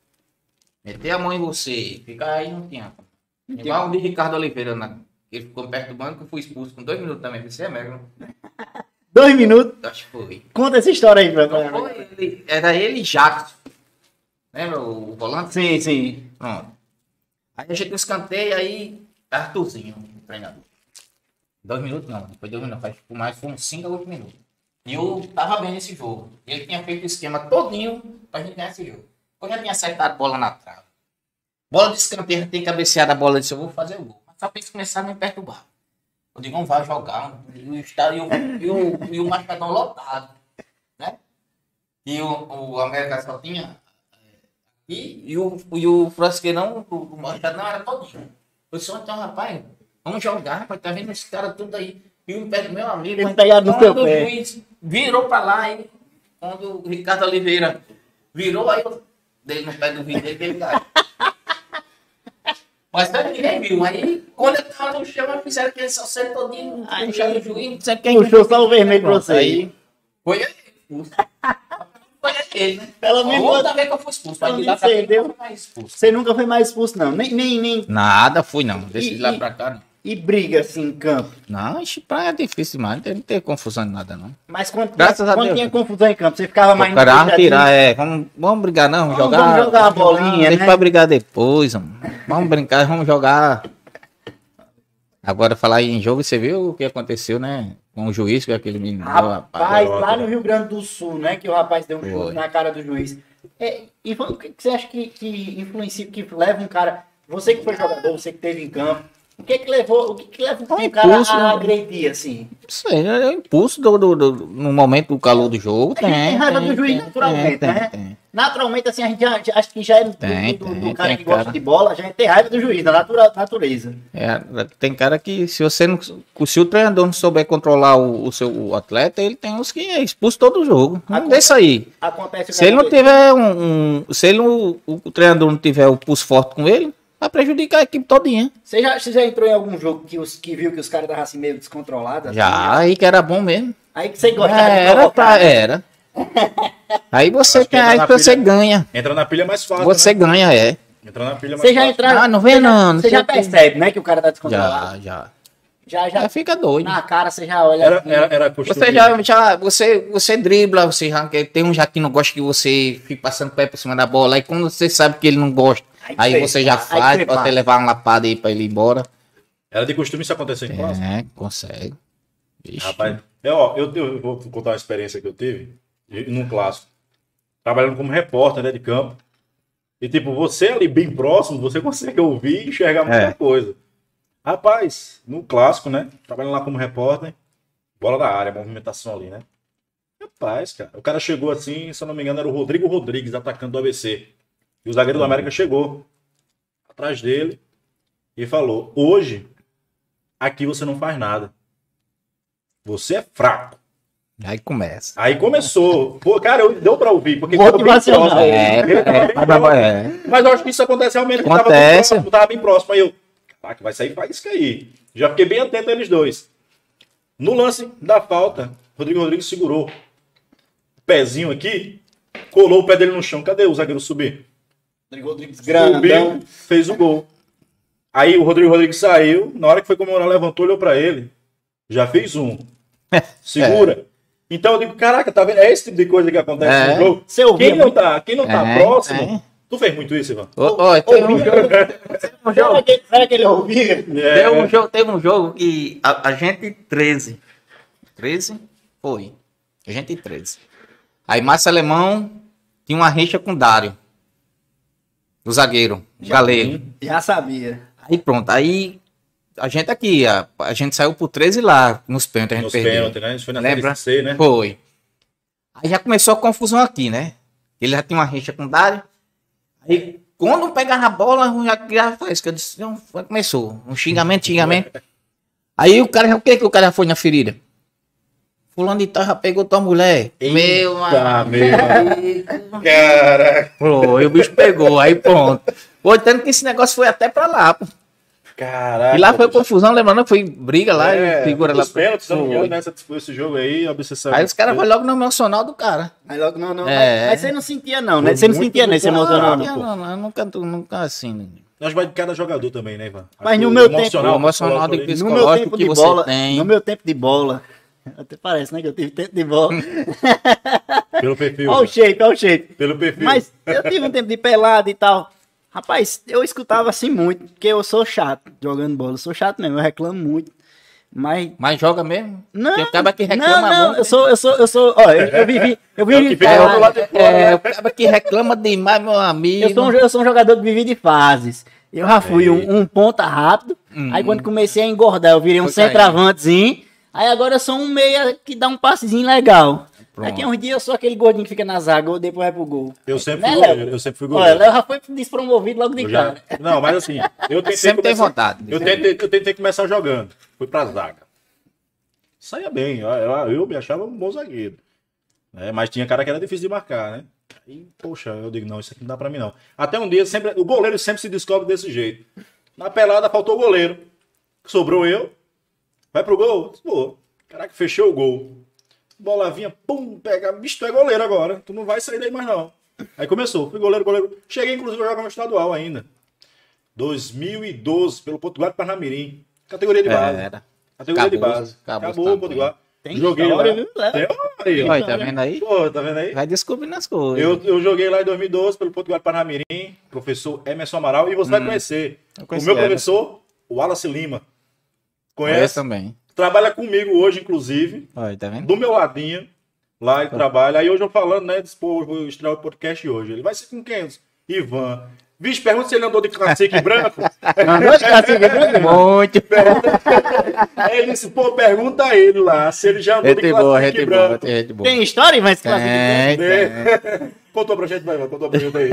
Meter a mão em você, ficar aí não tinha. Igual o de Ricardo Oliveira, né? Ele ficou perto do banco, eu fui expulso com dois minutos também. Você é mesmo? Dois minutos. Acho que foi. Conta essa história aí pra Não mim. foi ele, era ele e Jackson. Lembra o volante? Sim, sim. Pronto. Aí a gente escanteia aí, Arthurzinho, o treinador. Dois minutos não, depois dois minutos, faz tipo mais, foi uns cinco a oito minutos. E eu tava bem nesse jogo. Ele tinha feito o esquema todinho pra gente ganhar esse jogo. Eu já tinha acertado a bola na trave. Bola de escanteio, tem cabeceada a bola, eu disse, eu vou fazer o gol. Mas só pra eles começarem a me perturbar. Eu digo, não vai jogar. E o, estádio- e o, e o, e o Machadão lotado. Né? E o, o América só tinha E, e, o, e o frasqueirão, o, o machado não era todinho. Eu disse, então, rapaz, vamos jogar, rapaz, tá vendo esse cara tudo aí. E o pé do meu amigo, Eles pegaram no teu quando o pé. juiz virou pra lá, e quando o Ricardo Oliveira virou, aí eu dei no pé do juiz dele, ele caiu. Mas não, ninguém viu. Aí, quando eu tava no chão, eu fizeram aquele salseiro todinho, puxaram o juiz, não sei quem. Puxou só o vermelho pra você. Aí, foi ele. Foi aquele, né? Pelo menos- Outra vez que eu fui expulso. Mas Pelo de lá menos pra cá, você deu- eu não fui mais expulso. Você nunca foi mais expulso, não. Nem, nem, nem. Nada, fui não. Desse E- de lá e- pra cá, não. E briga assim em campo. Não, ixi, praia é difícil demais. Não tem, não tem confusão de nada, não. Mas quando, Graças a quando Deus. tinha confusão em campo, você ficava mais O cara quadradinho? tirar, é. Vamos, vamos brigar, não. Vamos Vamos- jogar. vamos jogar a bolinha, Deixa né? pra brigar depois, mano. Vamos brincar, vamos jogar. Agora, falar em jogo, você viu o que aconteceu, né? Com o juiz, com aquele menino. Rapaz, lá né? no Rio Grande do Sul, né? Que o rapaz deu um Foi. chute na cara do juiz. É, e o que que você acha que, que influencia, que leva um cara... Você que foi jogador, você que teve em campo, o que que levou, o que que leva um É cara impulso, a né? agredir, assim? Isso aí, é o impulso do, do, do- no momento do calor do jogo. A gente Tem, tem raiva tem, do juiz tem, naturalmente, tem, né? tem. Naturalmente, assim, a gente já, já- acho que já é do, Tem, do- do tem, cara tem que gosta cara. de bola, já é ter raiva do juiz, da natura- natureza. É, tem cara que, se você não. Se o treinador não souber controlar o, o seu o atleta, ele tem uns que é expulso todo o jogo. Não Aconte- deixa aí. Acontece o Se ele não que tiver um. um- se ele não, o, o treinador não tiver o pulso forte com ele, vai prejudicar a equipe todinha. Você já, você já entrou em algum jogo que, os, que viu que os caras estavam assim meio descontrolados? assim? Já, aí que era bom mesmo. Aí que você gostava de É, era, provocar, pra, né? era. Aí você Acho que tem, entra aí na você pilha- ganha. Entra na pilha mais fácil. Você né? ganha, é. Entra na pilha mais Você já fácil. entra... Ah, não vem você já- não, não Você sei já o quê. percebe, né, que o cara tá descontrolado. Já, já. Já, já, Já fica doido. na cara você já olha... Era, assim. era, era costume. Você já, já você, você dribla, você já, tem um já que não gosta que você fique passando o pé por cima da bola, aí quando você sabe que ele não gosta, Aí aí, você- você já aí faz, você pode faz. levar uma lapada aí pra ele ir embora. Era de costume isso acontecer em clássico. É, consegue. Vixe. Rapaz, eu, ó, eu, eu vou contar uma experiência que eu tive e- num clássico. Trabalhando como repórter, né, de campo. E tipo, você ali bem próximo, você consegue ouvir e enxergar muita É. coisa. Rapaz, no clássico, né? Trabalhando lá como repórter, bola da área, movimentação ali, né? Rapaz, cara, o cara chegou assim, se eu não me engano, era o Rodrigo Rodrigues, atacando do A B C. E o zagueiro do América chegou atrás dele e falou: hoje, aqui você não faz nada. Você é fraco. Aí começa. Aí começou. Pô, cara, eu, deu pra ouvir, porque tava bem Motivacional. próximo. É, Ele tava bem é, próximo. é. Mas eu acho que isso acontece realmente. Ele tava bem Acontece. próximo, tava bem próximo. Aí eu, caraca, vai sair faísca aí. Já fiquei bem atento a eles dois. No lance da falta, Rodrigo Rodrigues segurou o pezinho aqui, colou o pé dele no chão. Cadê o zagueiro subir? Rodrigo Rodrigues grandão. Subiu, fez o gol. Aí o Rodrigo Rodrigues saiu, na hora que foi comemorar, levantou, olhou pra ele. Já fez um. Segura. Então eu digo, caraca, tá vendo? É esse tipo de coisa que acontece É. no jogo. Você ouvia Quem não muito? tá, quem não tá É, próximo, é. tu fez muito isso, Ivan? Ô, ô, tem um jogo, um jogo, Será que, será que ele ouvia? É. teve um jogo, teve um jogo que a, a gente treze. treze? Foi. A gente treze. Aí Márcio Alemão tinha uma rixa com o Dário. O zagueiro, o galego. Já sabia. Aí pronto, aí a gente aqui, a, a gente saiu por treze lá, nos pênaltis, a gente Nos perdeu. pênaltis, né? Isso foi na Lembra? Série C, né? Foi. Aí já começou a confusão aqui, né? Ele já tinha uma rixa com o Dário. Aí quando pegava a bola, já, já faz, que eu disse, não, foi- começou. Um xingamento, xingamento. Aí o cara, o que que o cara foi na ferida? Fulano de tal já pegou tua mulher. Meu Tá, amigo. meu. Caraca. Foi, o bicho pegou, aí pronto. Foi tanto que esse negócio foi até pra lá, pô. Caraca. E lá foi bicho. confusão, lembrando que foi briga lá, É, e figura lá. os pênaltis, se eu não me Foi. engano, nessa, esse jogo aí, a obsessão. Aí os caras vão logo no emocional do cara. Mas logo não, não. É. Mas, mas você não sentia, não, né? Foi Você não muito sentia nesse emocionado. emocional, Não, não. pô. não, não, eu nunca, nunca assim. Né? Nós vai de cada jogador também, né, Ivan? Mas Aqui, no o meu tempo- emocional, o emocional psicológico de ali. No meu psicológico tempo que de você bola, tem. no meu tempo de bola, até parece, né, que eu tive tempo de bola. Pelo perfil. Olha o shape, olha o shape. Pelo perfil. Mas eu tive um tempo de pelado e tal. Rapaz, eu escutava assim muito, porque eu sou chato jogando bola. Eu sou chato mesmo, eu reclamo muito. Mas. Mas joga mesmo? Não, Tem o cara que reclama não, não, muito. eu sou, eu sou, eu sou, ó, eu, eu vivi, eu É o vivi que de fica fase. do lado de fora, É, né? o cara que reclama demais, meu amigo. Eu sou, um, eu sou um jogador que vivi de fases. Eu já fui um, um ponta rápido, Hum. aí quando comecei a engordar, eu virei um Foi caindo. centroavantezinho, aí agora eu sou um meia que dá um passezinho legal. Pronto. Daqui a uns dias eu sou aquele gordinho que fica na zaga ou depois vai pro gol. Eu sempre Né, fui Léo? goleiro, eu sempre fui Olha, goleiro. Léo já foi despromovido logo de Eu já- cara. Não, mas assim, eu tentei Sempre tem começar- vontade. Eu tentei, eu tentei começar jogando. Fui pra zaga. Saía bem, eu, eu, eu me achava um bom zagueiro. Né? Mas tinha cara que era difícil de marcar, né? Aí, poxa, eu digo, não, isso aqui não dá pra mim não. Até um dia, sempre, o goleiro sempre se descobre desse jeito. Na pelada faltou o goleiro. Sobrou eu. Vai pro gol? Pô, caraca, fechou o gol. Bola vinha, pum, pega. Bicho, tu é goleiro agora. Tu não vai sair daí mais não. Aí começou, fui goleiro, goleiro. Cheguei, inclusive, a jogar no estadual ainda. dois mil e doze, pelo Potiguar de Parnamirim. Categoria de base. Era. Categoria de Acabou, base. acabou Acabou, esse o Potiguar. Tem Joguei história, lá. viu, Léo? Tem, aí, ó. Olha, tá vendo aí? Pô, tá vendo aí? Vai descobrindo as coisas. Eu, eu joguei lá em dois mil e doze pelo Potiguar de Parnamirim, professor Emerson Amaral, e você vai conhecer. eu O conheci meu Emerson. professor, o Wallace Lima. Conhece Conhece? também. Trabalha comigo hoje, inclusive, Olha, tá vendo? do meu ladinho. Lá ele trabalha. Aí hoje eu falando, né? Disse, pô, vou estrear o podcast hoje. Ele vai ser com quem? Eu disse, Ivan. Vixe, pergunta se ele andou de classique branco. Mandou os caras seguir branco? Muito. Aí ele disse, pô, pergunta a ele lá se ele já andou de Gente boa, classique gente boa, branco. gente boa. Tem história, mas classifica Tem, tem. Contou pra gente, vai, vai, contou pra gente aí.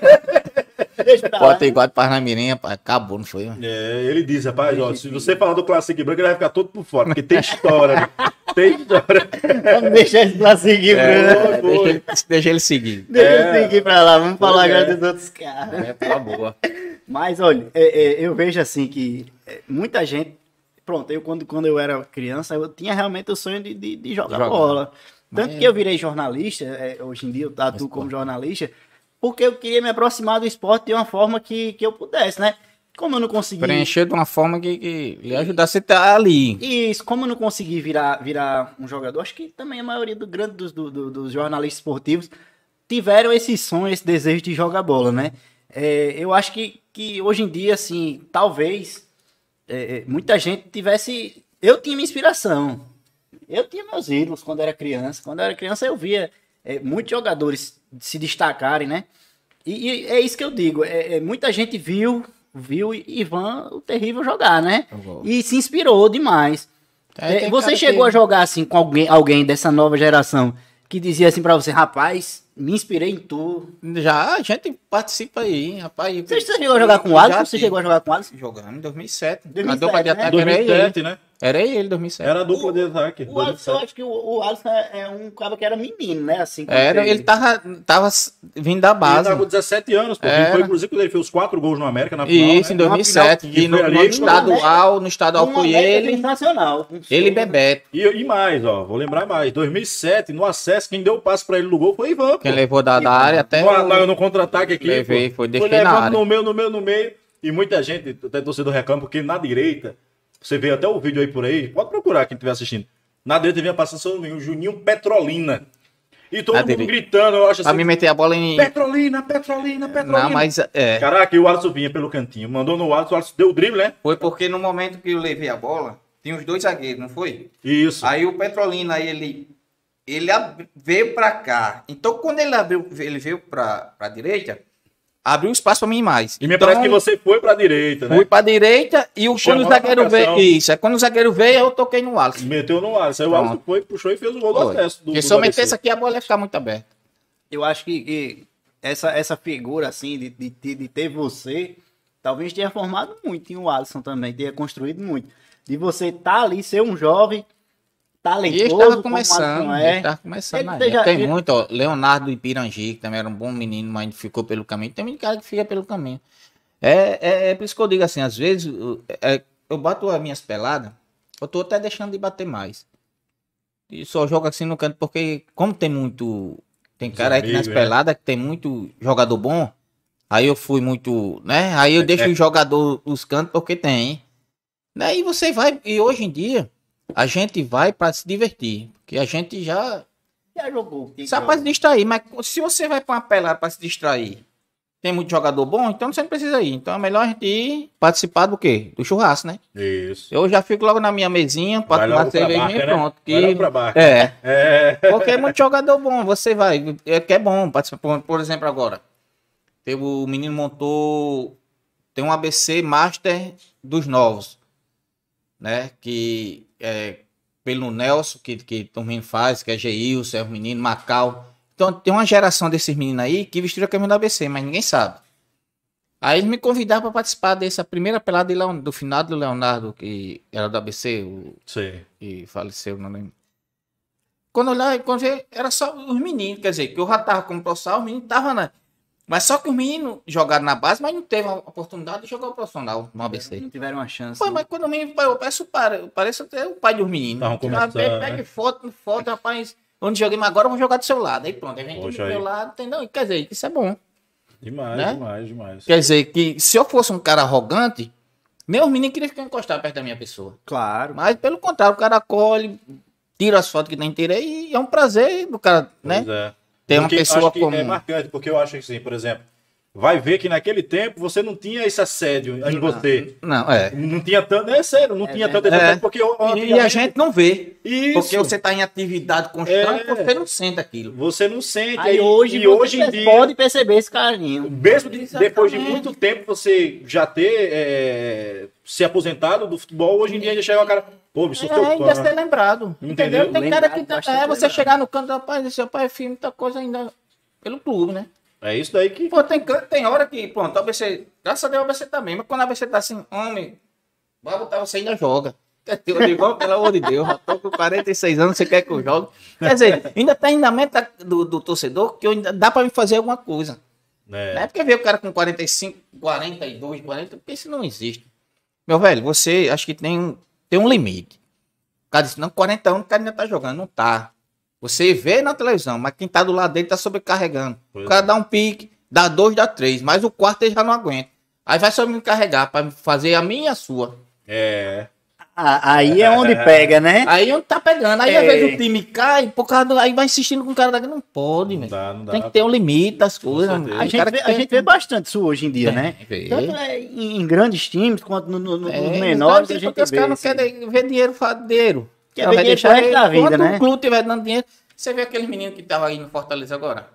Deixa pra lá. Bota igual de Parnamirim, rapaz. Acabou, não foi? É, ele diz, rapaz, ó, se você falar do classique branco, ele vai ficar todo por fora, porque tem história, né? Tem história. Vamos deixar esse classique branco. Foi, É, foi. deixa, ele, deixa ele seguir. Deixa É. ele seguir pra lá, vamos falar Pois é. agora dos outros caras. É, pela boa. Mas, olha, é, é, eu vejo assim que é, muita gente. Pronto, eu quando, quando eu era criança, eu tinha realmente o sonho de, de, de jogar Jogar. bola. Tanto Mas- que eu virei jornalista, é, hoje em dia eu atuo como jornalista, porque eu queria me aproximar do esporte de uma forma que, que eu pudesse, né? Como eu não consegui. Preencher de uma forma que, que lhe ajudasse a estar ali. Isso, como eu não consegui virar, virar um jogador, acho que também a maioria do grande dos, do- do- dos jornalistas esportivos tiveram esse sonho, esse desejo de jogar bola, né? É, eu acho que, que hoje em dia, assim, talvez é, é, muita gente tivesse. Eu tinha minha inspiração. Eu tinha meus ídolos quando era criança. Quando eu era criança, eu via é, muitos jogadores se destacarem, né? E, e é isso que eu digo. É, é, muita gente viu, viu Ivan o terrível jogar, né? Jogou. E se inspirou demais. É, É, tem você cara chegou que- a jogar assim com alguém, alguém dessa nova geração que dizia assim pra você, rapaz, me inspirei em tu. Já, a gente participa aí, rapaz. Você, você chegou a jogar com o Alisson? Você chegou a jogar com o Alisson? Jogando em dois mil e sete. dois mil e A dupla de sete, né? ataque era dois mil e ele. sete, né? Era ele, dois mil e sete. Era a dupla de ataque. O Alisson, eu acho que o, o Alisson é, é um cara que era menino, né? Assim, quando Era, teve. ele tava, tava vindo da Ele base. tava com dezessete anos, pô. Era. Ele foi, inclusive, quando ele fez os quatro gols no América na final. Isso, né? em dois mil e sete. Na final, E no, que foi no ali, estadual, no estadual Uma foi meta ele, sensacional. Um ele e show. Bebeto. E, e mais, ó, vou lembrar mais. dois mil e sete, no acesso, quem deu o passe pra ele no gol foi Ivan, pô. Quem levou da, da área até. no, o- no, no contra-ataque aqui. Levei, pô. foi, deixei na levando área. no meio, no meio, no meio. E muita gente, até torcedor reclama, porque na direita, você vê até o vídeo aí por aí, pode procurar quem estiver assistindo. Na direita vinha passando seu nome, o Juninho Petrolina. E todo Na mundo direita. gritando, eu acho Pra assim, me meter a bola em. Petrolina, Petrolina, Petrolina. Não, mas é. Caraca, e o Alisson vinha pelo cantinho. Mandou no Alisson, o Alisson deu o drible, né? Foi porque no momento que eu levei a bola, tinha os dois zagueiros, não foi? Isso. Aí o Petrolina, ele, ele ab- veio pra cá. Então, quando ele abriu, ele veio pra, pra direita, abriu espaço pra mim mais. E me então, parece que você foi pra direita, né? fui pra direita e o, Chamou quando o a zagueiro marcação. veio. Isso, é quando o zagueiro veio, eu toquei no Alisson. Meteu no Alisson. Aí o Pronto. Alisson foi, puxou e fez o gol do Foi. acesso. Do, Porque do se eu A B C. metesse aqui, a bola ia ficar muito aberta. Eu acho que, que essa, essa figura, assim, de, de, de- de ter você, talvez tenha formado muito em o Alisson também, tenha construído muito. De você estar ali, ser um jovem E talentoso, ele estava como o Alisson começando, é. ele estava começando. Ele na já- época. Tem já- muito, ó, Leonardo Ipirangi, que também era um bom menino, mas ficou pelo caminho. Tem muito cara que fica pelo caminho. É, é, é por isso que eu digo assim, às vezes eu, é, eu bato as minhas peladas, eu tô até deixando de bater mais. E só jogo assim no canto, porque como tem muito. Tem Os cara aí que nas amigos, é. peladas que tem muito jogador bom, aí eu fui muito, né? Aí eu deixo o jogador os cantos porque tem. Né? E você vai, e hoje em dia, a gente vai para se divertir. Porque a gente já. Já jogou. tem que Só para se jogar. distrair, mas se você vai para uma pelada para se distrair, tem muito jogador bom, então você não precisa ir. Então é melhor a gente ir participar do quê? Do churrasco, né? Isso. Eu já fico logo na minha mesinha Vai para tomar logo pra cervejinha barca, e né? pronto. Vai logo pra Que... barca. É, É. porque é muito jogador bom. Você vai, é que é bom participar. Por, por exemplo, agora, teve, o menino montou, tem um A B C Master dos novos, né? Que é, pelo Nelson, que, que o menino faz, que é Geilson, é o menino, Macau. Então tem uma geração desses meninos aí que vestiram a camisa do A B C, mas ninguém sabe. Aí eles me convidaram para participar dessa primeira pelada de Leon, do finado do Leonardo, que era do A B C, o, Sim. que faleceu, não lembro. Quando eu olhava, quando eu, era só os meninos, quer dizer, que eu já tava como profissional, os meninos estavam na... Mas só que os meninos jogaram na base, mas não teve a oportunidade de jogar o profissional no A B C. Não tiveram uma chance. Pô, né? mas quando o menino, eu peço para, eu pareço até o pai dos meninos. Estavam Tirava, começando, pega né? foto, foto, rapaz, onde joguei, mas agora eu vou jogar do seu lado. Aí pronto, aí vem do Poxa, meu aí. lado, entendeu? Quer dizer, isso é bom. Demais, Né? demais, demais. Quer dizer, que se eu fosse um cara arrogante, meus meninos queriam ficar encostados perto da minha pessoa. Claro. Mas pelo contrário, o cara colhe, tira as fotos que tem inteira e é um prazer do cara, né? Pois é. Tem uma Porque pessoa acho que como... é marcante, porque eu acho que assim, por exemplo, vai ver que naquele tempo você não tinha esse assédio em você. Não, é. Não tinha tanto, é sério, não tinha tanto esse É. assédio, porque eu- E a antigamente- gente não vê. Isso. Porque você tá em atividade constante, É. você não sente aquilo. Você não sente. Aí hoje, e você hoje em dia, pode perceber esse carinho. mesmo de- Exatamente. depois de muito tempo você já ter é, se aposentado do futebol, hoje em dia já chega uma cara, pô, me sou É, teu ainda fã. ser lembrado. Entendeu? Entendeu? Tem cara que Lembrado, tá, bastante é, você lembrado. chegar no canto, rapaz, esse rapaz filme muita coisa ainda pelo clube, né? É isso daí que. Pô, tem, can- tem hora que, pronto, o A B C, graças a Deus o A B C também, mas quando o A B C tá assim, homem, vai botar você ainda joga. Eu digo, "Ó, pelo amor de Deus, já tô com quarenta e seis anos, você quer que eu jogue?" Quer dizer, ainda tá ainda a meta do, do torcedor que eu ainda dá pra me fazer alguma coisa. É. Não é porque ver o cara com quarenta e cinco, quarenta e dois, quarenta, porque isso não existe. Meu velho, você acho que tem um, tem um limite. O cara disse, não, quarenta anos o cara ainda tá jogando. Não tá. Você vê na televisão, mas quem tá do lado dele tá sobrecarregando. Pois o cara é. dá um pique, dá dois, dá três, mas o quarto ele já não aguenta. Aí vai só me carregar pra fazer a minha e a sua. É. Ah, aí é onde pega, né? Aí onde tá pegando. Aí às É. vezes o time cai, por causa do, aí vai insistindo com o cara daqui. Não pode, Não velho. dá, não dá. Tem que ter um limite das coisas. certeza. A Aí o gente, cara vê, que a tem- gente vê bastante isso hoje em dia, né? Vê. Tanto é, em, em grandes times quanto no, no, no- É, nos menores, a exatamente, gente porque os vê. caras não isso. querem ver dinheiro, fala dinheiro. Quer Ela ver vai dinheiro deixar pro resto ele- da vida, quando né? o clube tiver dando dinheiro. Você vê aquele menino que tava aí no Fortaleza agora?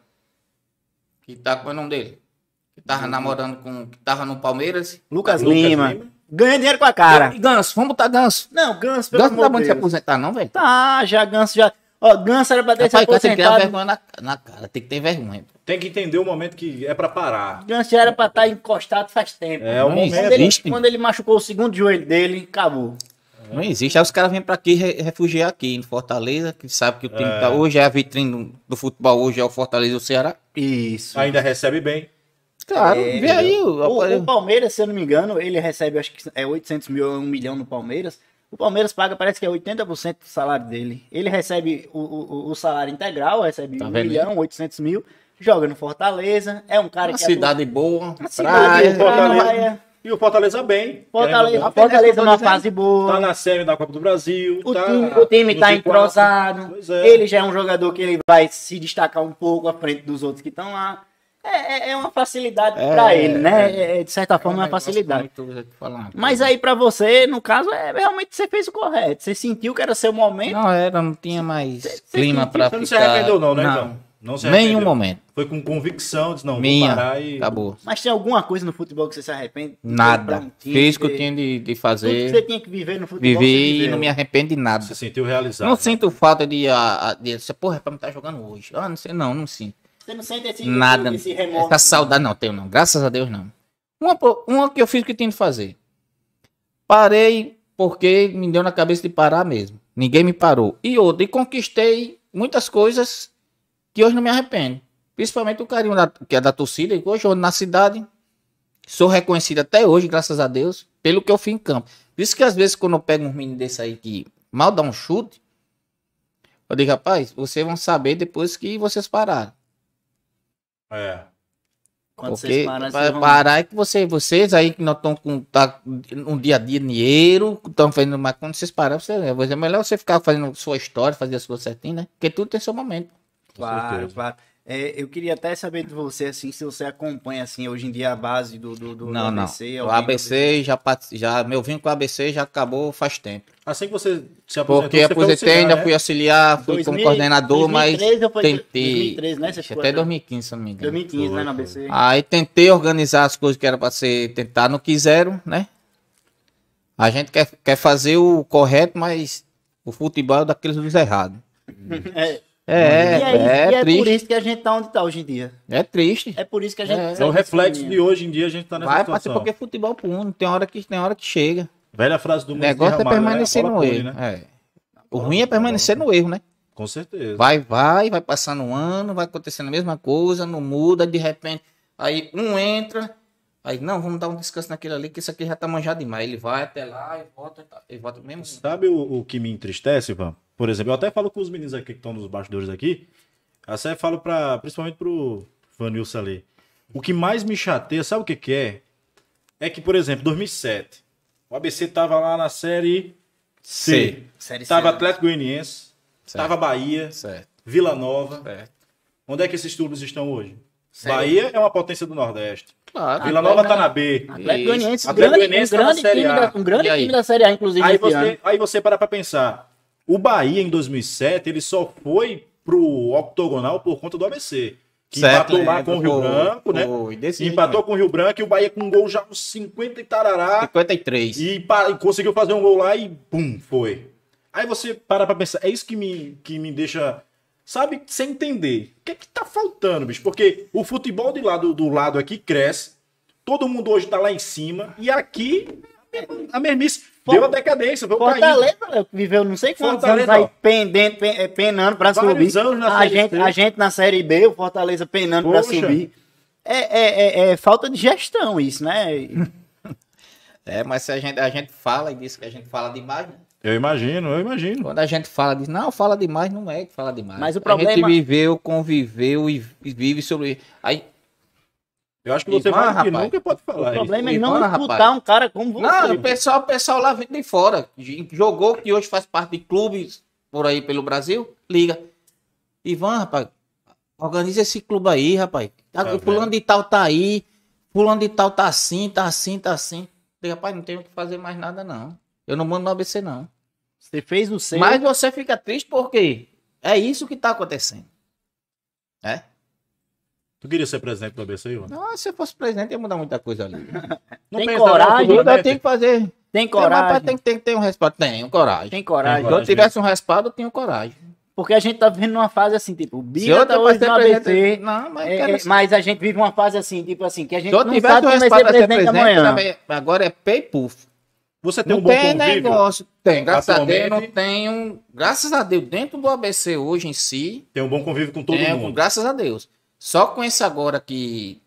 Que tá com o nome dele? Que tava namorando com. Que tava no Palmeiras. Lucas, Lucas Lima. Lima. Ganha dinheiro com a cara. E Ganso, vamos botar Ganso. Não, Ganso, pelo Ganso não amor dá bom de de se Deus. aposentar, não, velho? Tá, já Ganso já... Ó, Ganso era pra ter se Rapaz, o cara tem que ter aposentado. vergonha na, na cara, tem que ter vergonha. Tem que entender o momento que é pra parar. Ganso já era pra estar encostado faz tempo. É o Não momento. Quando ele, existe. quando ele machucou o segundo joelho dele, acabou. Não existe. Aí os caras vêm pra aqui re- refugiar aqui em Fortaleza, que sabe que o time É. tá hoje, é a vitrine do, do futebol hoje, é o Fortaleza e o Ceará. Isso. Ainda recebe bem. Claro, É, vê aí. O, O, o Palmeiras, se eu não me engano, ele recebe, acho que é oitocentos mil ou um milhão no Palmeiras. O Palmeiras paga, parece que é oitenta por cento do salário dele. Ele recebe o, o, o salário integral, recebe Tá um vendo milhão, oitocentos mil. Joga no Fortaleza. É um cara uma que... cidade boa, Uma praia. cidade, Fortaleza. praia. E o Fortaleza bem. Fortaleza, Querendo ou Fortaleza numa dizendo. fase não, boa. tá na série da Copa do Brasil. O tá time, o time no tá G quatro. entrosado. Pois é. Ele já é um jogador que ele vai se destacar um pouco à frente dos outros que estão lá. É, é- é uma facilidade É, pra ele, né? é. É, de certa forma, é uma negócio facilidade. muito, eu te falar. Mas aí pra você, no caso, é realmente você fez o correto. Você sentiu que era seu momento. Não era, não tinha mais Cê- cê clima sentiu- pra Você não se ficar. arrependeu não, né, então? Não se Nenhum arrependeu. momento. Foi com convicção, disse, não, Minha, vou parar e... acabou. Mas tem alguma coisa no futebol que você se arrepende? De ter pra Nada. um time, Fiz o que eu ter- tinha de, de Tudo que você fazer. tinha que viver no futebol. você Vivi e viveu. não me arrependo de nada. Se sentiu realizado. Não sinto falta de, a, a, de dizer, porra, é pra me estar jogando hoje. Ah, não sei, não, não sinto. Você não sente esse, Nada. esse remorso? Essa saudade não tenho, não. Graças a Deus, não. Uma, po- uma que eu fiz o que tinha de fazer. Parei porque me deu na cabeça de parar mesmo. Ninguém me parou. E outra, e conquistei muitas coisas que hoje não me arrependo. Principalmente o carinho da, que é da torcida. E hoje eu ando na cidade. Sou reconhecido até hoje, graças a Deus, pelo que eu fiz em campo. Por isso que às vezes quando eu pego um menino desse aí que mal dá um chute, eu digo, rapaz, vocês vão saber depois que vocês pararem. É. Quando Porque vocês param, para vocês vão- parar é que você, vocês aí que não estão com tá, um dia a dia dinheiro, estão fazendo, mas quando vocês pararem, você, é melhor você ficar fazendo sua história, fazer as coisas certinho, né? Porque tudo tem seu momento. Claro, certeza. claro. É, eu queria até saber de você, assim, se você acompanha, assim, hoje em dia a base do, do, do não, do não. A B C. O alguém A do B C já, part- já meu vínculo com o A B C já acabou faz tempo. Assim que você se aposentou, Porque você foi aposentei, auxiliar, ainda né? fui auxiliar, fui como coordenador, mas dois mil e treze ou foi tentei. dois mil e treze, né? Você Acho ficou até até dois mil e quinze, se eu não me engano. dois mil e quinze, Foi, né, na foi. A B C. Aí tentei organizar as coisas que era para ser tentar, não quiseram, né? A gente quer, quer fazer o correto, mas O futebol é daqueles dos errados. É. É, é, e é, é, e é triste. por isso que a gente tá onde tá hoje em dia. É triste. É por isso que a gente... É. É o reflexo de hoje em dia a gente tá nessa Vai passar situação. porque futebol puro, tem hora que tem hora que chega. Velha frase do O Moisés negócio é Ramalho, permanecer a bola no pune, erro. né? É. O ruim é permanecer no erro, né? Com certeza. Vai, vai, vai passando um ano, vai acontecendo a mesma coisa, não muda, de repente, aí um entra, aí não, vamos dar um descanso naquele ali, que isso aqui já tá manjado demais. Ele vai até lá e volta, e volta mesmo. Sabe o, o que me entristece, Ivan? Por exemplo, eu até falo com os meninos aqui que estão nos bastidores aqui, até falo pra, principalmente pro Vanilson ali. O que mais me chateia, sabe o que que é? É que, por exemplo, dois mil e sete, o A B C tava lá na Série C. Série C, Tava né? Atlético Goianiense, Certo. tava Bahia, Certo, Vila Nova. certo. Onde é que esses clubes estão hoje? Série. Bahia é uma potência do Nordeste. Claro. Vila Nova tá na B. Atlético Goianiense, um Atlético grande, Goianiense um tá na grande, Série time, A. da, um grande E aí? time da Série A, inclusive, Aí esse ano. você, aí você para pra pensar. O Bahia, em dois mil e sete, ele só foi pro octogonal por conta do A B C. Que Certo, empatou lá lembro, com o Rio foi, Branco, né? foi, desse Empatou jeito com o Rio Branco e o Bahia com um gol já uns cinquenta e tarará. cinquenta e três. E, pa- e conseguiu fazer um gol lá e pum, foi. Aí você para pra pensar. É isso que me, que me deixa, sabe, sem entender. O que é que tá faltando, bicho? Porque o futebol de lá do, do lado aqui cresce. Todo mundo hoje tá lá em cima. E aqui, a mermice deu a decadência. Veio caindo. Fortaleza, Léo, que viveu não sei quantos Fortaleza, anos ó. aí pendendo, pen- eh, penando pra Vários subir. anos na A Série gente, C. a gente na Série B, o Fortaleza penando pra Poxa. subir. É, é, é, é falta de gestão isso, né? É, mas se a gente, a gente fala e diz que a gente fala demais, né? Eu imagino, eu imagino. Quando a gente fala, diz, não, fala demais, não é que fala demais. Mas o A problema- gente viveu, conviveu e e vive sobre. Aí, Eu acho que você Ivan, mais do que rapaz. nunca pode falar O problema é Ivan, não rapaz. disputar um cara como você. não, o pessoal, o pessoal lá vem de fora. Jogou, que hoje faz parte de clubes por aí pelo Brasil, liga. Ivan, rapaz, organiza esse clube aí, rapaz. Tá, Tá fulano vendo? de tal tá aí, fulano de tal tá assim, tá assim, tá assim. Falei, rapaz, não tenho que fazer mais nada, não. Eu não mando no A B C, não. Você fez o seu. Mas você fica triste porque é isso que tá acontecendo. É? Tu queria ser presidente do A B C, Ivan? Não, se eu fosse presidente, ia mudar muita coisa ali. Não Tem pensa, coragem, não, Tudo eu né? tenho que fazer. Tem Coragem. coragem. Tem, tem que ter um respaldo. Tenho coragem. Tem coragem. Tem Se eu tivesse um respaldo, eu tenho coragem. Porque a gente tá vivendo uma fase assim, tipo, o Se Bia eu tá pra hoje ser no A B C. presidente- Não, mas, é, quero é, mas a gente vive uma fase assim, tipo assim, que a gente Se eu não tivesse sabe um quem vai respaldo ser para ser presidente presidente, amanhã. também, agora é pay puff. Você tem Não um bom tem convívio? negócio. Tem, graças a Deus, Atualmente- não tenho. Graças a Deus, dentro do A B C hoje em si, Tem um bom convívio com todo tenho, mundo. graças a Deus. Só com esse agora que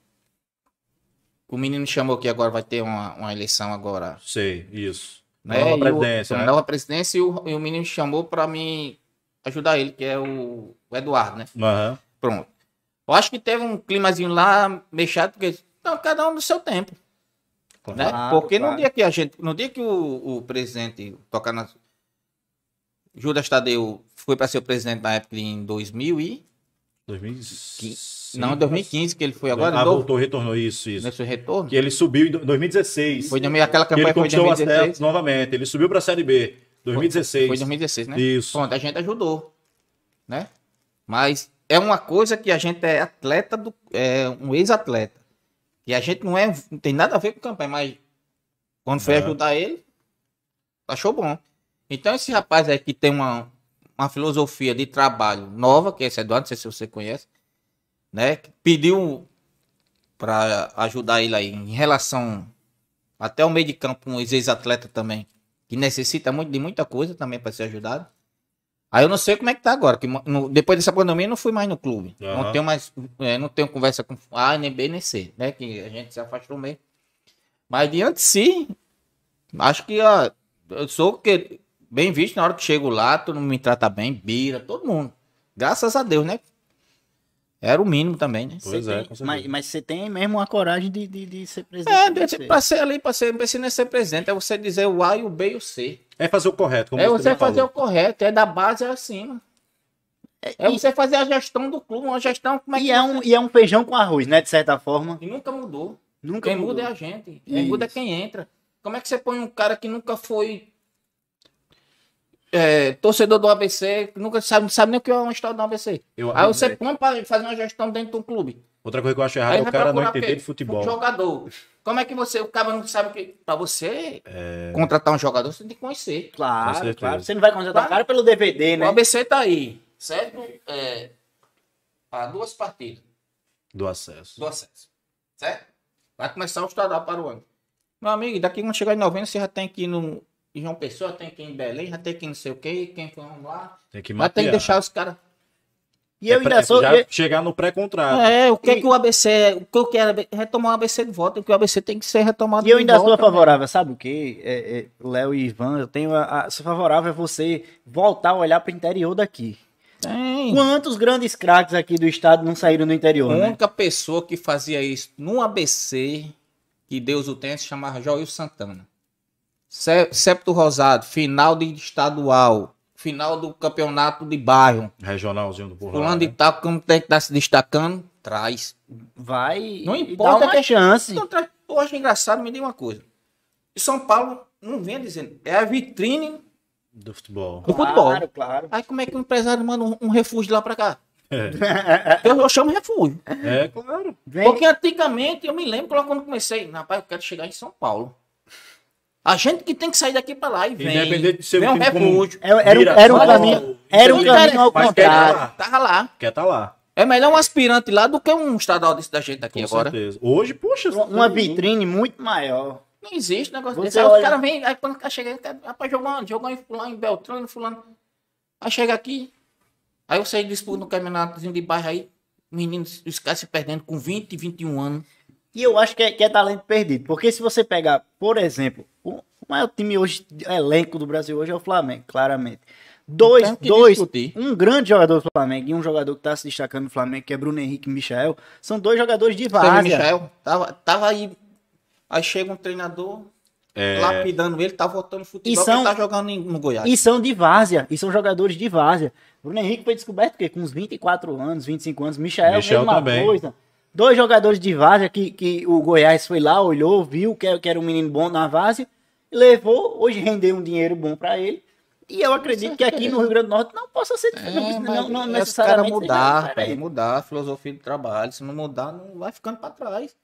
o menino chamou que agora vai ter uma, uma eleição agora. Sei, isso. Né? Nova E o- presidência, uma né? nova presidência e o, e o menino chamou para mim ajudar ele, que é o, o Eduardo, né? Aham. Pronto. Eu acho que teve um climazinho lá mexado, porque não, cada um no seu tempo. Né? Claro, Porque claro. no dia que a gente, no dia que o, o presidente tocar na Judas Tadeu foi para ser o presidente na época em dois mil e dois mil e cinco. não, dois mil e quinze que ele foi agora, Ah, de novo, voltou, retornou, isso, isso. nesse retorno. Que ele subiu em dois mil e dezesseis. Foi em aquela Que ele campanha foi em conquistou as dois mil e terras dezesseis. novamente. Ele subiu pra Série B. dois mil e dezesseis. Foi em dois mil e dezesseis, né? Isso. Pronto, a gente ajudou, né? Mas é uma coisa que a gente é atleta do, é um ex-atleta. E a gente não é, não tem nada a ver com campanha, mas quando foi É. ajudar ele, achou bom. Então esse rapaz aí que tem uma, uma filosofia de trabalho nova, que é esse Eduardo, não sei se você conhece, né? Que pediu para ajudar ele aí em relação até o meio de campo, um ex-atleta também, que necessita muito de muita coisa também para ser ajudado. Aí eu não sei como é que tá agora, que no- depois dessa pandemia eu não fui mais no clube. Aham. Não tenho mais, é, não tenho conversa com A, nem B, nem C, né? Que a gente se afastou meio. Mas diante sim, acho que ó, eu sou que, bem visto na hora que chego lá, todo mundo me trata bem, bira, todo mundo. Graças a Deus, né? Era o mínimo também, né? Pois Você é, tem- com certeza. mas, mas você tem mesmo a coragem de, de, de ser presidente. É, do A B C. pra ser ali, pra ser, não precisa nem ser presidente, é você dizer o A e o B e o C. É fazer o correto, como É você você já fazer o falou. correto, é da base acima. É e, você fazer a gestão do clube, uma gestão como é que e, é um, e é um feijão com arroz, né? De certa forma. E nunca mudou. Nunca Quem mudou. muda é a gente. Quem Isso. muda é quem entra. Como é que você põe um cara que nunca foi é, torcedor do A B C, que nunca sabe, não sabe nem o que é uma história do A B C? Eu- Aí você põe para fazer uma gestão dentro de um clube. Outra coisa que eu acho errado Aí é o vai cara não procurar entender quê? de futebol. Um jogador. Como é que você, o cara não sabe que pra você contratar um jogador, você tem que conhecer. Com Claro, certeza. claro. Você não vai contratar o Claro. cara pelo D V D, O né? A B C tá aí, certo? É, há duas partidas Do acesso. do acesso, certo? Vai começar o estadual para o ano. Meu amigo, daqui quando chegar em novembro, você já tem que ir no em João Pessoa, tem que ir em Belém, já tem que ir não sei o quê, quem for lá. Tem que Vai ter que mapear. deixar os caras. E eu É ainda pré- sou. já eu- chegar no pré-contrato. É, o que é E- que o A B C, o que eu quero é retomar o A B C de volta, o que o A B C tem que ser retomado E eu de ainda sou volta. favorável, sabe o quê? É, é, Léo e Ivan, eu tenho a, a, sou favorável a você voltar a olhar para o interior daqui. Tem. Quantos grandes craques aqui do estado não saíram do interior, A né? única pessoa que fazia isso no A B C, que Deus o tenha, se chamava Joel Santana. Sé- Septo Rosado, final de estadual, final do campeonato de bairro. Regionalzinho do Burlão. Fulano de tal, como tem que estar se destacando, traz. Vai Não e importa dá uma que- chance. Então, traz. Eu acho engraçado, me diga uma coisa. E São Paulo, não vinha dizendo, é a vitrine Do futebol. do futebol. Claro, claro. Aí como é que o empresário manda um, um refúgio de lá pra cá? É, Eu, eu chamo refúgio. é claro. Vem, Porque antigamente, eu me lembro lá quando comecei, rapaz, eu quero chegar em São Paulo. A gente que tem que sair daqui pra lá e vem. Independente de ser vem um um time como refúgio. era, era, um- Mirassol, era um Olha, caminho, era um Inter- caminho ao mas quer contrário. lá. Tava lá. Quer tá lá. É melhor um aspirante lá do que um estadual desse da gente aqui Com agora. certeza. Hoje, poxa. Uma todo mundo- vitrine muito maior. Não existe negócio Você desse. Aí olha- os caras vêm, aí quando o cara chega, aí, rapaz, jogou, jogou em fulano, em Beltrano, em fulano. Aí chega aqui, aí você disputa no campeonatozinho de bairro aí, meninos, os caras se perdendo com vinte, vinte e um anos. E eu acho que é, que é talento perdido. Porque se você pegar, por exemplo, o o maior time hoje, elenco do Brasil hoje é o Flamengo, claramente. Dois, Tem que dois, discutir. um grande jogador do Flamengo e um jogador que está se destacando no Flamengo, que é Bruno Henrique e Michael, são dois jogadores de Teve várzea. Michael, tava, tava aí, aí chega um treinador, É, lapidando ele, tá voltando futebol, E que são- ele tá jogando em- no Goiás. E são de várzea, e são jogadores de várzea. Bruno Henrique foi descoberto o quê? Com uns vinte e quatro anos, vinte e cinco anos. Michael, Michel mesma também. coisa. Dois jogadores de várzea que, que o Goiás foi lá, olhou, viu que era, que era um menino bom na várzea, levou, hoje rendeu um dinheiro bom pra ele. E eu acredito que aqui no Rio Grande do Norte não possa ser, É, não, mas não, não é os necessariamente caras seja mudar, diferente. pai, mudar a filosofia do trabalho. Se não mudar, não vai ficando pra trás.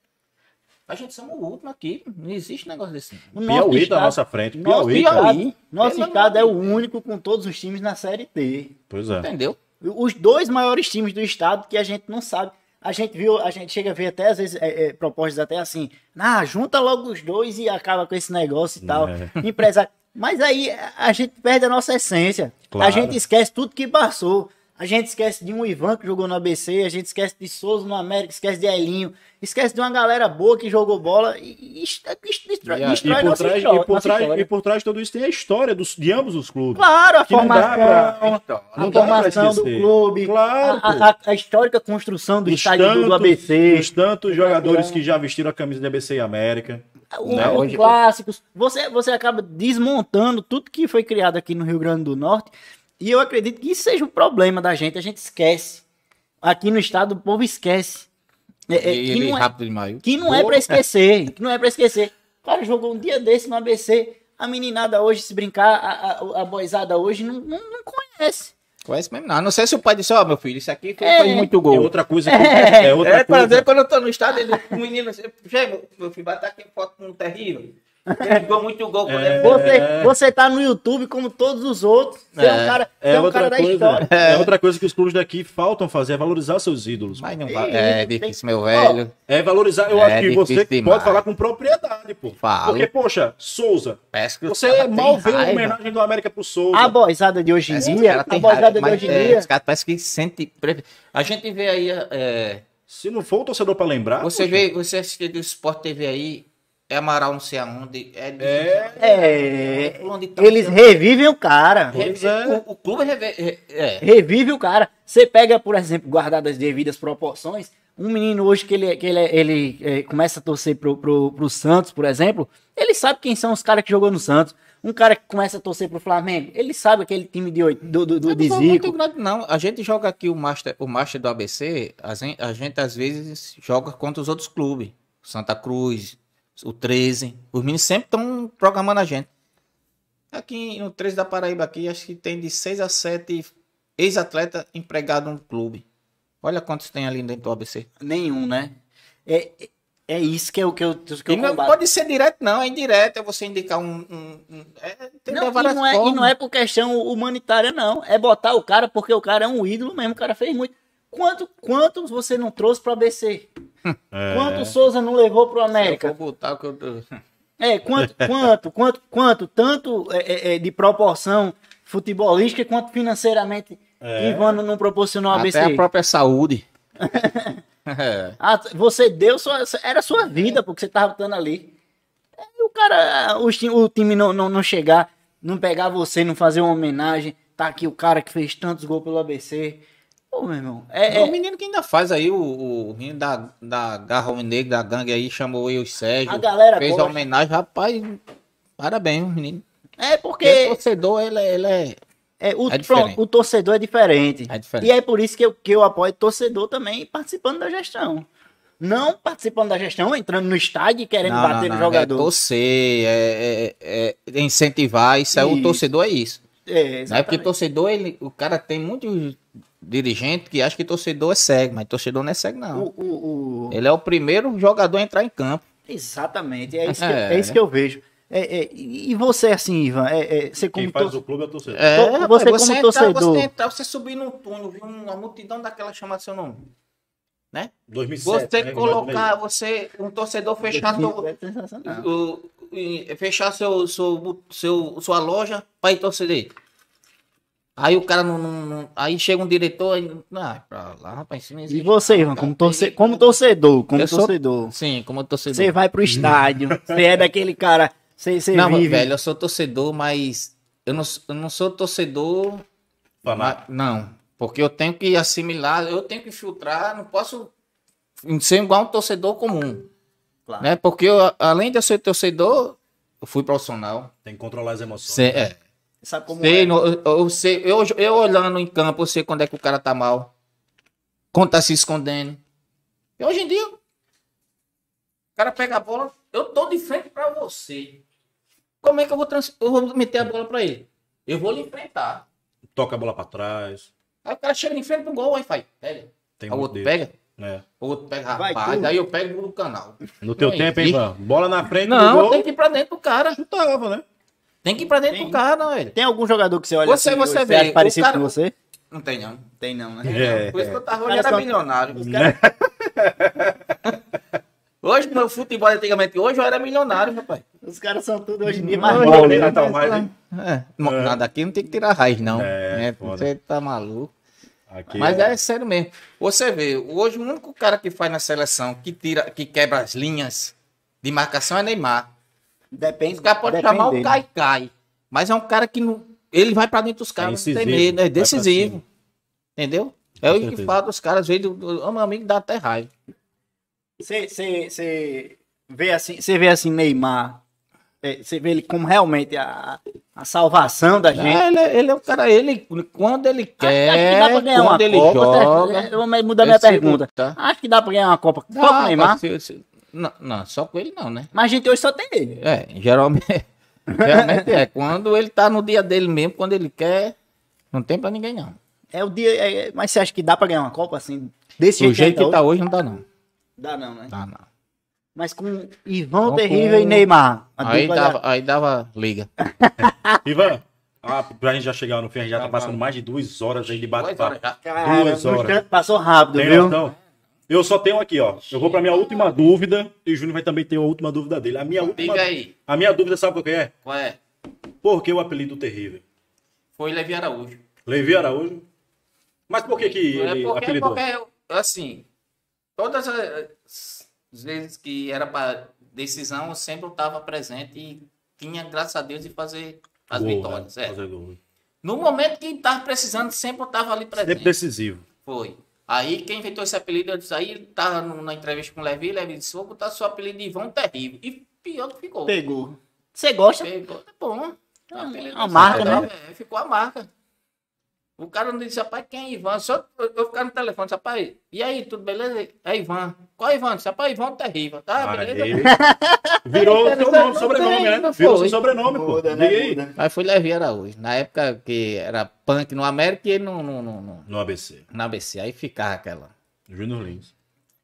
A gente somos o último aqui. Não existe negócio desse. O nosso Piauí estado- da nossa frente. Nosso Piauí, Piauí. cara. estado, nosso Pelo estado é amor o de Deus. único com todos os times na Série T. Pois é. Entendeu? Os dois maiores times do estado que a gente não sabe. A gente viu, a gente chega a ver até às vezes é, é, propostas até assim, ah, junta logo os dois e acaba com esse negócio e tal. É. Empresário. Mas aí a gente perde a nossa essência. Claro. A gente esquece tudo que passou. A gente esquece de um Ivan que jogou no A B C, a gente esquece de Souza no América, esquece de Elinho, esquece de uma galera boa que jogou bola e, e, isso destrói, E a- E destrói por, nossa trás, história- e, por nossa trás, história. e por trás de tudo isso tem a história dos, de ambos os clubes. Claro, a Que não dá formação, pra- a não dá pra formação do esquecer. clube, Claro, a, pô. a- a histórica construção do Os estádio do- do A B C, tantos, os tantos jogadores que já vestiram a camisa da A B C e América. o- né? os Hoje- clássicos. Você, você acaba desmontando tudo que foi criado aqui no Rio Grande do Norte. E eu acredito que isso seja o problema da gente. A gente esquece. Aqui no estado o povo esquece. É, é, e que, ele não é, rápido demais. que não é pra esquecer. Que não é pra esquecer. O cara jogou um dia desse no A B C. A meninada hoje, se brincar, a, a, a boizada hoje não, não, não conhece. Conhece mesmo não. Não sei se o pai disse, ó, meu filho, isso aqui foi, É. faz muito É gol. outra coisa que é outra É, pra coisa. dizer, quando eu tô no estado, ele, o menino, chega, meu filho, vai estar aqui foto com um terrível. Ele jogou muito gol. quando ele- Você, você tá no YouTube como todos os outros. Você é, um É. cara, você É é um outra cara da coisa. história. É outra coisa que os clubes daqui faltam fazer, é valorizar seus ídolos. Mas não vai. Ih, É tem- difícil, meu velho. É valorizar, eu É acho que você difícil demais. pode falar com propriedade, pô. Falo. Porque, poxa, Souza, Parece que os você caras mal têm vê a raiva. homenagem do América pro Souza. A boizada de hoje em Parece que os dia, caras a têm boizada raiva, de mas, hoje em é, dia, os caras parece que sente. A gente vê aí. é, Se não for o torcedor pra lembrar, você poxa, vê, você assiste do Sport T V aí, é Amaral não sei aonde. É, É. é, Fulano de tal, eles não sei revivem o cara. Pois é. O, o clube reve, é, é. Revive o cara. Você pega, por exemplo, guardadas as devidas proporções, um menino hoje que ele, que ele, ele é, começa a torcer pro, pro, pro Santos, por exemplo, ele sabe quem são os caras que jogou no Santos. Um cara que começa a torcer pro Flamengo, ele sabe aquele time de, oito- do, do, do, de Não foi muito Zico. grande, não. A gente joga aqui o Master, o Master do A B C, a gente, a gente às vezes joga contra os outros clubes. Santa Cruz, o treze. Os meninos sempre estão programando a gente. Aqui no treze da Paraíba, aqui, acho que tem de seis a sete ex-atleta empregado no clube. Olha quantos tem ali dentro do A B C. Nenhum, né? É, É isso que eu, que eu, que E eu não combato. pode ser direto, não. É indireto. É você indicar um... um, um é, tem Não, várias e, não é, e formas. não é por questão humanitária, não. É botar o cara porque o cara é um ídolo mesmo. O cara fez muito. Quanto, quantos você não trouxe pro A B C? É. Quanto o Souza não levou pro Se eu América? for botar o que eu tô... É, quanto, quanto, quanto, quanto, tanto é, é, é, de proporção futebolística quanto financeiramente É. Ivan não, não proporcionou ao A B C. Até a própria saúde. É. Ah, você deu sua, era a sua vida, porque você tava lutando ali. E o cara, o, ti- o time não, não, não chegar, não pegar você, não fazer uma homenagem. Tá aqui o cara que fez tantos gols pelo A B C. Pô, meu irmão. É, É o é, menino que ainda faz aí, o, o menino da, da Garra Negro, da gangue aí, chamou eu e o Sérgio. A galera fez gosta. a homenagem, rapaz. Parabéns, menino. é Porque porque o torcedor, ele, é- ele é. é, o, é pronto, diferente. o torcedor é diferente. É diferente. E é por isso que eu, que eu apoio torcedor também participando da gestão. Não participando da gestão, entrando no estádio e querendo Não, bater não, no não, jogador. É torcer, é, é- é incentivar. Isso, é o Isso. torcedor, é isso. É, Não é porque exatamente. torcedor, ele, o cara tem muitos dirigentes que acham que torcedor é cego, mas torcedor não é cego, não. O, o, o- Ele é o primeiro jogador a entrar em campo. Exatamente, é isso, que, É. é isso que eu vejo. É, é, e e você, assim, Ivan, é, é, você Quem como faz tor- o clube é o torcedor. É, Você rapaz, como entrar, torcedor- Você, entrar, você subir num túnel, viu uma multidão daquela chamar seu nome. Né? dois mil e sete, Você né? colocar, você, um torcedor fechar seu, É sensacional. o- e fechar seu, seu, seu, sua loja para ir torcer. Aí o cara não, não- não- aí chega um diretor e ah, pra lá, rapaz, isso não E existe. você, não, Ivan, cara. como, torce, como torcedor, como Eu sou- torcedor, Sim, como torcedor. você vai pro estádio, você é daquele cara, você, você Não, vive... velho, eu sou torcedor, mas eu não, eu não sou torcedor. Fanático. mas- não, porque eu tenho que assimilar, eu tenho que filtrar, não posso ser igual um torcedor comum. Claro. Né? Porque eu, além de eu ser torcedor, eu fui profissional. Tem que controlar as emoções. Sei, é. Sabe como Sei, é? no- eu, eu sei, eu, eu olhando em campo, eu sei quando é que o cara tá mal. Quando tá se escondendo. E hoje em dia, o cara pega a bola, eu tô de frente pra você. Como é que eu vou, trans, eu vou meter a bola pra ele? Eu vou lhe enfrentar. Toca a bola pra trás. Aí o cara chega em frente pro gol, aí faz, pega. Tem Aí o muito outro dele. pega, É. o outro pega, Vai rapaz. tudo. Aí eu pego no canal. No teu Não tempo, hein, existe. Ivan? Bola na frente do Não, gol. tem que ir pra dentro do cara. Chutava, né? Tem que ir pra dentro Tem. do cara, velho. Tem algum jogador que você olha Você- assim, você hoje, vê, acha o parecido cara- com você? Não tem, não. Tem não, né? É. Por isso que eu tava Cara, hoje, era só- milionário. Os caras- Hoje, meu futebol antigamente, hoje eu era milionário, rapaz. Os caras são tudo hoje em dia mais Hoje bola, novos, né? né? Então, mais, hein? É, mo- nada aqui não tem que tirar raiz, não. É, É, foda. você tá maluco. Aqui Mas é sério mesmo. Você vê, hoje o único cara que faz na seleção, que tira, que quebra as linhas de marcação é Neymar. Depende. Os caras podem depende chamar o dele. Caicai, mas é um cara que não, ele vai pra dentro dos caras, não incisivo, tem medo, vai é pra decisivo. cima. Entendeu? É o que certeza. fala dos caras, às vezes, do, do, oh, meu amigo dá até raiva. Você, você, você vê assim, você vê assim Neymar, é, você vê ele como realmente a, a salvação da gente. É, ele, é- ele é o cara, ele, quando ele Acho que dá pra quer, ganhar uma quando ele Copa. joga... Eu vou mudar minha ele se pergunta. luta. Acho que dá pra ganhar uma Copa só Dá, com o Neymar. pode ser- se- Não, não, só com ele não, né? Mas a gente hoje só tem ele. É, geralmente, geralmente é. Quando ele tá no dia dele mesmo, quando ele quer, não tem pra ninguém não. É o dia. é- mas você acha que dá pra ganhar uma Copa assim? Desse Do jeito, jeito que que tá hoje? hoje, não dá não. Dá não, né? Dá não. Mas com Ivan Com- Terrível e Neymar. a Aí dupla dava, da- aí dava liga. Ivan, ah, pra gente já chegar no fim, a gente já tá Tá passando bom. mais de duas horas aí de Duas bate-papo. horas já. Cara, duas no horas. instante passou rápido, Tem viu? noção? Eu só tenho aqui, ó. Eu vou pra minha última dúvida e o Júnior vai também ter a última dúvida dele. A minha última, Diga aí, a minha dúvida, sabe qual que é? qual é? Por que o apelido terrível? Foi Levi Araújo. Levi Araújo? Mas por que que É ele porque, apelidou? porque, assim, todas as vezes que era para decisão, eu sempre estava presente e tinha, graças a Deus, de fazer as Gol, vitórias. né? é. Fazer gol. No momento que estava precisando, sempre eu estava ali presente. Sempre decisivo. Foi. Aí quem inventou esse apelido, eu disse, aí ele tava no- na entrevista com o Levi, Levi disse, vou botar seu apelido de Ivão Terrível. E pior que ficou. Pegou. Você gosta? Pegou, tá bom. É uma- Apelido uma assim, marca, é, né? é, ficou a marca. O cara não disse, rapaz, quem é Ivan? Só eu, eu ficar no telefone, disse, rapaz, e aí, tudo beleza? É Ivan. Qual é Ivan? Disse, rapaz, Ivan Terrível. Tá, beleza? Aí, virou seu nome, Não sobrenome, tem, né? não Virou foi. seu sobrenome, pô. Muda, Diga né? aí. Muda. Mas foi Levi Araújo. Na época que era punk no América e no, no, no, no, No A B C. na A B C. Aí ficava aquela. Júnior Lins.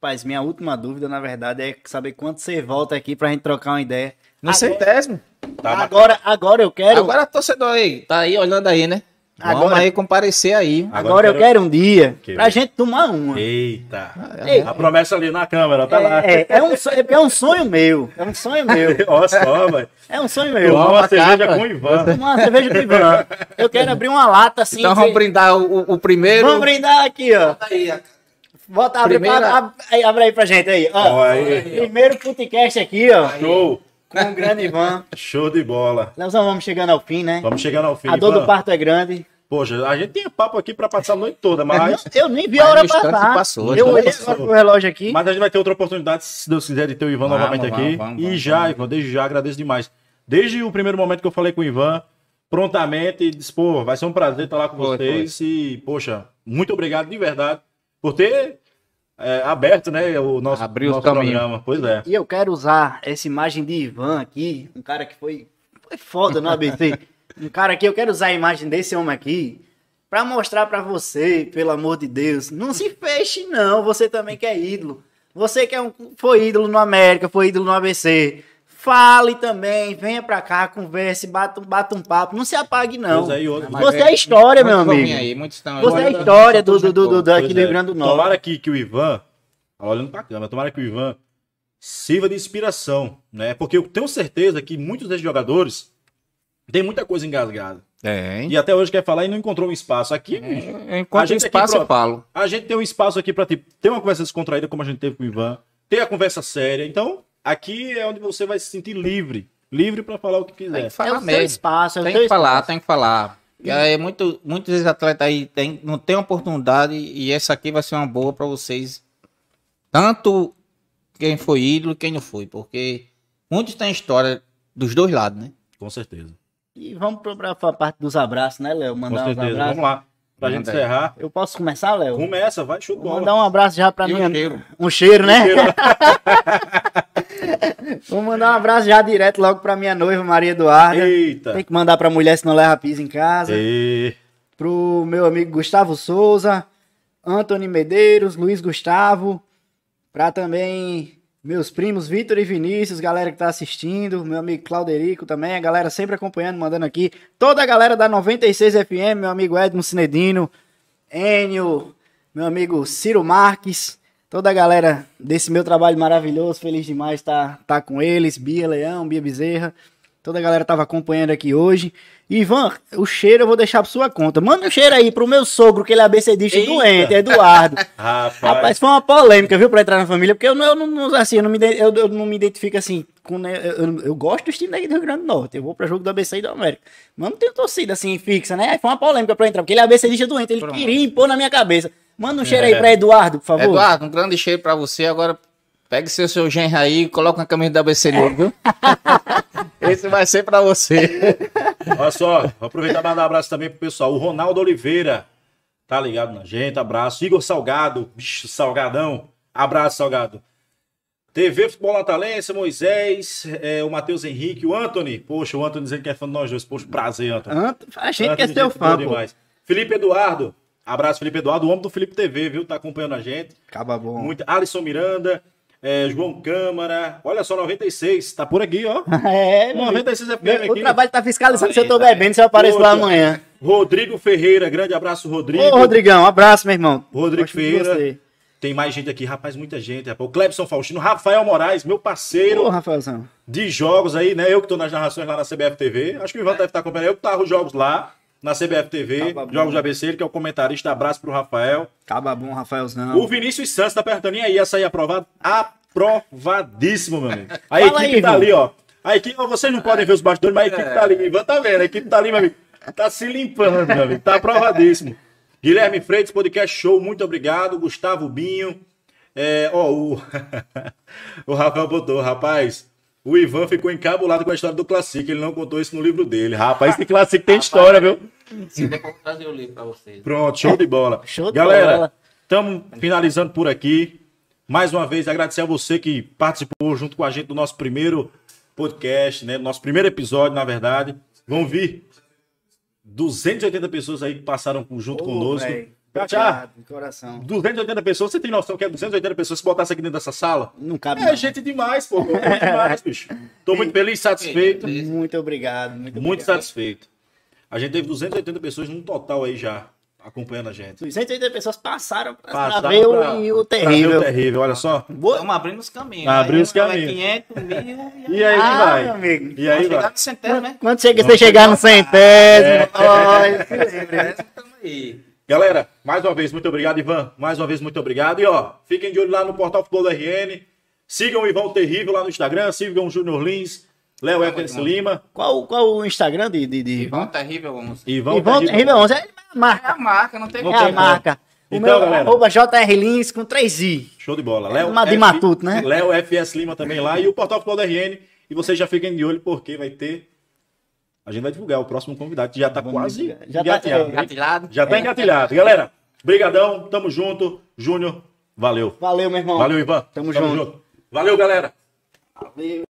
Rapaz, minha última dúvida, na verdade, é saber quando você volta aqui pra gente trocar uma ideia. No centésimo. Tá, Agora, agora eu quero. Agora, torcedor aí, tá aí olhando aí, né? Vamos Agora- aí comparecer aí. Agora, Agora eu eu quero um dia Que pra bem. gente tomar uma. Eita. Ei. A promessa ali na câmera, tá lá. É, é, é um, so- é um sonho meu. É um sonho meu. Olha só, velho. É um sonho meu. Tomar Toma uma cerveja capa. com o Ivan. Tomar uma cerveja do Ivan. Eu quero abrir uma lata assim. Então dizer- vamos brindar o, o- o primeiro. Vamos brindar aqui, ó. Aí, ó. Bota, abre, Primeira- ab- aí, abre aí pra gente aí. Ó. Ó, aí. Primeiro podcast aqui, ó. Show. Com o grande Ivan. Show de bola. Leozão, vamos chegando ao fim, né? Vamos chegando ao fim. A dor Ivan. do parto é grande. Poxa, a gente tem papo aqui pra passar a noite toda, mas... Eu nem vi a Mas hora no instante passar. passou, eu no olhei instante agora passou. pro relógio aqui. Mas a gente vai ter outra oportunidade, se Deus quiser, de ter o Ivan Vamos, novamente vamos, aqui. vamos, e vamos, já, vamos. Ivan, desde já agradeço demais. Desde o primeiro momento que eu falei com o Ivan, prontamente, disse, pô, vai ser um prazer estar lá com Foi, vocês. E, poxa, muito obrigado de verdade por ter é, aberto, né, o nosso, Abriu os nosso caminhos. programa. Pois é. E eu quero usar essa imagem de Ivan aqui, um cara que foi, foi foda no A B C. Um cara aqui, eu quero usar a imagem desse homem aqui pra mostrar pra você, pelo amor de Deus, não se feche não, você também que é ídolo. Você que é um, foi ídolo no América, foi ídolo no A B C. Fale também, venha pra cá, converse, bata, um- bata um papo, não se apague não. Pois é, e outro- Mas Você é história, meu muitos vão amigo. vir Aí, muitos estão Você é Olha, história do, só do, do, do, tô daqui Pois do é. Rio Grande do Norte. Tomara que, que o Ivan, olhando pra câmera, tomara que o Ivan sirva de inspiração, né? Porque eu tenho certeza que muitos desses jogadores têm muita coisa engasgada. Tem. E até hoje quer falar e não encontrou um espaço. Aqui, bicho, É, Enquanto A gente aqui espaço, eu pronto. falo. a gente tem um espaço aqui pra tipo, ter uma conversa descontraída, como a gente teve com o Ivan, ter a conversa séria. Então, aqui é onde você vai se sentir livre. Livre pra falar o que Tem quiser. que É falar o seu mesmo. espaço, é o Tem seu que falar, espaço. tem que falar. E aí, muito, muitos desses atletas aí tem, não tem oportunidade e essa aqui vai ser uma boa pra vocês. Tanto quem foi ídolo, quem não foi. Porque muitos têm história dos dois lados, né? Com certeza. E vamos pro- pra, pra parte dos abraços, né, Léo? Com Mandar uns certeza. abraços. Vamos lá. Pra Manda gente aí. encerrar. Eu posso começar, Léo? Começa, vai, show de Vou bola. mandar um abraço já pra E o minha... cheiro? Um cheiro, né? Vou mandar um abraço já direto logo pra minha noiva, Maria Eduarda. Eita. Tem que mandar pra mulher, senão leva pisa em casa. E... Pro meu amigo Gustavo Souza, Antony Medeiros, Luiz Gustavo. Pra também meus primos Vitor e Vinícius, galera que tá assistindo. Meu amigo Clauderico também, a galera sempre acompanhando, mandando aqui. Toda a galera da noventa e seis F M, meu amigo Edmo Cinedino, Enio, meu amigo Ciro Marques. Toda a galera desse meu trabalho maravilhoso, feliz demais estar tá, tá com eles. Bia Leão, Bia Bezerra. Toda a galera tava acompanhando aqui hoje. Ivan, o cheiro eu vou deixar por sua conta. Manda um cheiro aí pro meu sogro, que ele é abecedista Eita. doente, Eduardo. Rapaz. Rapaz, foi uma polêmica, viu, pra entrar na família, porque eu não, eu não, assim, eu não, me, ide- eu, eu não me identifico assim, com, né, eu, eu- eu gosto dos times daqui do Rio Grande do Norte, eu vou pra jogo do A B C e do América, mas não tenho torcida assim, fixa, né, aí foi uma polêmica pra entrar, porque ele é abecedista doente, ele Pronto. queria impor na minha cabeça. Manda um cheiro aí pra Eduardo, por favor. Eduardo, um grande cheiro pra você. Agora, pegue seu, seu genro aí e coloca na camisa da A B C novo, viu? Esse vai ser pra você. Olha só, vou aproveitar para dar um abraço também pro pessoal. O Ronaldo Oliveira, tá ligado na gente, abraço. Igor Salgado, bicho, Salgadão, abraço, Salgado. T V Futebol Natalense, Moisés, é, o Matheus Henrique, o Anthony. Poxa, o Anthony dizendo que é fã de nós dois. Poxa, prazer, Anthony. Ant- A gente Anthony, quer ser o gente boa fã, pô. demais. Felipe Eduardo, abraço, Felipe Eduardo, o homem do Felipe T V, viu? Tá acompanhando a gente. Acaba bom. Muito. Alisson Miranda, é, João Câmara, olha só, noventa e seis, tá por aqui, ó. É, meu amigo. noventa e seis F M O aqui. trabalho tá fiscalizando se eu tô Aí, tá aí. bebendo, se eu apareço lá Poxa. amanhã. Rodrigo Ferreira, grande abraço, Rodrigo. Ô, Rodrigão, um abraço, meu irmão. Rodrigo Gosto de Ferreira. você. Tem mais gente aqui, rapaz, muita gente. Rapaz. O Clebson Faustino, Rafael Moraes, meu parceiro Ô, Rafaelzão. de jogos aí, né? Eu que tô nas narrações lá na C B F T V. Acho que o Ivan deve estar acompanhando. Eu que tava os jogos lá na C B F T V, Tá bom. jogos de A B C, ele que é o comentarista. Abraço pro Rafael. Acaba bom, Rafaelzão. O Vinícius Santos tá perguntando, e aí, essa aí aprovado? Aprovadíssimo, meu amigo. A Fala equipe aí, tá Ivan. ali, ó. A equipe, ó, vocês não podem ver os bastidores, mas a equipe tá ali. O Ivan tá vendo, a equipe tá ali, meu amigo. Tá se limpando, meu amigo. Tá aprovadíssimo. Guilherme Freitas, podcast show, muito obrigado. Gustavo Binho. É, ó, o... o Rafael botou, rapaz, o Ivan ficou encabulado com a história do Classic, ele não contou isso no livro dele. Rapaz, esse Classic tem história, viu? Se der, eu vou trazer o livro pra vocês. Pronto, show de bola. Show de Galera, bola. estamos finalizando por aqui. Mais uma vez, agradecer a você que participou junto com a gente do nosso primeiro podcast, né? Nosso primeiro episódio, na verdade. Vão vir duzentas e oitenta pessoas aí que passaram junto Ô, conosco. véi. Já, já. Obrigado, de coração. duzentas e oitenta pessoas, você tem noção que é duzentas e oitenta pessoas se botasse aqui dentro dessa sala? Não cabe É não. gente demais, pô. É gente demais, bicho. Tô muito feliz, satisfeito. Muito obrigado. Muito, Muito obrigado. satisfeito. A gente teve duzentas e oitenta pessoas num total aí já, acompanhando a gente. duzentas e oitenta pessoas passaram pra, Passaram pra ver pra- o, o pra ver terrível. o terrível, olha só. Boa. Estamos abrindo os caminhos. Abrindo Aí os vai caminhos. quinhentos mil. E aí Ah, vai. meu amigo. E aí Vai chegar vai. no centésimo, né? Quando chega, você chegar no centésimo, olha, se lembre, né? Tamo aí. Galera, mais uma vez, muito obrigado, Ivan. Mais uma vez, muito obrigado. E ó, fiquem de olho lá no Portal Futebol do R N. Sigam o Ivan Terrível lá no Instagram. Sigam o Júnior Lins, Léo Tá Efers bom. Quilima. Qual, qual o Instagram de, de, de Ivan Ivan? terrível, vamos. Ivan Ivan Terrível onze, é a É marca. a marca, não tem Não É como. a tem como. marca. O Então, meu, galera. arroba J R Lins com três I. Show de bola. Léo Uma de F- Matuto, né? Léo F S Lima também lá. E o Portal Futebol do R N. E vocês já fiquem de olho porque vai ter... A gente vai divulgar o próximo convidado que já tá Vamos quase divulgar. Já tá- engatilhado. é. Engatilhado. Já tá engatilhado. Galera, brigadão. Tamo junto. Júnior, valeu. Valeu, meu irmão. Valeu, Ivan. Tamo junto. Valeu, galera. Valeu.